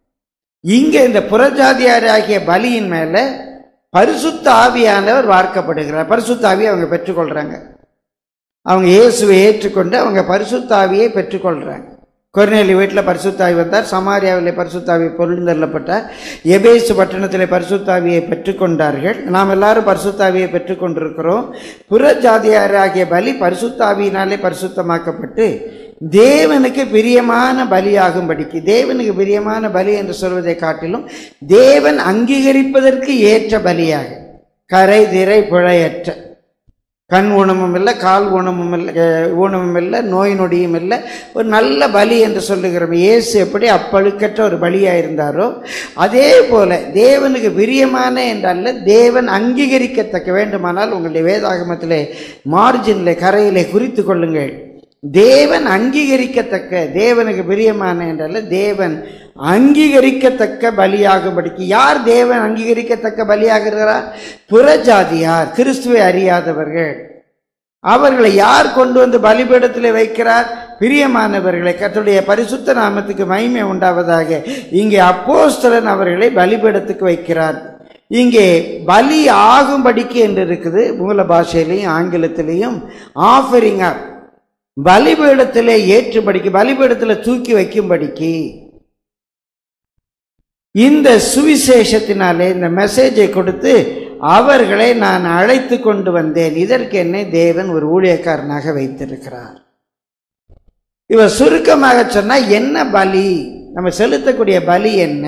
இங்க இந்த புறஜாதியாராகிய பலியின் மேல பரிசுத்த ஆவியானவர் வார்க்கப்படுகிறார். பரிசுத்த ஆவியை அவங்க பெற்றுக்கொள்றாங்க. அவங்க இயேசுவை ஏற்றுக்கொண்டு அவங்க பரிசுத்த ஆவியை பெற்றுக்கொள்றாங்க. கொர்நேலி வீட்டில் பரிசுத்தாவி வந்தார், சமாரியாவிலே பரிசுத்தாவி பொருந்தள்ளப்பட்டார், எபேசு பட்டணத்திலே பரிசுத்தாவியை பெற்றுக்கொண்டார்கள். நாம் எல்லாரும் பரிசுத்தாவியை பெற்றுக்கொண்டிருக்கிறோம். புறஜாதியாராகிய பலி பரிசுத்தாவியினாலே பரிசுத்தமாக்கப்பட்டு தேவனுக்கு பிரியமான பலியாகும்படிக்கு, தேவனுக்கு பிரியமான பலி என்று சொல்வதை காட்டிலும் தேவன் அங்கீகரிப்பதற்கு ஏற்ற பலியாக, கரை திரை பிழையற்ற, கண் ஊனமும் இல்லை, கால் ஊனமும் இல்லை, ஊனமும் இல்லை, நோய் நொடியும் இல்லை, ஒரு நல்ல பலி என்று சொல்லுகிறோம். இயேசு எப்படி அப்பழுக்கற்ற ஒரு பலியாக இருந்தாரோ அதே போல தேவனுக்கு பிரியமான என்றல்ல, தேவன் அங்கீகரிக்கத்தக்க. வேண்டுமானால் உங்களுடைய வேதாகமத்திலே மார்ஜினிலே கரையிலே குறித்து கொள்ளுங்கள். தேவன் அங்கீகரிக்கத்தக்க, தேவனுக்கு பிரியமான என்றல்ல, தேவன் அங்கீகரிக்கத்தக்க பலியாகும்படிக்கு. யார் தேவன் அங்கீகரிக்கத்தக்க பலியாகிறார்? புறஜாதியார், கிறிஸ்துவை அறியாதவர்கள். அவர்களை யார் கொண்டு வந்து பலிபீடத்தில் வைக்கிறார்? பிரியமானவர்களை. கர்த்தருடைய பரிசுத்த நாமத்துக்கு மகிமை உண்டாவதாக. இங்கே அப்போஸ்தலன் அவர்களை பலிபீடத்துக்கு வைக்கிறார். இங்கே பலி ஆகும்படிக்கு என்று இருக்குது மூல பாஷையிலையும் ஆங்கிலத்திலையும். ஆஃபரிங் அப், பலிபீடத்திலே ஏற்றும்படிக்கு, பலிபீடத்தில் தூக்கி வைக்கும்படிக்கு. இந்த சுவிசேஷத்தினாலே இந்த மெசேஜை கொடுத்து அவர்களை நான் அழைத்து கொண்டு வந்தேன். இதற்கு என்னை தேவன் ஒரு ஊழியக்காரனாக வைத்திருக்கிறார். இவர் சுருக்கமாக சொன்னா என்ன பலி, நம்ம செலுத்தக்கூடிய பலி என்ன?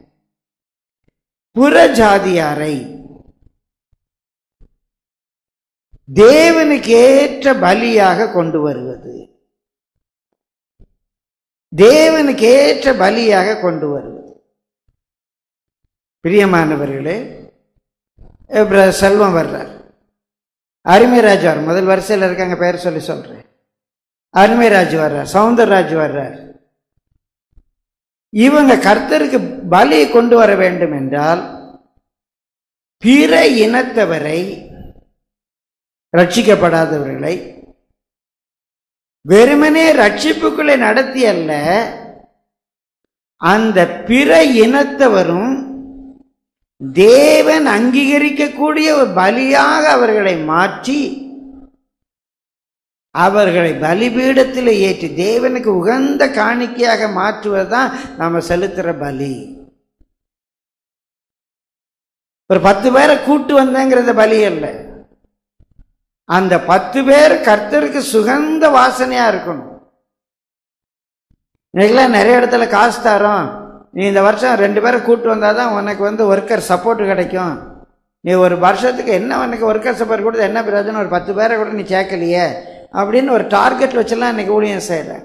புறஜாதியாரை தேவனுக்கு ஏற்ற பலியாக கொண்டு வருவது, தேவனுக்கு ஏற்ற பலியாக கொண்டு வருவது. பிரியமானவர்களே, செல்வம் வர்றார், அருமைராஜ் வர்றார், முதல் வரிசையில் இருக்காங்க, பெயர் சொல்லி சொல்றேன். அருமைராஜ் வர்றார், சவுந்தரராஜ் வர்றார். இவங்க கர்த்தருக்கு பலியை கொண்டு வர வேண்டும் என்றால் பிற இனத்தவரை, ரட்சிக்கப்படாதவர்களை வெறுமனே ரட்சிப்புக்குள்ளே நடத்தி அல்ல, அந்த பிற இனத்தவரும் தேவன் அங்கீகரிக்கக்கூடிய ஒரு பலியாக அவர்களை மாற்றி அவர்களை பலிபீடத்தில் ஏற்றி தேவனுக்கு உகந்த காணிக்கையாக மாற்றுவதுதான் நாம செலுத்துற பலி. ஒரு பத்து பேரை கூட்டு வந்தேங்கிறத பலி அல்ல, அந்த பத்து பேர் கர்த்தருக்கு சுகந்த வாசனையா இருக்கணும். இன்னைக்கெல்லாம் நிறைய இடத்துல காசு தரோம், நீ இந்த வருஷம் ரெண்டு பேரை கூட்டு வந்தாதான் உனக்கு வந்து ஒர்க்கர் சப்போர்ட் கிடைக்கும், நீ ஒரு வருஷத்துக்கு என்ன உனக்கு ஒர்க்கர் சப்போர்ட் கொடுத்து என்ன பிரயோஜனம், ஒரு பத்து பேரை கூட நீ சேர்க்கலையே அப்படின்னு ஒரு டார்கெட் வச்செல்லாம் இன்னைக்கு ஊழியம் செய்யறாங்க.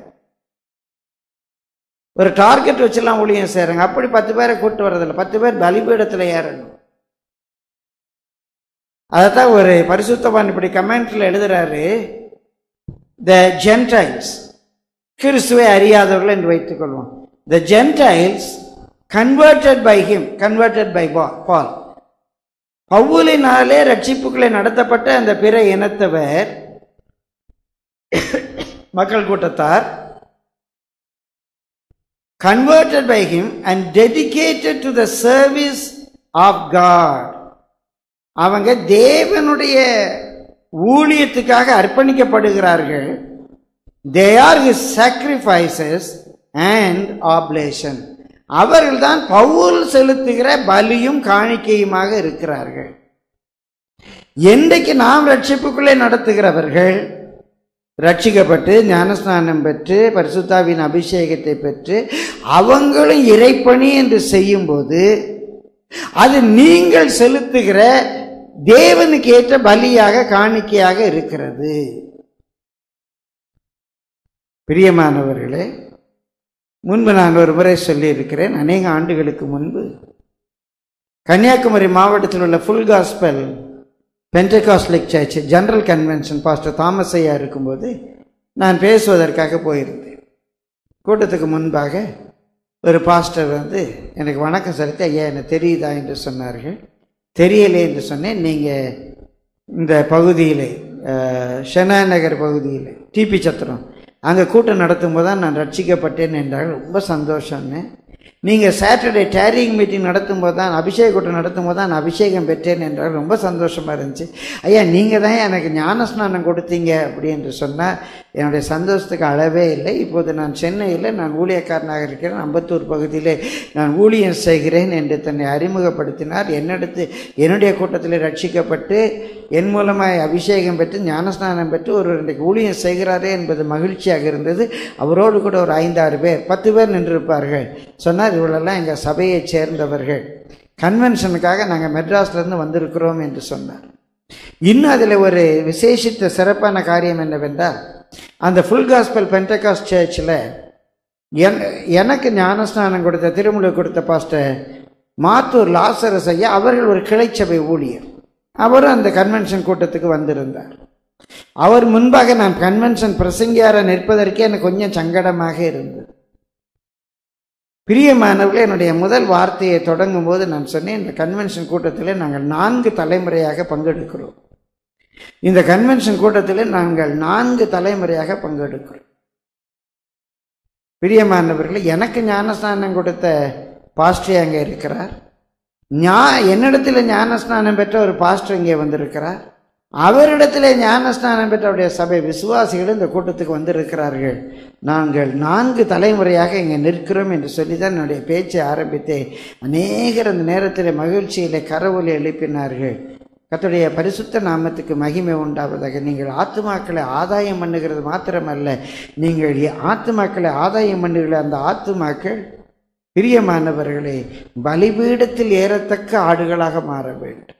ஒரு டார்கெட் வச்செல்லாம் ஊழியம் செய்யறாங்க. அப்படி பத்து பேரை கூட்டு வர்றதில்லை, பத்து பேர் பலிபீடத்தில் ஏறணும். அதைத்தான் ஒரு பரிசுத்தவான் இப்படி கமெண்ட்ல எழுதுறாரு, த ஜென்டைல்ஸ், கிறிஸ்துவை அறியாதவர்கள் என்று வைத்துக் கொள்வோம், the gentiles converted by him, converted by Paul, பவுலினாலே ரட்சிப்புக்களை நடத்தப்பட்ட அந்த பிற இனத்தவர் மக்கள் கூட்டத்தார் converted by him and dedicated to the service of God. அவங்க தேவனுடைய ஊழியத்துக்காக அர்ப்பணிக்கப்படுகிறார்கள். They are his sacrifices and oblation. அவர்கள்தான் பவுல் செலுத்துகிற பலியும் காணிக்கையுமாக இருக்கிறார்கள். என்றைக்கு நாம் ரட்சிப்புக்குள்ளே நடத்துகிறவர்கள் ரட்சிக்கப்பட்டு ஞானஸ்நானம் பெற்று பரிசுத்தாவின் அபிஷேகத்தை பெற்று அவங்களும் இறைப்பணி என்று செய்யும் போது அது நீங்கள் செலுத்துகிற தேவனுக்கு ஏற்ற பலியாக காணிக்கையாக இருக்கிறது. பிரியமானவர்களே, முன்பு நான் ஒரு முறை சொல்லி இருக்கிறேன், அநேக ஆண்டுகளுக்கு முன்பு கன்னியாகுமரி மாவட்டத்தில் உள்ள full gospel pentecostal church general convention pastor Thomas ஐயா இருக்கும்போது நான் பேசுவதற்காக போயிருந்தேன். கூட்டத்துக்கு முன்பாக ஒரு பாஸ்டர் வந்து எனக்கு வணக்கம் செலுத்தி, ஐயா எனக்கு தெரியுதா என்று சொன்னார்கள். தெரியலே என்று சொன்னேன். நீங்கள் இந்த பகுதியில் ஷெனா நகர் பகுதியில் டிபி சத்திரம் அங்கே கூட்டம் நடத்தும் போது தான் நான் ரட்சிக்கப்பட்டேன் என்றார்கள். ரொம்ப சந்தோஷம்னு. நீங்கள் சாட்டர்டே டேரிங் மீட்டிங் நடத்தும் போது தான், அபிஷேக கூட்டம் நடத்தும் போது தான் நான் அபிஷேகம் பெற்றேன் என்றால் ரொம்ப சந்தோஷமாக இருந்துச்சு. ஐயா நீங்கள் தான் எனக்கு ஞானஸ்நானம் கொடுத்தீங்க அப்படி என்று சொன்னால் என்னுடைய சந்தோஷத்துக்கு அளவே இல்லை. இப்போது நான் சென்னையில் நான் ஊழியக்காரனாக இருக்கிறேன், அம்பத்தூர் பகுதியிலே நான் ஊழியம் செய்கிறேன் என்று தன்னை அறிமுகப்படுத்தினார். என்னிடத்து என்னுடைய கூட்டத்தில் ரட்சிக்கப்பட்டு என் மூலமாக அபிஷேகம் பெற்று ஞானஸ்நானம் பெற்று ஒரு இன்றைக்கு ஊழியம் செய்கிறாரே என்பது மகிழ்ச்சியாக இருந்தது. அவரோடு கூட ஒரு ஐந்தாறு பேர் பத்து பேர் நின்றிருப்பார்கள். சொன்னார், இவளெல்லாம் எங்கள் சபையை சேர்ந்தவர்கள், கன்வென்ஷனுக்காக நாங்கள் மெட்ராஸ்லேருந்து வந்திருக்கிறோம் என்று சொன்னார். இன்னும் அதில் ஒரு விசேஷித்த சிறப்பான காரியம் என்னவென்றால், அந்த ஃபுல் காஸ்பல் பென்டெகாஸ்ட் சர்ச்சில் என் எனக்கு ஞானஸ்நானம் கொடுத்த திருமுழு கொடுத்த பாஸ்டர் மாத்தூர் லாசரஸ் ஐயா அவர்கள் ஒரு கிளைச்சபை ஊழியர். அவரும் அந்த கன்வென்ஷன் கூட்டத்துக்கு வந்திருந்தார். அவர் முன்பாக நான் கன்வென்ஷன் பிரசங்கியார நிற்பதற்கே எனக்கு கொஞ்சம் சங்கடமாக இருந்தது. பிரியமானவர்களே, என்னுடைய முதல் வார்த்தையை தொடங்கும் போது நான் சொன்னேன், இந்த கன்வென்ஷன் கூட்டத்தில் நாங்கள் நான்கு தலைமுறையாக பங்கெடுக்கிறோம். இந்த கன்வென்ஷன் கூட்டத்தில் நாங்கள் நான்கு தலைமுறையாக பங்கெடுக்கிறோம். பிரியமானவர்களே, எனக்கு ஞானஸ்நானம் கொடுத்த பாஸ்டர் அங்கே இருக்கிறார். ஞா என்னிடத்தில் ஞானஸ்நானம் பெற்ற ஒரு பாஸ்டர் இங்கே வந்திருக்கிறார். அவரிடத்திலே ஞானஸ்நானம் பெற்ற அவருடைய சபை விசுவாசிகள் இந்த கூட்டத்துக்கு வந்திருக்கிறார்கள். நாங்கள் நான்கு தலைமுறையாக இங்கே நிற்கிறோம் என்று சொல்லி தான் என்னுடைய பேச்சை ஆரம்பித்தேன். அநேகர் அந்த நேரத்தில் மகிழ்ச்சியிலே கரவொலி எழுப்பினார்கள். கர்த்தருடைய பரிசுத்த நாமத்துக்கு மகிமை உண்டாவதாக. நீங்கள் ஆத்துமாக்களை ஆதாயம் பண்ணுகிறது மாத்திரமல்ல, நீங்கள் ஆத்துமாக்களை ஆதாயம் பண்ணுகிற அந்த ஆத்துமாக்கள் பிரியமானவர்களே பலிபீடத்தில் ஏறத்தக்க ஆடுகளாக மாற வேண்டும்.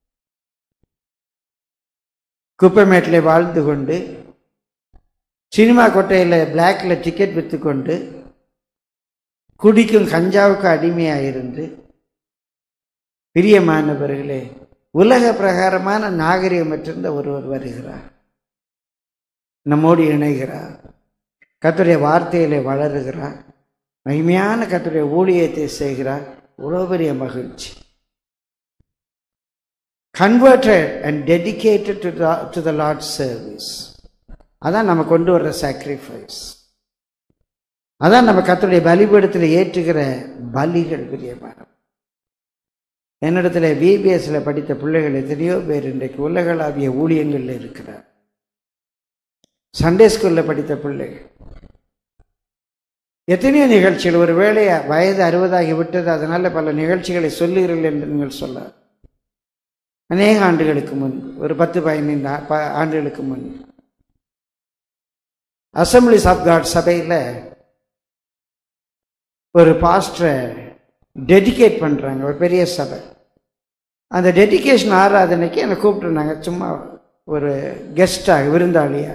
குப்பைமேட்டில் வாழ்ந்து கொண்டு சினிமா கொட்டையில் பிளாக்ல டிக்கெட் விற்று கொண்டு குடிக்கும் கஞ்சாவுக்கு அடிமையாக இருந்து பிரியமானவர்களே உலக பிரகாரமான நாகரிகம் பெற்றிருந்த ஒருவர் வருகிறார், நம்மோடு இணைகிறார், கர்த்தருடைய வார்த்தையிலே வளருகிறார், மகிமையான கர்த்தருடைய ஊழியத்தை செய்கிறார். இவ்வளோ பெரிய மகிழ்ச்சி. Converted and dedicated to the, to the Lord's service. அதான் நம்ம கொண்டு வர்ற சாக்ரிஃபைஸ். அதான் நம்ம கர்த்தருடைய பலிபீடத்தில் ஏற்றுகிற பலிகள். பிரியமான என்னிடத்துல பிபிஎஸ்ல படித்த பிள்ளைகள் எத்தனையோ பேர் இன்றைக்கு உலகளாவிய ஊழியங்களில் இருக்கிறார். சண்டே ஸ்கூல்ல படித்த பிள்ளைகள் எத்தனையோ நிகழ்ச்சிகள். ஒரு வேளை வயது அறுபதாகி விட்டது, அதனால பல நிகழ்ச்சிகளை சொல்லுகிறீர்கள் என்று நீங்கள் சொல்ல. அநேக ஆண்டுகளுக்கு முன், ஒரு பத்து பதினைந்து ஆண்டுகளுக்கு முன் அசம்பிளிஸ் ஆஃப் காட் சபையில் ஒரு பாஸ்டரை டெடிகேட் பண்ணுறாங்க, ஒரு பெரிய சபை. அந்த டெடிகேஷன் ஆராதனைக்கு என்னை கூப்பிட்டுருந்தாங்க, சும்மா ஒரு கெஸ்டாக, விருந்தாளியாக.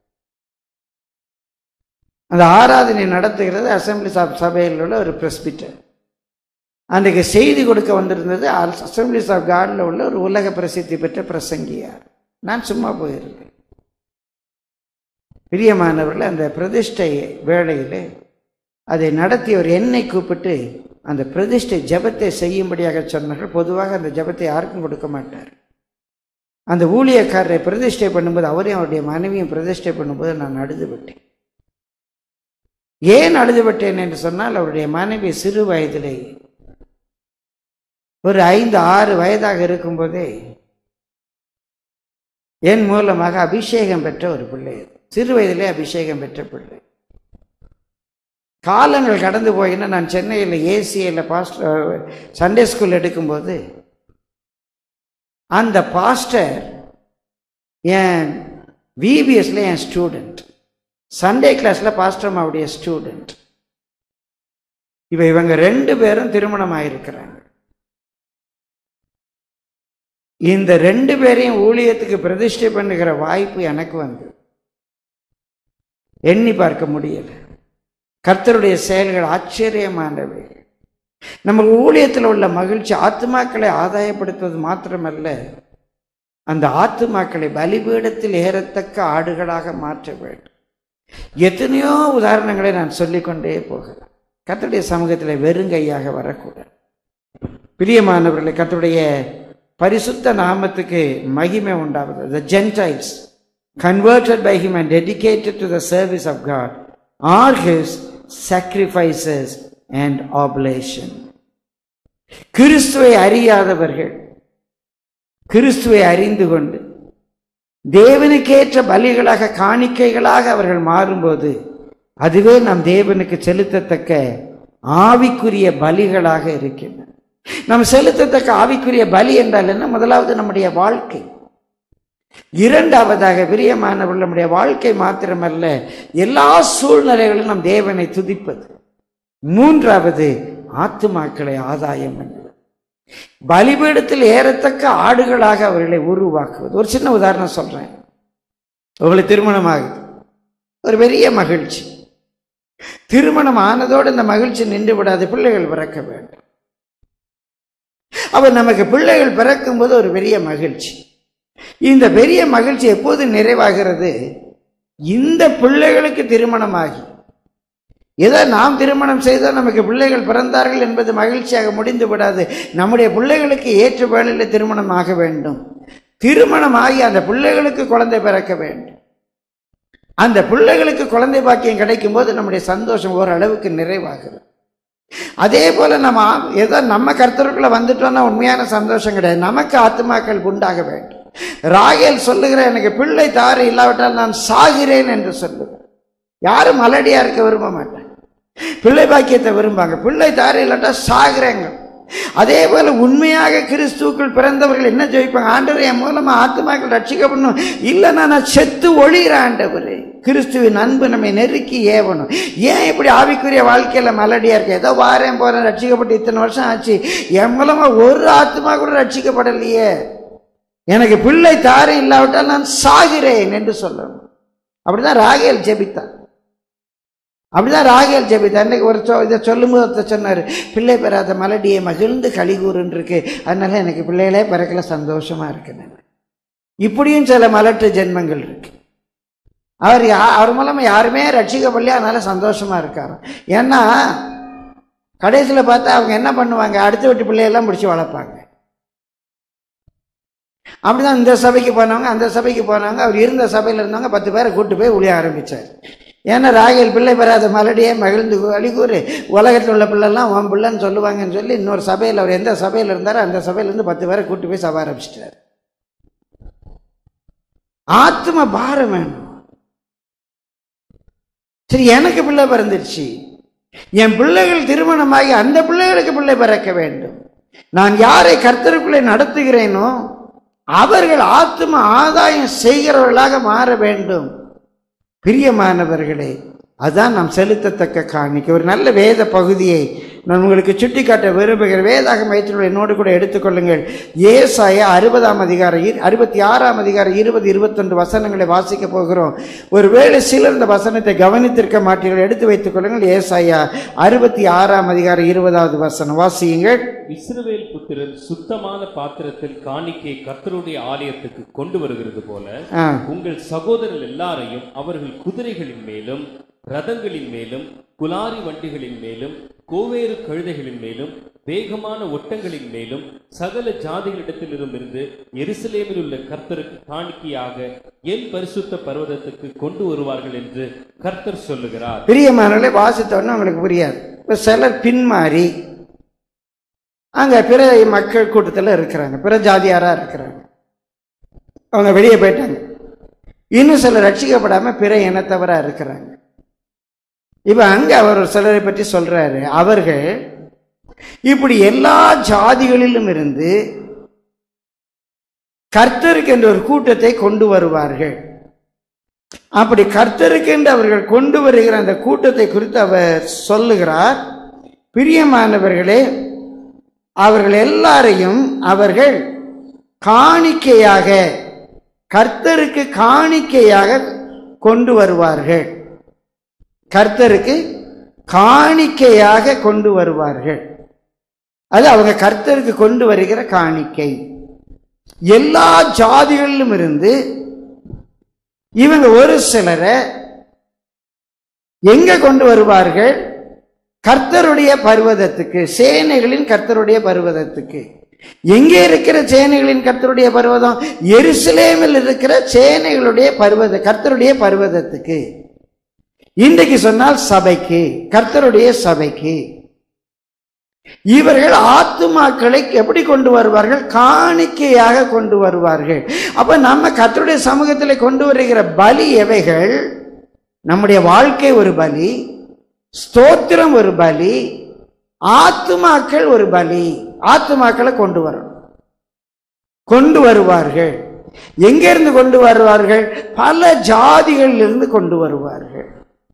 அந்த ஆராதனை நடத்துகிறது அசம்பிளிஸ் ஆஃப் சபையில் உள்ள ஒரு பிரஸ்பிட்டர். அன்றைக்கு செய்தி கொடுக்க வந்திருந்தது அசம்பிளிஸ் ஆஃப் காட்ல உள்ள ஒரு உலக பிரசித்தி பெற்ற பிரசங்கியார். நான் சும்மா போயிருக்கேன். பிரியமானவர்கள், அந்த பிரதிஷ்டை வேளையிலே அதை நடத்தி ஒரு என்னை கூப்பிட்டு அந்த பிரதிஷ்டை ஜபத்தை செய்யும்படியாக சொன்னார்கள். பொதுவாக அந்த ஜபத்தை யாருக்கும் கொடுக்க மாட்டார். அந்த ஊழியக்காரரை பிரதிஷ்டை பண்ணும்போது, அவரையும் அவருடைய மனைவியும் பிரதிஷ்டை பண்ணும்போது நான் அழுது விட்டேன். ஏன் அழுது விட்டேன் என்று சொன்னால், அவருடைய மனைவி சிறு வயதிலே ஒரு ஐந்து ஆறு வயதாக இருக்கும்போதே என் மூலமாக அபிஷேகம் பெற்ற ஒரு பிள்ளை. சிறு வயதிலே அபிஷேகம் பெற்ற பிள்ளை. காலங்கள் கடந்து போயின்னா, நான் சென்னையில் ஏசியில் பாஸ்டர் சண்டே ஸ்கூல் எடுக்கும்போது அந்த பாஸ்டர் என் விபிஎஸ்ல என் ஸ்டூடெண்ட், சண்டே கிளாஸ்ல பாஸ்டர் அம்மாவுடைய ஸ்டூடெண்ட். இவ இவங்க ரெண்டு பேரும் திருமணம் ஆயிருக்கிறாங்க. இந்த ரெண்டு பேரையும் ஊழியத்துக்கு பிரதிஷ்டை பண்ணுகிற வாய்ப்பு எனக்கு வந்து எண்ணி பார்க்க முடியல. கர்த்தருடைய செயல்கள் ஆச்சரியமானவை. நம்ம ஊழியத்தில் உள்ள மகிழ்ச்சி ஆத்துமாக்களை ஆதாயப்படுத்துவது மாத்திரமல்ல, அந்த ஆத்துமாக்களை பலிபீடத்தில் ஏறத்தக்க ஆடுகளாக மாற்ற வேண்டும். எத்தனையோ உதாரணங்களை நான் சொல்லிக்கொண்டே போகிறேன். கர்த்தருடைய சமூகத்தில் வெறுங்கையாக வரக்கூடாது. பிரியமானவர்களை, கர்த்தருடைய பரிசுத்த நாமத்துக்கு மகிமை உண்டாவது. The Gentiles converted by him and dedicated to the service of God are his sacrifices and oblation. கிறிஸ்துவை அறியாதவர்கள் கிறிஸ்துவை அறிந்து கொண்டு தேவனுக்கேற்ற பலிகளாக, காணிக்கைகளாக அவர்கள் மாறும்போது, அதுவே நாம் தேவனுக்கு செலுத்தத்தக்க ஆவிக்குரிய பலிகளாக இருக்கின்றன. நாம் செலுத்தத்தக்க ஆவிக்குரிய பலி என்றால் என்ன? முதலாவது நம்முடைய வாழ்க்கை. இரண்டாவதாக பிரியமானவர்கள், நம்முடைய வாழ்க்கை மாத்திரமல்ல, எல்லா சூழ்நிலைகளிலும் நம் தேவனை துதிப்பது. மூன்றாவது ஆத்துமாக்களை ஆதாயம் பண்ணுவது, பலிபீடத்தில் ஏறத்தக்க ஆடுகளாக அவர்களை உருவாக்குவது. ஒரு சின்ன உதாரணம் சொல்றேன். உங்களுக்கு திருமணம் ஆகுது, ஒரு பெரிய மகிழ்ச்சி. திருமணம் ஆனதோடு இந்த மகிழ்ச்சி நின்று விடாது, பிள்ளைகள் பிறக்க வேண்டும். அவர் நமக்கு பிள்ளைகள் பிறக்கும் போது ஒரு பெரிய மகிழ்ச்சி. இந்த பெரிய மகிழ்ச்சி எப்போது நிறைவாகிறது? இந்த பிள்ளைகளுக்கு திருமணமாகி, ஏதோ நாம் திருமணம் செய்தால் நமக்கு பிள்ளைகள் பிறந்தார்கள் என்பது மகிழ்ச்சியாக முடிந்து விடாது. நம்முடைய பிள்ளைகளுக்கு ஏற்ற வேளையில் திருமணம் ஆக வேண்டும். திருமணமாகி அந்த பிள்ளைகளுக்கு குழந்தை பிறக்க வேண்டும். அந்த பிள்ளைகளுக்கு குழந்தை பாக்கியம் கிடைக்கும் போது நம்முடைய சந்தோஷம் ஓரளவுக்கு நிறைவாகிறது. அதே போல நம்ம ஏதோ நம்ம கர்த்தருக்குள்ள வந்துட்டோம்னா உண்மையான சந்தோஷம் கிடையாது. நமக்கு ஆத்துமாக்கள் உண்டாக வேண்டும். ராகேல் சொல்லுகிற எனக்கு பிள்ளை தாரு இல்லாவிட்டால் நான் சாகிறேன் என்று சொல்லுகிறேன். யாரும் மலடியா இருக்க விரும்ப மாட்டாங்க, பிள்ளை பாக்கியத்தை விரும்பாங்க. பிள்ளை தாரு இல்லாட்டா சாகிறேங்க. அதே போல உண்மையாக கிறிஸ்துவுக்குள் பிறந்தவர்கள் என்ன ஜெயிப்பாங்க? ஆண்டவரே என் மூலமா ஆத்துமாக்கள் ரட்சிக்கப்படணும், இல்லைன்னா நான் செத்து ஒழிகிற ஆண்டவரே. கிறிஸ்துவின் அன்பு நம்மை நெருக்கி ஏவணும். ஏன் இப்படி ஆவிக்குரிய வாழ்க்கையில மலடியா இருக்கு? ஏதோ வாரேன் போறேன், ரட்சிக்கப்பட்டு இத்தனை வருஷம் ஆச்சு, என் மூலமா ஒரு ஆத்மா கூட ரட்சிக்கப்படலையே, எனக்கு பிள்ளை தாரம் இல்லாவிட்டால் நான் சாகிறேன் என்று சொல்லணும். அப்படிதான் ராகேல் ஜெபித்தார். அப்படிதான் ராகேல் ஜெபித்தார். அன்னைக்கு ஒரு இதை சொல்லும்போது சொன்னார், பிள்ளை பெறாத மலடியை மகிழ்ந்து கலிகூறுன்னு இருக்கு, அதனால எனக்கு பிள்ளைகளே பிறக்கல, சந்தோஷமா இருக்குன்னு. இப்படியும் சில மலட்டு ஜென்மங்கள் இருக்கு. அவர் யா அவர் மூலமா யாருமே ரட்சிக்கப்படலையா, அதனால சந்தோஷமா இருக்காரு. ஏன்னா கடைசியில் பார்த்தா அவங்க என்ன பண்ணுவாங்க, அடுத்த வீட்டு பிள்ளையெல்லாம் பிடிச்சி வளர்ப்பாங்க. அப்படிதான் இந்த சபைக்கு போனவங்க அந்த சபைக்கு போனவங்க, அவர் இருந்த சபையில் இருந்தவங்க பத்து பேரை கூட்டு போய் உளிய ஆரம்பிச்சார். ஏன்னா ராகேல் பிள்ளை பெறாத மலடியே மகிழ்ந்து அழிகூறு, உலகத்தில் உள்ள பிள்ளைலாம் உன் பிள்ளைன்னு சொல்லுவாங்கன்னு சொல்லி இன்னொரு சபையில், அவர் எந்த சபையில் இருந்தாரோ அந்த சபையிலேருந்து பத்து பேரை கூட்டு போய் சபை ஆரம்பிச்சிட்டார். ஆத்ம பாரம் வேணும். சரி, எனக்கு பிள்ளை பிறந்துருச்சு, என் பிள்ளைகள் திருமணமாகி அந்த பிள்ளைகளுக்கு பிள்ளை பிறக்க வேண்டும். நான் யாரை கர்த்தருக்குள்ளே நடத்துகிறேனோ அவர்கள் ஆத்ம ஆதாயம் செய்கிறவர்களாக மாற வேண்டும். பிரியமானவர்களே, அதுதான் நாம் செலுத்தத்தக்க காணிக்கை. ஒரு நல்ல வேத பகுதியை நான் உங்களுக்கு சுட்டி காட்ட விரும்புகிறேன். வேதாகம மைத்திரோடு என்னோடு கூட எடுத்துக்கொள்ளுங்கள். ஏசாயா அறுபதாம் அதிகாரம் அறுபத்தி ஆறாம் அதிகாரம் இருபது இருபத்தொன்று வசனங்களை வாசிக்க போகிறோம். ஒருவேளை சிலர் இந்த வசனத்தை கவனித்திருக்க மாட்டீர்கள், எடுத்து வைத்துக் கொள்ளுங்கள். ஏசாயா அறுபத்தி ஆறாம் அதிகாரம் இருபதாவது வசனம் வாசியுங்கள். இஸ்ரவேல் புத்திரர் சுத்தமான பாத்திரத்தில் காணிக்கை கர்த்தருடைய ஆலயத்துக்கு கொண்டு வருகிறது போல உங்கள் சகோதரர் எல்லாரையும் அவர்கள் குதிரைகளின் மேலும் ரதங்களின் மேலும் குலாரி வண்டிகளின் மேலும் கோவேறு கழுதைகளின் மேலும் வேகமான ஒட்டங்களின் மேலும் சகல ஜாதிகளிடத்திலிருந்து எருசலேமில் உள்ள கர்த்தருக்கு காணிக்கையாக என் பரிசுத்த பர்வதத்துக்கு கொண்டு வருவார்கள் என்று கர்த்தர் சொல்லுகிறார். பிரியமானவர்களே, வாசித்தோன்னு உங்களுக்கு புரியாது. இப்ப சிலர் பின்மாறி அங்க பிற மக்கள் கூட்டத்தில் இருக்கிறாங்க, பிற ஜாதியாரா இருக்கிறாங்க, அவங்க வெளியே போயிட்டாங்க. இன்னும் சிலர் ரட்சிக்கப்படாம பிற இனத்தவரா இருக்கிறாங்க. இப்ப அங்க அவர் சிலரை பற்றி சொல்றாரு. அவர்கள் இப்படி எல்லா ஜாதிகளிலும் இருந்து கர்த்தருக்கு என்ற ஒரு கூட்டத்தை கொண்டு வருவார்கள். அப்படி கர்த்தருக்கு என்று அவர்கள் கொண்டு வருகிற அந்த கூட்டத்தை குறித்து அவர் சொல்லுகிறார். பிரியமானவர்களே, அவர்கள் எல்லாரையும் அவர்கள் காணிக்கையாக கர்த்தருக்கு காணிக்கையாக கொண்டு வருவார்கள். கர்த்தருக்கு காணிக்கையாக கொண்டு வருவார்கள். அது அவங்க கர்த்தருக்கு கொண்டு வருகிற காணிக்கை. எல்லா ஜாதிகளிலும் இருந்து இவங்க ஒரு சிலரை எங்க கொண்டு வருவார்கள்? கர்த்தருடைய பர்வதத்துக்கு, சேனைகளின் கர்த்தருடைய பர்வதத்துக்கு. எங்கே இருக்கிற சேனைகளின் கர்த்தருடைய பர்வதம்? எருசலேமில் இருக்கிற சேனைகளுடைய பர்வத கர்த்தருடைய பர்வதத்துக்கு. இன்றைக்கு சொன்னால் சபைக்கு, கர்த்தருடைய சபைக்கு. இவர்கள் ஆத்துமாக்களை எப்படி கொண்டு வருவார்கள்? காணிக்கையாக கொண்டு வருவார்கள். அப்ப நம்ம கர்த்தருடைய சமூகத்தில் கொண்டு வருகிற பலி எவைகள்? நம்முடைய வாழ்க்கை ஒரு பலி, ஸ்தோத்திரம் ஒரு பலி, ஆத்துமாக்கள் ஒரு பலி. ஆத்துமாக்களை கொண்டு வரணும், கொண்டு வருவார்கள். எங்கிருந்து கொண்டு வருவார்கள்? பல ஜாதிகளில் இருந்து கொண்டு வருவார்கள்.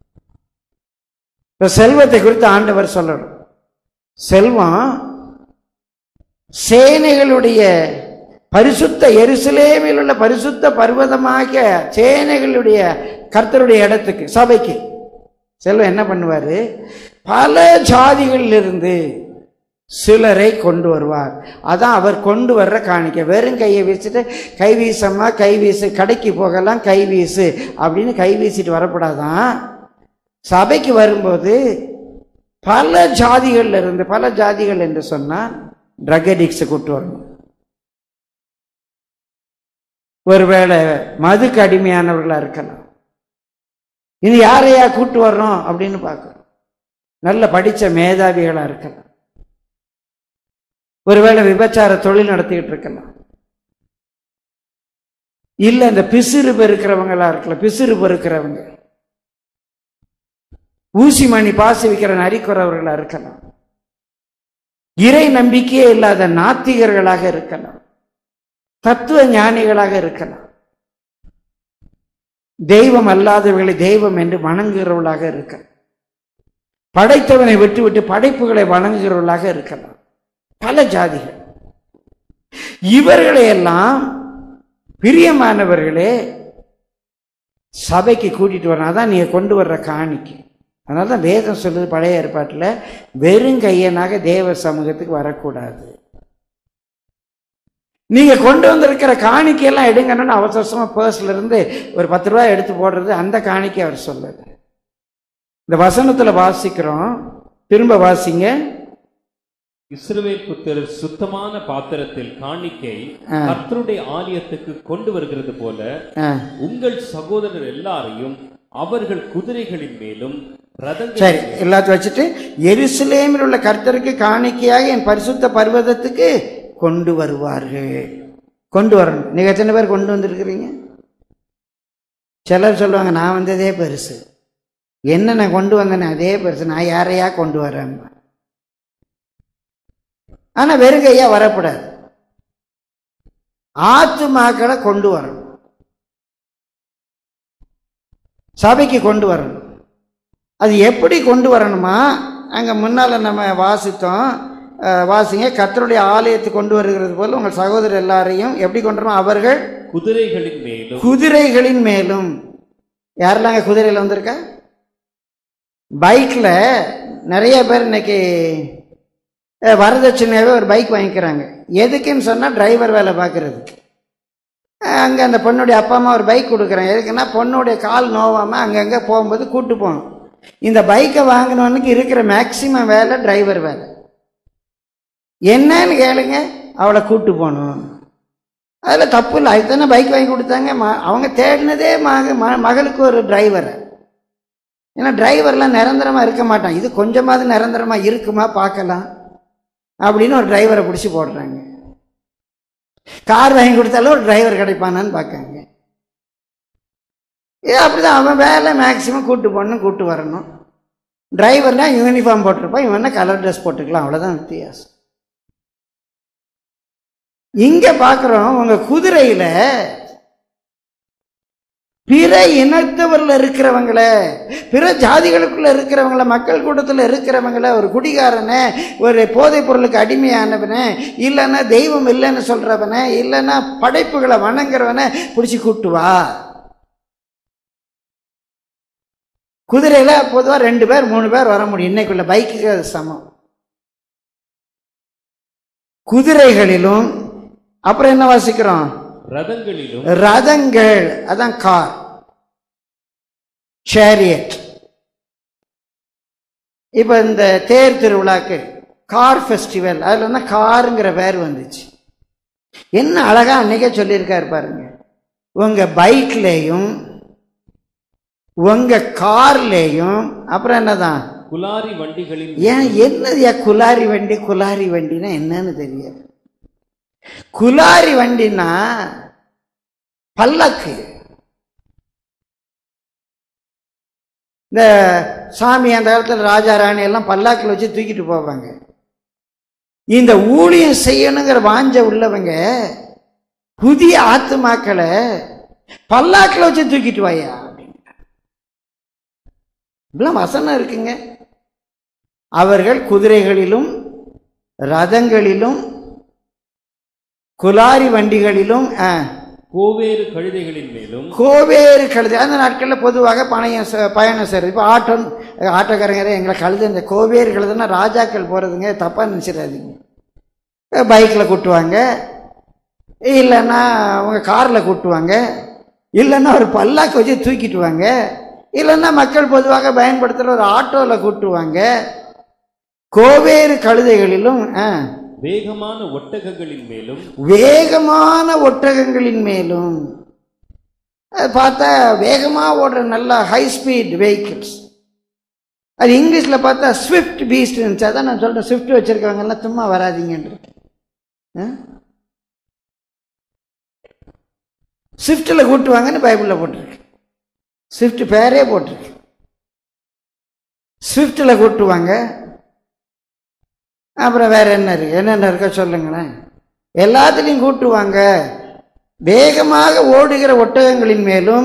செல்வத்தை குறித்து ஆண்டவர் சொல்லணும். செல்வம் சேனைகளுடைய பரிசுத்த எருசலேமில் உள்ள பரிசுத்த பர்வதமாக சேனைகளுடைய கர்த்தருடைய இடத்துக்கு, சபைக்கு செல்வம் என்ன பண்ணுவாரு? பல ஜாதிகளிலிருந்து சிலரை கொண்டு வருவார். அதான் அவர் கொண்டு வர்ற காணிக்கை. வெறும் கையை வீசிட்டு கை வீசம்மா கை வீசு, கடைக்கு போகலாம் கை வீசு அப்படின்னு கை வீசிட்டு வரப்படாதான். சபைக்கு வரும்போது பல ஜாதிகள் இருந்து, பல ஜாதிகள் என்று சொன்னால் ட்ரக் அடிக்ட்ஸை கூட்டு வரணும். ஒருவேளை மதுக்கு அடிமையானவர்களா இருக்கலாம். இது யாரையா கூட்டு வர்றோம் அப்படின்னு பார்க்கணும். நல்ல படிச்ச மேதாவிகளா இருக்கலாம். ஒருவேளை விபச்சார தொழில் நடத்திக்கிட்டு இருக்கலாம். இல்லை இந்த பிசுறு பெருக்கிறவங்களா இருக்கல, பிசுறு பெருக்கிறவங்க, ஊசி மணி பாசி வைக்கிற நரிக்குறவர்களா இருக்கலாம், இறை நம்பிக்கையே இல்லாத நாத்திகர்களாக இருக்கலாம், தத்துவ ஞானிகளாக இருக்கலாம், தெய்வம் அல்லாதவர்களை தெய்வம் என்று வணங்குகிறவர்களாக இருக்கலாம், படைத்தவனை விட்டு விட்டு படைப்புகளை வணங்குகிறவர்களாக இருக்கலாம், பல ஜாதிகள். இவர்களையெல்லாம் பிரியமானவர்களே சபைக்கு கூட்டிட்டு வரணும். அதான் நீங்க கொண்டு வர்ற காணிக்கை. அதனால தான் வேதம் சொல்லுது பழைய ஏற்பாட்டில் வெறுங்கையனாக தேவ சமூகத்துக்கு வரக்கூடாது. நீங்க கொண்டு வந்திருக்கிற காணிக்கையெல்லாம் எடுங்கன்னு அவசரமா பர்ஸ்ல இருந்து ஒரு பத்து ரூபாய் எடுத்து போடுறது அந்த காணிக்கை அவர் சொல்லுது. இந்த வசனத்துல வாசிக்கிறோம், திரும்ப வாசிங்க. இஸ்ரவேல் புத்திரர் சுத்தமான பாத்திரத்தில் காணிக்கை கர்த்தருடைய ஆலயத்துக்கு கொண்டு வருகிறது போல உங்கள் சகோதரர் எல்லாரையும் அவர்கள் குதிரைகளின் மேலும் சரி எல்லாத்தையும் வச்சுட்டு எருசலேமில் உள்ள கர்த்தருக்கு காணிக்கையாக என் பரிசுத்த பர்வதத்துக்கு கொண்டு வருவார்கள். கொண்டு வரணும். நீங்க எத்தனை பேர் கொண்டு வந்திருக்கிறீங்க? சிலர் சொல்லுவாங்க நான் வந்ததே பெருசு, என்ன நான் கொண்டு வந்தேனே அதே பெருசு, நான் யாரையா கொண்டு வரேன். ஆனா வெறுங்கையா வரக்கூடாது, ஆத்துமாக்களை கொண்டு வரணும், சபைக்கு கொண்டு வரணும். அது எப்படி கொண்டு வரணுமா? அங்க முன்னால நம்ம வாசித்தோம், வாசிங்க. கர்த்தருடைய ஆலயத்துக்கு கொண்டு வருகிறது போல உங்கள் சகோதரர் எல்லாரையும் எப்படி கொண்டு வரணும்? அவர்கள் குதிரைகளின் மேலும். குதிரைகளின் மேலும். யாரெல்லாம் அங்க குதிரையில வந்திருக்கா? பைக்ல நிறைய பேர் இன்னைக்கு வரதட்சணையாவே ஒரு பைக் வாங்கிக்கிறாங்க. எதுக்குன்னு சொன்னா டிரைவர் வேலை பார்க்கறதுக்கு. அங்க அந்த பொண்ணுடைய அப்பா அம்மா ஒரு பைக் கொடுக்குறாங்க. எதுக்குன்னா பொண்ணுடைய கால் நோவாம அங்கங்க போகும்போது கூட்டு போகணும். இந்த பைக்கை வாங்கினவனுக்கு இருக்கிற மேக்சிமம் வேலை டிரைவர் வேலை. என்னன்னு கேளுங்க, அவளை கூட்டு போகணும். அதில் தப்பு இல்லை, அதுதானே பைக் வாங்கி கொடுத்தாங்க. அவங்க தேடினதே மக மகளுக்கு ஒரு டிரைவரை. ஏன்னா டிரைவர்லாம் நிரந்தரமாக இருக்க மாட்டான், இது கொஞ்சமாவது நிரந்தரமாக இருக்குமா பார்க்கலாம் அப்படின்னு ஒரு டிரைவரை பிடிச்சி போடுறாங்க. கார் வாங்கி கொடுத்தாலும் ஒரு டிரைவர் கிடைப்பானான்னு பார்க்காங்க. ஏ அப்படிதான் அவன் வேலை மேக்சிமம் கூட்டு போகணும், கூட்டு வரணும். டிரைவர்னா யூனிஃபார்ம் போட்டிருப்பான், இவன்னா கலர் ட்ரெஸ் போட்டுக்கலாம், அவ்வளோதான் வித்தியாசம். இங்க பார்க்குறோம் உங்க குதிரையில பிற இனத்தவர்ல இருக்கிறவங்கள, பிற ஜாதிகளுக்குள்ள இருக்கிறவங்கள, மக்கள் கூட்டத்தில் இருக்கிறவங்கள, ஒரு குடிகாரனை, ஒரு போதைப் பொருளுக்கு அடிமையானவனை, இல்லைன்னா தெய்வம் இல்லைன்னு சொல்றவனை, இல்லைன்னா படைப்புகளை வணங்குறவனை பிடிச்சி கூட்டுவா. குதிரையில பொதுவா ரெண்டு பேர் மூணு பேர் வர முடியும். இன்னைக்குள்ள பைக்குக்கு அது சமம். குதிரைகளிலும் அப்புறம் என்ன வாசிக்கிறோம்? ரதங்களிலும். ரதங்கள் அதான் கார், சேரியட். இப்ப இந்த தேர் திருவிழாக்கு கார் ஃபெஸ்டிவல், அதுல இருந்தா காருங்கிற பேர் வந்துச்சு. என்ன அழகா அன்னைக்கே சொல்லியிருக்காரு பாருங்க. உங்க பைக்லேயும் உங்க கார்லேயும் அப்புறம் என்னதான் குலாரி வண்டிகளில். ஏன் என்னது குலாரி வண்டி? குலாரி வண்டினா என்னன்னு தெரியாது. குலாரி வண்டினா பல்லக்கு. இந்த சாமி அந்த காலத்தில் ராஜா ராணி எல்லாம் பல்லாக்கில் வச்சு தூக்கிட்டு போவாங்க. இந்த ஊழியம் செய்யணுங்கிற வாஞ்ச உள்ளவங்க புதிய ஆத்துமாக்களை பல்லாக்கில் வச்சு தூக்கிட்டு வாயா அப்படின்னு இப்படிலாம் வசனம் இருக்குங்க. அவர்கள் குதிரைகளிலும் ரதங்களிலும் குலாரி வண்டிகளிலும் கோவேறு கழுதைகளின் மேலும். கோவேறு கழுதை அந்த நாட்களில் பொதுவாக பணையம் பயணம் செய்யறது. இப்போ ஆட்டோ ஆட்டோக்காரங்க எங்களை கழுது, இந்த கோவேறு கழுதுன்னா ராஜாக்கள் போகிறதுங்க, தப்பாக நினச்சிடாதீங்க. பைக்கில் கூட்டுவாங்க, இல்லைன்னா அவங்க காரில் கூட்டுவாங்க, இல்லைன்னா ஒரு பல்லாக்கு வச்சு தூக்கிட்டுவாங்க, இல்லைன்னா மக்கள் பொதுவாக பயன்படுத்துகிற ஒரு ஆட்டோவில் கூட்டுவாங்க. கோவேறு கழுதைகளிலும் வேகமான ஒட்டகங்களின் மேலும். வேகமான ஒட்டகங்களின் மேலும். பார்த்தா வேகமா ஓடுற நல்ல ஹை ஸ்பீட் வெஹிக்கிள்ஸ். அது இங்கிலீஷ்ல பார்த்தா ஸ்விஃப்ட் பீஸ்ட் இருந்துச்சு. அதான் நான் சொல்றேன், ஸ்விஃப்ட் வச்சிருக்கவங்க எல்லாம் சும்மா வராதிங்கன்னு. ஸ்விஃப்டில் கூட்டுவாங்கன்னு பைபிளில் போட்டிருக்கு. ஸ்விஃப்ட் பேரே போட்டிருக்கு. ஸ்விஃப்டில் கூட்டுவாங்க. அப்புறம் வேற என்ன இருக்கு, என்னென்ன இருக்க சொல்லுங்களேன். எல்லாத்துலேயும் கூட்டுவாங்க. வேகமாக ஓடுகிற ஒட்டகங்களின் மேலும்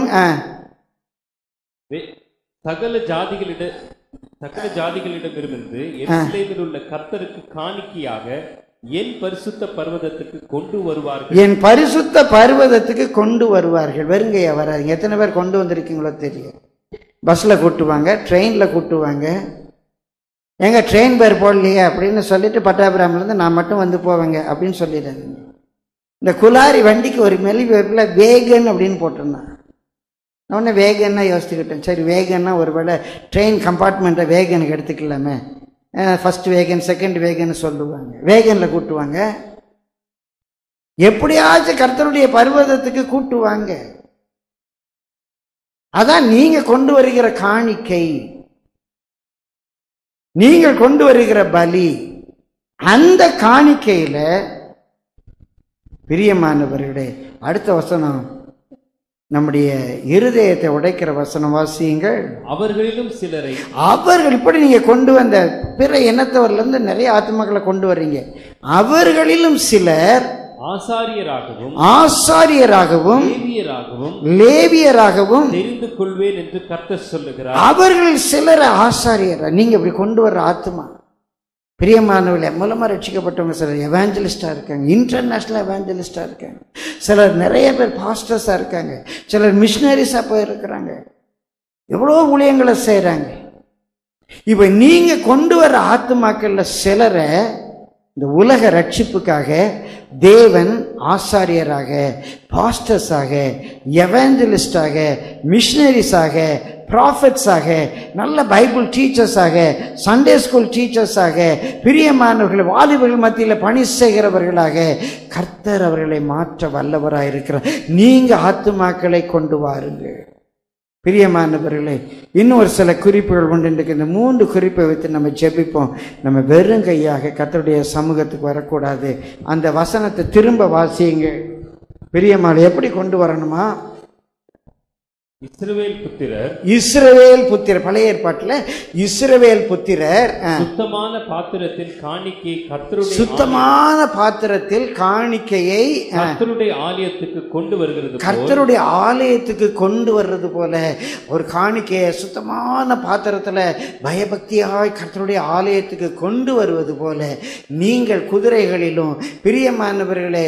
சகல ஜாதிகளிட சகல ஜாதிகளிடமிருந்து எருசலேமில் உள்ள கர்த்தருக்கு காணிக்கையாக என் பரிசுத்த பர்வதத்துக்கு கொண்டு வருவார்கள். என் பரிசுத்த பர்வதத்துக்கு கொண்டு வருவார்கள். வெறுங்கையா வராது. எத்தனை பேர் கொண்டு வந்திருக்கீங்களோ தெரியும். பஸ்ல கூட்டுவாங்க, ட்ரெயின்ல கூட்டுவாங்க. எங்க ட்ரெயின் பேர் போடலையே அப்படின்னு சொல்லிட்டு பட்டாபிராமிலேருந்து நான் மட்டும் வந்து போவேங்க அப்படின்னு சொல்லிடுறாங்க. இந்த குலாரி வண்டிக்கு ஒரு மெலிவேப்பில் வேகன் அப்படின்னு போட்டிருந்தான். நான் ஒன்று வேகன்னா யோசிச்சுக்கிட்டேன். சரி, வேகன்னா ஒரு வேளை ட்ரெயின் கம்பார்ட்மெண்ட்டை வேகனுக்கு எடுத்துக்கலாமே. ஃபர்ஸ்ட் வேகன், செகண்ட் வேகன் சொல்லுவாங்க. வேகனில் கூட்டுவாங்க. எப்படியாச்சும் கர்த்தருடைய பர்வதத்துக்கு கூட்டுவாங்க. அதான் நீங்க கொண்டு வருகிற காணிக்கை, நீங்கள் கொண்டு வருகிற பலி. அந்த காணிக்கையில பிரியமானவர்களே, அடுத்த வசனம் நம்முடைய இருதயத்தை உடைக்கிற வசனம் வாசியுங்கள். அவர்களிலும் சிலரை, அவர்கள் இப்படி நீங்க கொண்டு வந்த பிற இனத்தவர்ல இருந்து நிறைய ஆத்மாக்களை கொண்டு வர்றீங்க. அவர்களிலும் சிலர் ஆசாரியராகவும் ஆசாரியராகவும் லேவியராகவும் லேவியராகவும் தெரிந்து கொள்வேன் என்று கர்த்தர் சொல்லுகிறார். அவர்கள் சிலர் ஆசாரியரா. நீங்க இப்படி கொண்டு வர்ற ஆத்மா பிரியமானவர்களே, மூலமா ரட்சிக்கப்பட்டவங்க சிலர் எவாஞ்சலிஸ்டா இருக்காங்க, இன்டர்நேஷனல் எவாஞ்சலிஸ்டா இருக்காங்க. சிலர் நிறைய பேர் பாஸ்டர்ஸா இருக்காங்க, சிலர் மிஷினரிஸா போயிருக்கிறாங்க, எவ்வளோ ஊழியங்களை செய்யறாங்க. இப்ப நீங்க கொண்டு வர ஆத்மாக்கள்ல சிலரை இந்த உலக ரட்சிப்புக்காக தேவன் ஆசாரியராக, பாஸ்டர்ஸாக, எவாஞ்சலிஸ்டாக, மிஷினரிஸாக, ப்ராஃபட்ஸாக, நல்ல பைபிள் டீச்சர்ஸாக, சண்டே ஸ்கூல் டீச்சர்ஸாக, பிரியமானவர்கள் வாலிபர்கள் மத்தியில் பணி செய்கிறவர்களாக கர்த்தர் அவர்களை மாற்ற வல்லவராக இருக்கிறார். நீங்க ஆத்துமாக்களை கொண்டு வாருங்கள். பிரியமானவர்களே, இன்னும் ஒரு சில குறிப்புகள் உண்டு. இன்றைக்கு இந்த மூன்று குறிப்பை வைத்து நம்ம ஜெபிப்போம். நம்ம வெறும் கையாக கர்த்தருடைய சமூகத்துக்கு வரக்கூடாது. அந்த வசனத்தை திரும்ப வாசியுங்க. பிரியமான எப்படி கொண்டு வரணுமா? இஸ்ரவேல் புத்திரர் இஸ்ரவேல் புத்திரர் பழைய ஏற்பாட்டில் இஸ்ரவேல் புத்திரர் சுத்தமான பாத்திரத்தில் காணிக்கையை கர்த்தருடைய சுத்தமான பாத்திரத்தில் காணிக்கையை கர்த்தருடைய ஆலயத்துக்கு கொண்டு வருகிறது கர்த்தருடைய ஆலயத்துக்கு கொண்டு வர்றது போல ஒரு காணிக்கையை சுத்தமான பாத்திரத்தில் பயபக்தியாய் கர்த்தருடைய ஆலயத்துக்கு கொண்டு வருவது போல நீங்கள் குதிரைகளிலும் பிரியமானவர்களே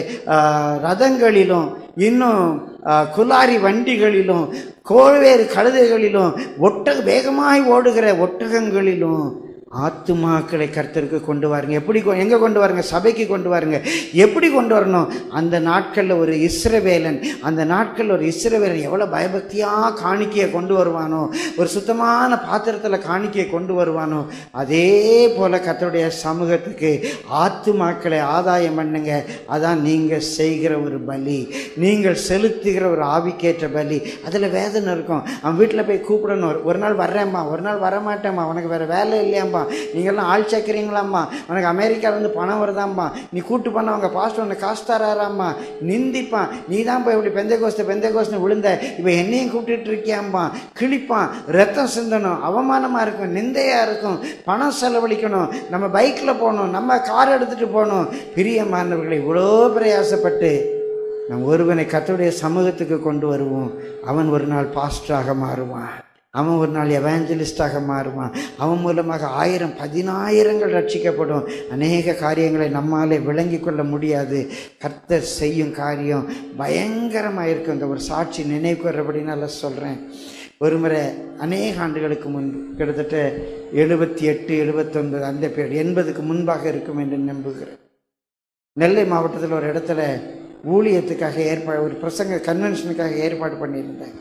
ரதங்களிலும் இன்னும் குலாரி வண்டிகளிலும் கோவேறு கழுதைகளிலும் ஒட்டக வேகமாய் ஓடுகிற ஒட்டகங்களிலும் ஆத்துமாக்களை கர்த்தருக்கு கொண்டு வாருங்க. எப்படி எங்க கொண்டு வாருங்க? சபைக்கு கொண்டு வாருங்க. எப்படி கொண்டு வரணும்? அந்த நாட்களில் ஒரு இஸ்ரவேலன் அந்த நாட்களில் ஒரு இஸ்ரவேலன் எவ்வளோ பயபக்தியா காணிக்கையை கொண்டு வருவானோ, ஒரு சுத்தமான பாத்திரத்தில் காணிக்கையை கொண்டு வருவானோ, அதே போல கர்த்தருடைய சமூகத்துக்கு ஆத்துமாக்களை ஆதாயம் பண்ணுங்க. அதான் நீங்கள் செய்கிற ஒரு பலி, நீங்கள் செலுத்துகிற ஒரு ஆவிக்கேற்ற பலி. அதில் வேதனை இருக்கும். அவன் வீட்டில் போய் கூப்பிடணும். ஒரு நாள் வர்றேம்மா, ஒரு நாள் வரமாட்டேம்மா, உனக்கு வேற வேலை இல்லையாம்மா, நீங்கள்லாம் ஆள் சேர்க்குறீங்களாம்மா, உனக்கு அமெரிக்காவிலேருந்து பணம் வருதாம்மா, நீ கூட்டு பண்ண அவங்க பாஸ்டர் உனக்கு காசு தராராம்மா, நிந்திப்பான். நீ தான் போய் இப்படி பெந்தை கோஸ்து பெந்தை கோஸ்து விழுந்த, இப்போ என்னையும் கூப்பிட்டு இருக்கியாம்மா, கிழிப்பான், ரத்தம் சிந்தணும், அவமானமாக இருக்கும், நிந்தையாக இருக்கும், பணம் செலவழிக்கணும், நம்ம பைக்கில் போகணும், நம்ம கார் எடுத்துகிட்டு போகணும். பிரியமானவர்களை இவ்வளோ பிரயாசப்பட்டு நம் ஒருவனை கர்த்தருடைய சமூகத்துக்கு கொண்டு வருவோம். அவன் ஒரு நாள் பாஸ்டராக மாறுவான், அவன் ஒரு நாள் எவாஞ்சலிஸ்டாக மாறுவான், அவன் மூலமாக ஆயிரம் பதினாயிரங்கள் ரட்சிக்கப்படும். அநேக காரியங்களை நம்மாலே விளங்கி கொள்ள முடியாது. கர்த்தர் செய்யும் காரியம் பயங்கரமாக இருக்கும். இந்த ஒரு சாட்சி நினைவுக்கு வர்றபடினால சொல்கிறேன். ஒரு முறை அநேக ஆண்டுகளுக்கு முன்பு, கிட்டத்தட்ட எழுபத்தி எட்டு எழுபத்தொன்பது அந்த பேர் எண்பதுக்கு முன்பாக இருக்கும் என்று நம்புகிறேன். நெல்லை மாவட்டத்தில் ஒரு இடத்துல ஊழியத்துக்காக ஏற்பாடு, ஒரு பிரசங்க கன்வென்ஷனுக்காக ஏற்பாடு பண்ணியிருந்தாங்க.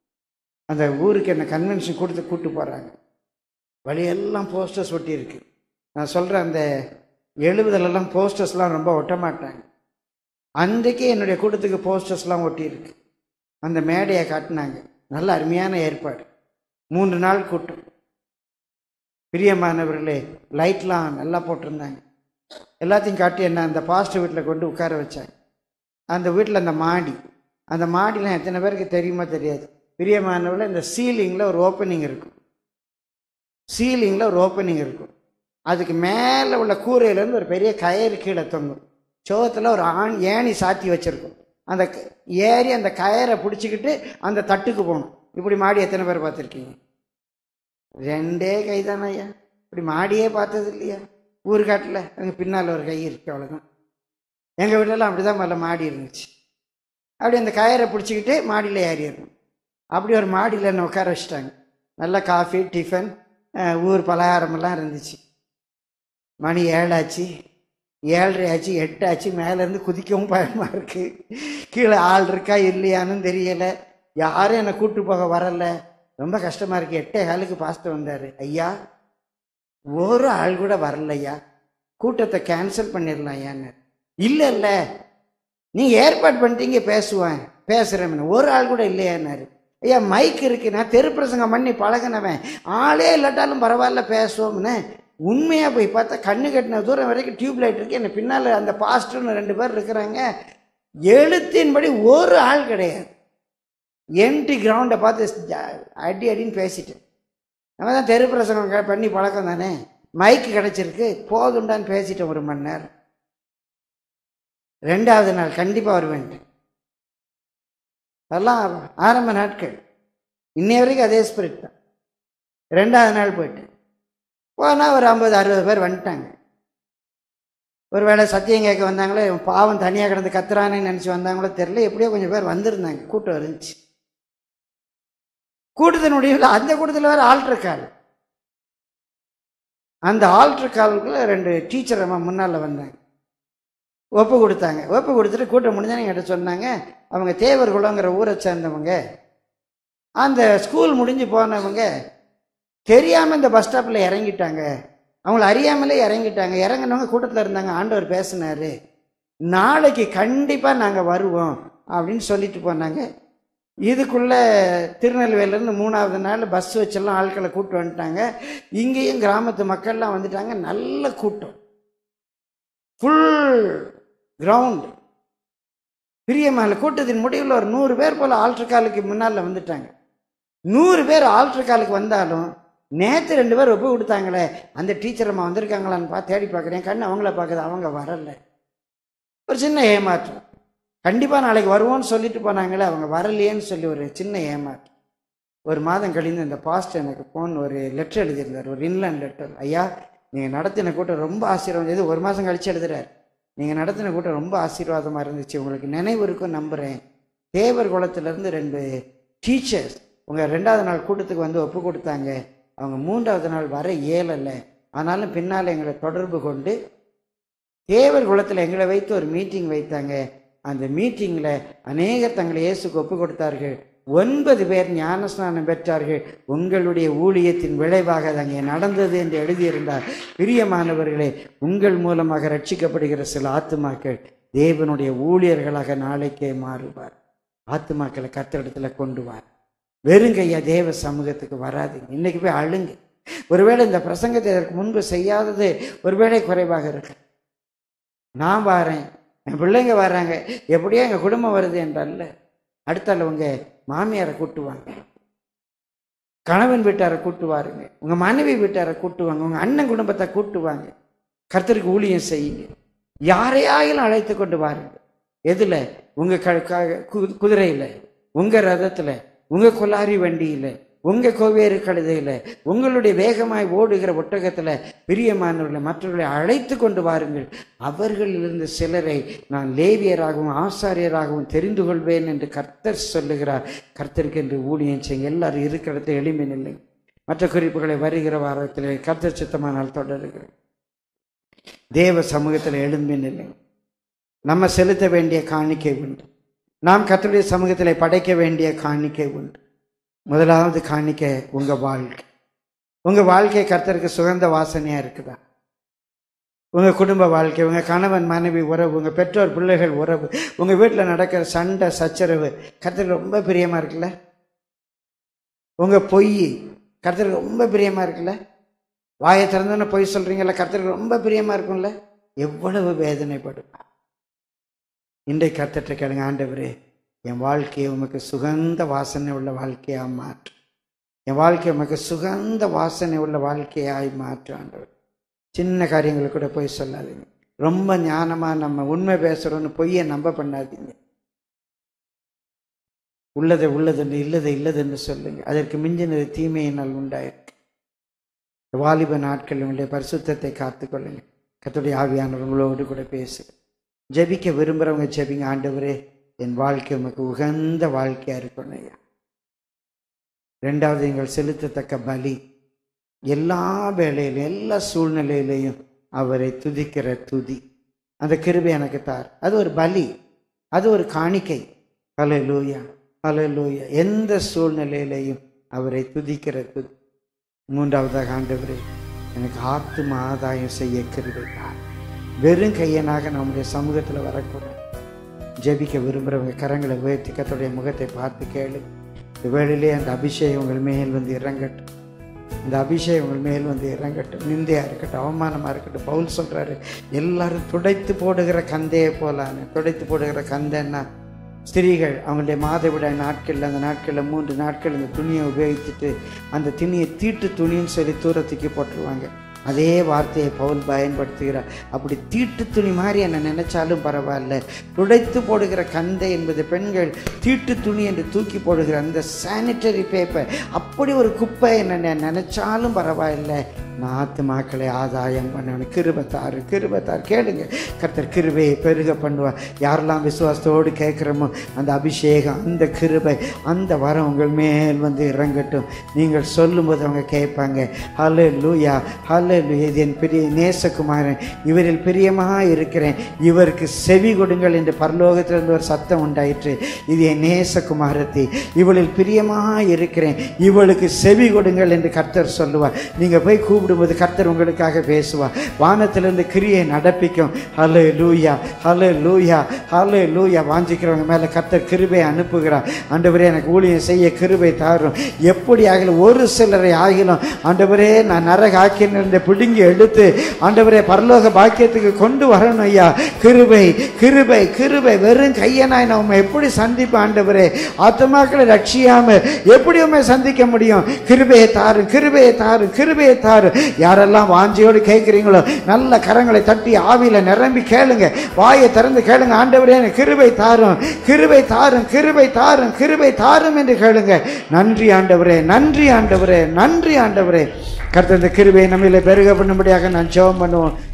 அந்த ஊருக்கு என்ன கன்வென்ஷன் கொடுத்து கூட்டு போகிறாங்க. வழியெல்லாம் போஸ்டர்ஸ் ஒட்டி இருக்கு. நான் சொல்கிறேன், அந்த எழுபதுலலாம் போஸ்டர்ஸ்லாம் ரொம்ப ஒட்ட மாட்டாங்க. அன்றைக்கே என்னுடைய கூட்டத்துக்கு போஸ்டர்ஸ்லாம் ஒட்டி இருக்கு. அந்த மேடையை காட்டினாங்க. நல்ல அருமையான ஏற்பாடு. மூன்று நாள் கூட்டம். பிரியமானவர்களே, லைட்லாம் நல்லா போட்டிருந்தாங்க. எல்லாத்தையும் காட்டி என்ன அந்த பாஸ்டர் வீட்டில் கொண்டு உட்கார வச்சாங்க. அந்த வீட்டில் அந்த மாடி, அந்த மாடிலாம் எத்தனை பேருக்கு தெரியுமா தெரியாது. பிரியமானவர்களே, இந்த சீலிங்கில் ஒரு ஓப்பனிங் இருக்கும். சீலிங்கில் ஒரு ஓப்பனிங் இருக்கும். அதுக்கு மேலே உள்ள கூரையிலேருந்து ஒரு பெரிய கயிறு கீழே தொங்கும். சோகத்தில் ஒரு ஆண் ஏணி சாத்தி வச்சுருக்கும். அந்த ஏறி அந்த கயரை பிடிச்சிக்கிட்டு அந்த தட்டுக்கு போகணும். இப்படி மாடி எத்தனை பேர் பார்த்துருக்கீங்க? ரெண்டே கை தானே ஐயா. இப்படி மாடியே பார்த்தது இல்லையா? ஊருக்காட்டில் அங்கே பின்னால் ஒரு கை இருக்கு, அவ்வளோதான். எங்கள் வீட்டிலலாம் அப்படி தான் முதல்ல மாடி இருந்துச்சு. அப்படி அந்த கயரை பிடிச்சிக்கிட்டு மாடியில் ஏறிடணும். அப்படி ஒரு மாடியில் என்ன உட்கார வச்சுட்டாங்க. நல்லா காஃபி, டிஃபன், ஊர் பலகாரமெல்லாம் இருந்துச்சு. மணி ஏழாச்சு, ஏழரை ஆச்சு, எட்டாச்சு. மேலேருந்து குதிக்கவும் பயமாக இருக்குது. கீழே ஆள் இருக்கா இல்லையான்னு தெரியலை. யாரும் என்னை கூப்பிட்டு போக வரல. ரொம்ப கஷ்டமாக இருக்குது. எட்டே காலுக்கு பாஸ்டர் வந்தார். ஐயா, ஒரு ஆள் கூட வரலையா, கூட்டத்தை கேன்சல் பண்ணிடலாம் ஐயான்னு. இல்லை இல்லை, நீங்கள் ஏற்பாடு பண்ணிட்டீங்க, பேசுவேன் பேசுகிறேன். ஒரு ஆள் கூட இல்லையான்னாரு. ஐயா, மைக் இருக்கு, நான் தெரு பிரசங்கம் பண்ணி பழகினவன், ஆளே இல்லாட்டாலும் பரவாயில்ல பேசுவோம்னு. உண்மையாக போய் பார்த்தா கண்ணு கட்டின தூரம் வரைக்கும் டியூப் லைட் இருக்கு. என்ன பின்னால் அந்த பாஸ்டர்னு ரெண்டு பேர் இருக்கிறாங்க. எழுத்தின்படி ஒரு ஆள் கிடையாது. எம்டி கிரவுண்டை பார்த்து அடி அடின்னு பேசிட்டேன். நம்ம தான் தெரு பிரசங்கம் பண்ணி பழக்கம் தானே, மைக்கு கிடச்சிருக்கு, போதுண்டான்னு பேசிட்டேன் ஒரு மணி நேரம். ரெண்டாவது நாள் கண்டிப்பாக வருவேன். அதெல்லாம் ஆரம்ப நாட்கள். இன்னைய வரைக்கும் அதே ஸ்பிரிட் தான். ரெண்டாவது நாள் போயிட்டு போனால் ஒரு ஐம்பது அறுபது பேர் வந்துட்டாங்க. ஒரு வேளை சத்தியம் கேட்க வந்தாங்களோ, பாவம் தனியாக கிடந்து கத்துறானேன்னு நினச்சி வந்தாங்களோ தெரியல, எப்படியோ கொஞ்சம் பேர் வந்திருந்தாங்க. கூட்டம் இருந்துச்சு. கூட்டத்தினுடைய அந்த கூட்டத்தில் வேறு ஆல்டர் கால். அந்த ஆல்டர் காலுக்குள்ள ரெண்டு டீச்சர் அம்மா முன்னால் வந்தாங்க. ஒப்பு கொடுத்தாங்க. ஒப்பு கொடுத்துட்டு கூட்டம் முடிஞ்சானு என்கிட்ட சொன்னாங்க, அவங்க தேவர்குளங்கிற ஊரை சேர்ந்தவங்க. அந்த ஸ்கூல் முடிஞ்சு போனவங்க தெரியாமல் இந்த பஸ் ஸ்டாப்பில் இறங்கிட்டாங்க. அவங்கள அறியாமலே இறங்கிட்டாங்க. இறங்கினவங்க கூட்டத்தில் இருந்தாங்க. ஆண்டவர் பேசினார், நாளைக்கு கண்டிப்பாக நாங்கள் வருவோம் அப்படின்னு சொல்லிட்டு போனாங்க. இதுக்குள்ளே திருநெல்வேலியிலேருந்து மூணாவது நாள் பஸ் வச்செல்லாம் ஆட்களை கூப்பிட்டு வந்துட்டாங்க. இங்கேயும் கிராமத்து மக்கள்லாம் வந்துட்டாங்க. நல்ல கூட்டம், ஃபுல் கிரவுண்டு. பிரியமான கூட்டத்தின் முடிவில் ஒரு நூறு பேர் போல் ஆல்டர் காலுக்கு முன்னால் வந்துட்டாங்க. நூறு பேர் ஆல்டர் காலுக்கு வந்தாலும் நேற்று ரெண்டு பேர் ஒப்பு கொடுத்தாங்களே, அந்த டீச்சர் அம்மா வந்திருக்காங்களான்னு பார்த்து தேடி பார்க்குறேன். கண்ணு அவங்கள பார்க்குது, அவங்க வரலை. ஒரு சின்ன ஏமாற்றம். கண்டிப்பாக நாளைக்கு வருவோன்னு சொல்லிட்டு போனாங்களே, அவங்க வரலையேன்னு சொல்லி ஒரு சின்ன ஏமாற்றம். ஒரு மாதம் கழிந்து இந்த பாஸ்டர் எனக்கு ஃபோன் ஒரு லெட்டர் எழுதியிருந்தார், ஒரு இன்லேண்ட் லெட்டர். ஐயா, நீங்கள் நடத்தின கூட்டம் ரொம்ப ஆசீர்வாதம். இது ஒரு மாதம் கழிச்சு எழுதுறார். நீங்கள் நடத்தின கூட்டம் ரொம்ப ஆசீர்வாதமாக இருந்துச்சு. உங்களுக்கு நினைவு இருக்கும் நம்புகிறேன். தேவர் குளத்திலேருந்து ரெண்டு டீச்சர்ஸ் உங்கள் ரெண்டாவது நாள் கூட்டத்துக்கு வந்து ஒப்பு கொடுத்தாங்க. அவங்க மூன்றாவது நாள் வர இயலலை. ஆனாலும் பின்னால் எங்களை தொடர்பு கொண்டு தேவர் குளத்தில் எங்களை வைத்து ஒரு மீட்டிங் வைத்தாங்க. அந்த மீட்டிங்கில் அநேகர் தங்களை இயேசுக்கு ஒப்பு கொடுத்தார்கள். ஒன்பது பேர் ஞானஸ்நானம் பெற்றார்கள். உங்களுடைய ஊழியத்தின் விளைவாக அங்கே நடந்தது என்று எழுதியிருந்தார். பிரியமானவர்களே, உங்கள் மூலமாக ரட்சிக்கப்படுகிற சில ஆத்துமாக்கள் தேவனுடைய ஊழியர்களாக நாளைக்கே மாறுவார். ஆத்துமாக்களை கர்த்தரிடத்துல கொண்டு வார். வெறுங்கையா தேவ சமூகத்துக்கு வராது. இன்னைக்கு போய் அழுங்க. ஒருவேளை இந்த பிரசங்கத்தை இதற்கு முன்பு செய்யாதது ஒருவேளை குறைவாக இருக்கு. நான் வாரேன், என் பிள்ளைங்க வர்றாங்க, எப்படியோ எங்கள் குடும்பம் வருது என்றல்ல. அடுத்தால உங்க மாமியாரை கூட்டுவாங்க, கணவன் வீட்டாரை கூட்டுவாருங்க, உங்க மனைவி வீட்டாரை கூட்டுவாங்க, உங்க அண்ணன் குடும்பத்தை கூட்டுவாங்க. கர்த்தருக்கு ஊழியம் செய்யுங்க. யாரையாயிலும் அழைத்து கொண்டு வாருங்க. எதுல? உங்க குதிரையில, உங்க ரதத்துல, உங்க கொல்லாரி வண்டியில, உங்க கோவேறு கழுதையில, உங்களுடைய வேகமாய் ஓடுகிற ஒட்டகத்துல பிரியமானவர்களை மற்றவர்களை அழைத்து கொண்டு வாருங்கள். அவர்களிலிருந்து சிலரை நான் லேவியராகவும் ஆசாரியராகவும் தெரிந்து கொள்வேன் என்று கர்த்தர் சொல்லுகிறார். கர்த்தருக்கு என்று ஊழியம் செய்ய எல்லாரும் இருக்கிற இடத்துல எளிமை இல்லை. மற்ற குறிப்புகளை வருகிற வாரத்தில் கர்த்தர் சித்தமானால் தொடருகிறேன். தேவ சமூகத்தில் எழும்பி நிலை. நம்ம செலுத்த வேண்டிய காணிக்கை உண்டு. நாம் கர்த்தருடைய சமூகத்தில் படைக்க வேண்டிய காணிக்கை உண்டு. முதலாவது காணிக்க உங்க வாழ்க்கை. உங்க வாழ்க்கை கர்த்தருக்கு சுகந்த வாசனையா இருக்குதா? உங்க குடும்ப வாழ்க்கை, உங்க கணவன் மனைவி உறவு, உங்க பெற்றோர் பிள்ளைகள் உறவு, உங்க வீட்டில் நடக்கிற சண்டை சச்சரவு கர்த்தருக்கு ரொம்ப பிரியமா இருக்குல்ல? உங்க பொய் கர்த்தருக்கு ரொம்ப பிரியமா இருக்குல்ல? வாயை திறந்தோன்னு பொய் சொல்றீங்கல்ல, கர்த்தருக்கு ரொம்ப பிரியமா இருக்கும்ல? எவ்வளவு வேதனைப்படும். இன்றைக்கு கர்த்தர்கிட்ட கேளுங்க, ஆண்டவரே என் வாழ்க்கையை உமக்கு சுகந்த வாசனை உள்ள வாழ்க்கையாக மாற்று. என் வாழ்க்கையை உமக்கு சுகந்த வாசனை உள்ள வாழ்க்கையாய் மாற்று ஆண்டவர். சின்ன காரியங்களுக்கு கூட போய் சொல்லாதீங்க. ரொம்ப ஞானமாக நம்ம உண்மை பேசுகிறோன்னு பொய்யை நம்ப பண்ணாதீங்க. உள்ளதை உள்ளதுன்னு இல்லதை இல்லதுன்னு சொல்லுங்க. அதற்கு மிஞ்சினது தீமையினால் உண்டாயிருக்கு. வாலிப நாட்கள் உங்களுடைய பரிசுத்தத்தை காத்துக்கொள்ளுங்க. கர்த்தருடைய ஆவியானவர் உங்களோடு கூட பேசுங்க. ஜெபிக்க விரும்புகிறவங்க ஜெபிங்க. ஆண்டவரே, என் வாழ்க்கை உமக்கு உகந்த வாழ்க்கையாக இருக்கணும் ஐயா. ரெண்டாவது, எங்கள் செலுத்தத்தக்க பலி எல்லா வேளையிலும் எல்லா சூழ்நிலையிலையும் அவரை துதிக்கிற துதி, அந்த கிருபை எனக்கு தார். அது ஒரு பலி, அது ஒரு காணிக்கை. ஹல்லேலூயா, ஹல்லேலூயா. எந்த சூழ்நிலையிலையும் அவரை துதிக்கிற துதி. மூன்றாவதாக, ஆண்டவரே, எனக்கு ஆத்தும ஆதாயம் செய்ய கிருபை தார். வெறும் கையனாக நம்முடைய சமூகத்தில் வரக்கூடாது. ஜெபிக்க விரும்புகிறவங்க கரங்களை உயர்த்தி கர்த்தருடைய முகத்தை பார்த்து கேளு. இந்த வேளையிலே அந்த அபிஷேகம் உங்கள் மேல் வந்து இறங்கட்டும். இந்த அபிஷேகம் உங்கள் மேல் வந்து இறங்கட்டும். நிந்தையாக இருக்கட்டும், அவமானமாக இருக்கட்டும். பவுல் சொல்கிறாரு, எல்லாரும் துடைத்து போடுகிற கந்தையை போலான்னு. துடைத்து போடுகிற கந்தைன்னா ஸ்திரீகள் அவங்களுடைய மாதவிடாய் நாட்களில், அந்த நாட்களில் மூன்று நாட்கள் இந்த துணியை உபயோகிச்சுட்டு அந்த துணியை தீட்டு துணின்னு சொல்லி தூரத்துக்கு போட்டுருவாங்க. அதே வார்த்தையை பவுல் பயன்படுத்துகிறார். அப்படி தீட்டு துணி மாதிரி என்னை நினைச்சாலும் பரவாயில்ல, துடைத்து போடுகிற கந்தை என்பது பெண்கள் தீட்டு துணி என்று தூக்கி போடுகிற அந்த சானிட்டரி பேப்பர், அப்படி ஒரு குப்பை என்னை நினைச்சாலும் பரவாயில்லை, நான் ஆத்துமாக்களை ஆதாயம் பண்ணணும். கிருபத்தாரு கிருபத்தார் கேளுங்க. கர்த்தர் கிருபையை பெருக பண்ணுவார். யாரெல்லாம் விசுவாசத்தோடு கேட்குறோமோ அந்த அபிஷேகம், அந்த கிருபை, அந்த வரம் உங்கள் மேல் வந்து இறங்கட்டும். நீங்கள் சொல்லும்போது அவங்க கேட்பாங்க, ஹல்லேலூயா, ஹல்லேலூயா, இது என் பெரிய நேசகுமாரன், இவரில் பிரியமாக இருக்கிறேன், இவருக்கு செவி கொடுங்கள் என்று பரலோகத்திலிருந்து ஒரு சத்தம் உண்டாயிற்று. இது என் நேசகுமாரத்தி, இவளில் பிரியமாக இருக்கிறேன், இவளுக்கு செவி கொடுங்கள் என்று கர்த்தர் சொல்லுவார். நீங்கள் போய் கூப்பிடும்போது கர்த்தர் உங்களுக்காக பேசுவார். வானத்திலிருந்து கிரியை நடப்பிக்கும். ஹல்லேலூயா, ஹல்லேலூயா, ஹல்லேலூயா. வாஞ்சிக்கிறவங்க மேலே கர்த்தர் கிருபை அனுப்புகிறார். ஆண்டவரே, எனக்கு ஊழியம் செய்ய கிருபை தாரும். எப்படி ஆகிலும் ஒரு சிலரை ஆகிலும் ஆண்டவரே, நான் நரக ஆக்கினிலிருந்து பிடுங்கி எடுத்து ஆண்டவரே பரலோக பாக்கியத்துக்கு கொண்டு வரணும் ஐயா. கிருபை, கிருபை, கிருபை. வெறும் கையனாய் நம்ம எப்படி சந்திப்போம் ஆண்டவரே? ஆத்துமாக்களை ரட்சியாம எப்படி உண்மை சந்திக்க முடியும்? கிருபையை தாரு, கிருபையை தாரு, கிருபையை தாரு. யாரெல்லாம் வாஞ்சியோடு கேட்கிறீங்களோ நல்ல கரங்களை தட்டி ஆவியில நிரம்பி கேளுங்க. வாயை திறந்து கேளுங்க. ஆண்டவரே, கிருபை தாரும், கிருபை தாரும், கிருபை தாரும், கிருபை தாரும் என்று கேளுங்க. நன்றி ஆண்டவரே, நன்றி ஆண்டவரே, நன்றி ஆண்டவரே. கர்த்தர் இந்த கிருபையை நம்மிலே பெருக பண்ணும்படியாக நான் ஜெபம் பண்ணுவோம்.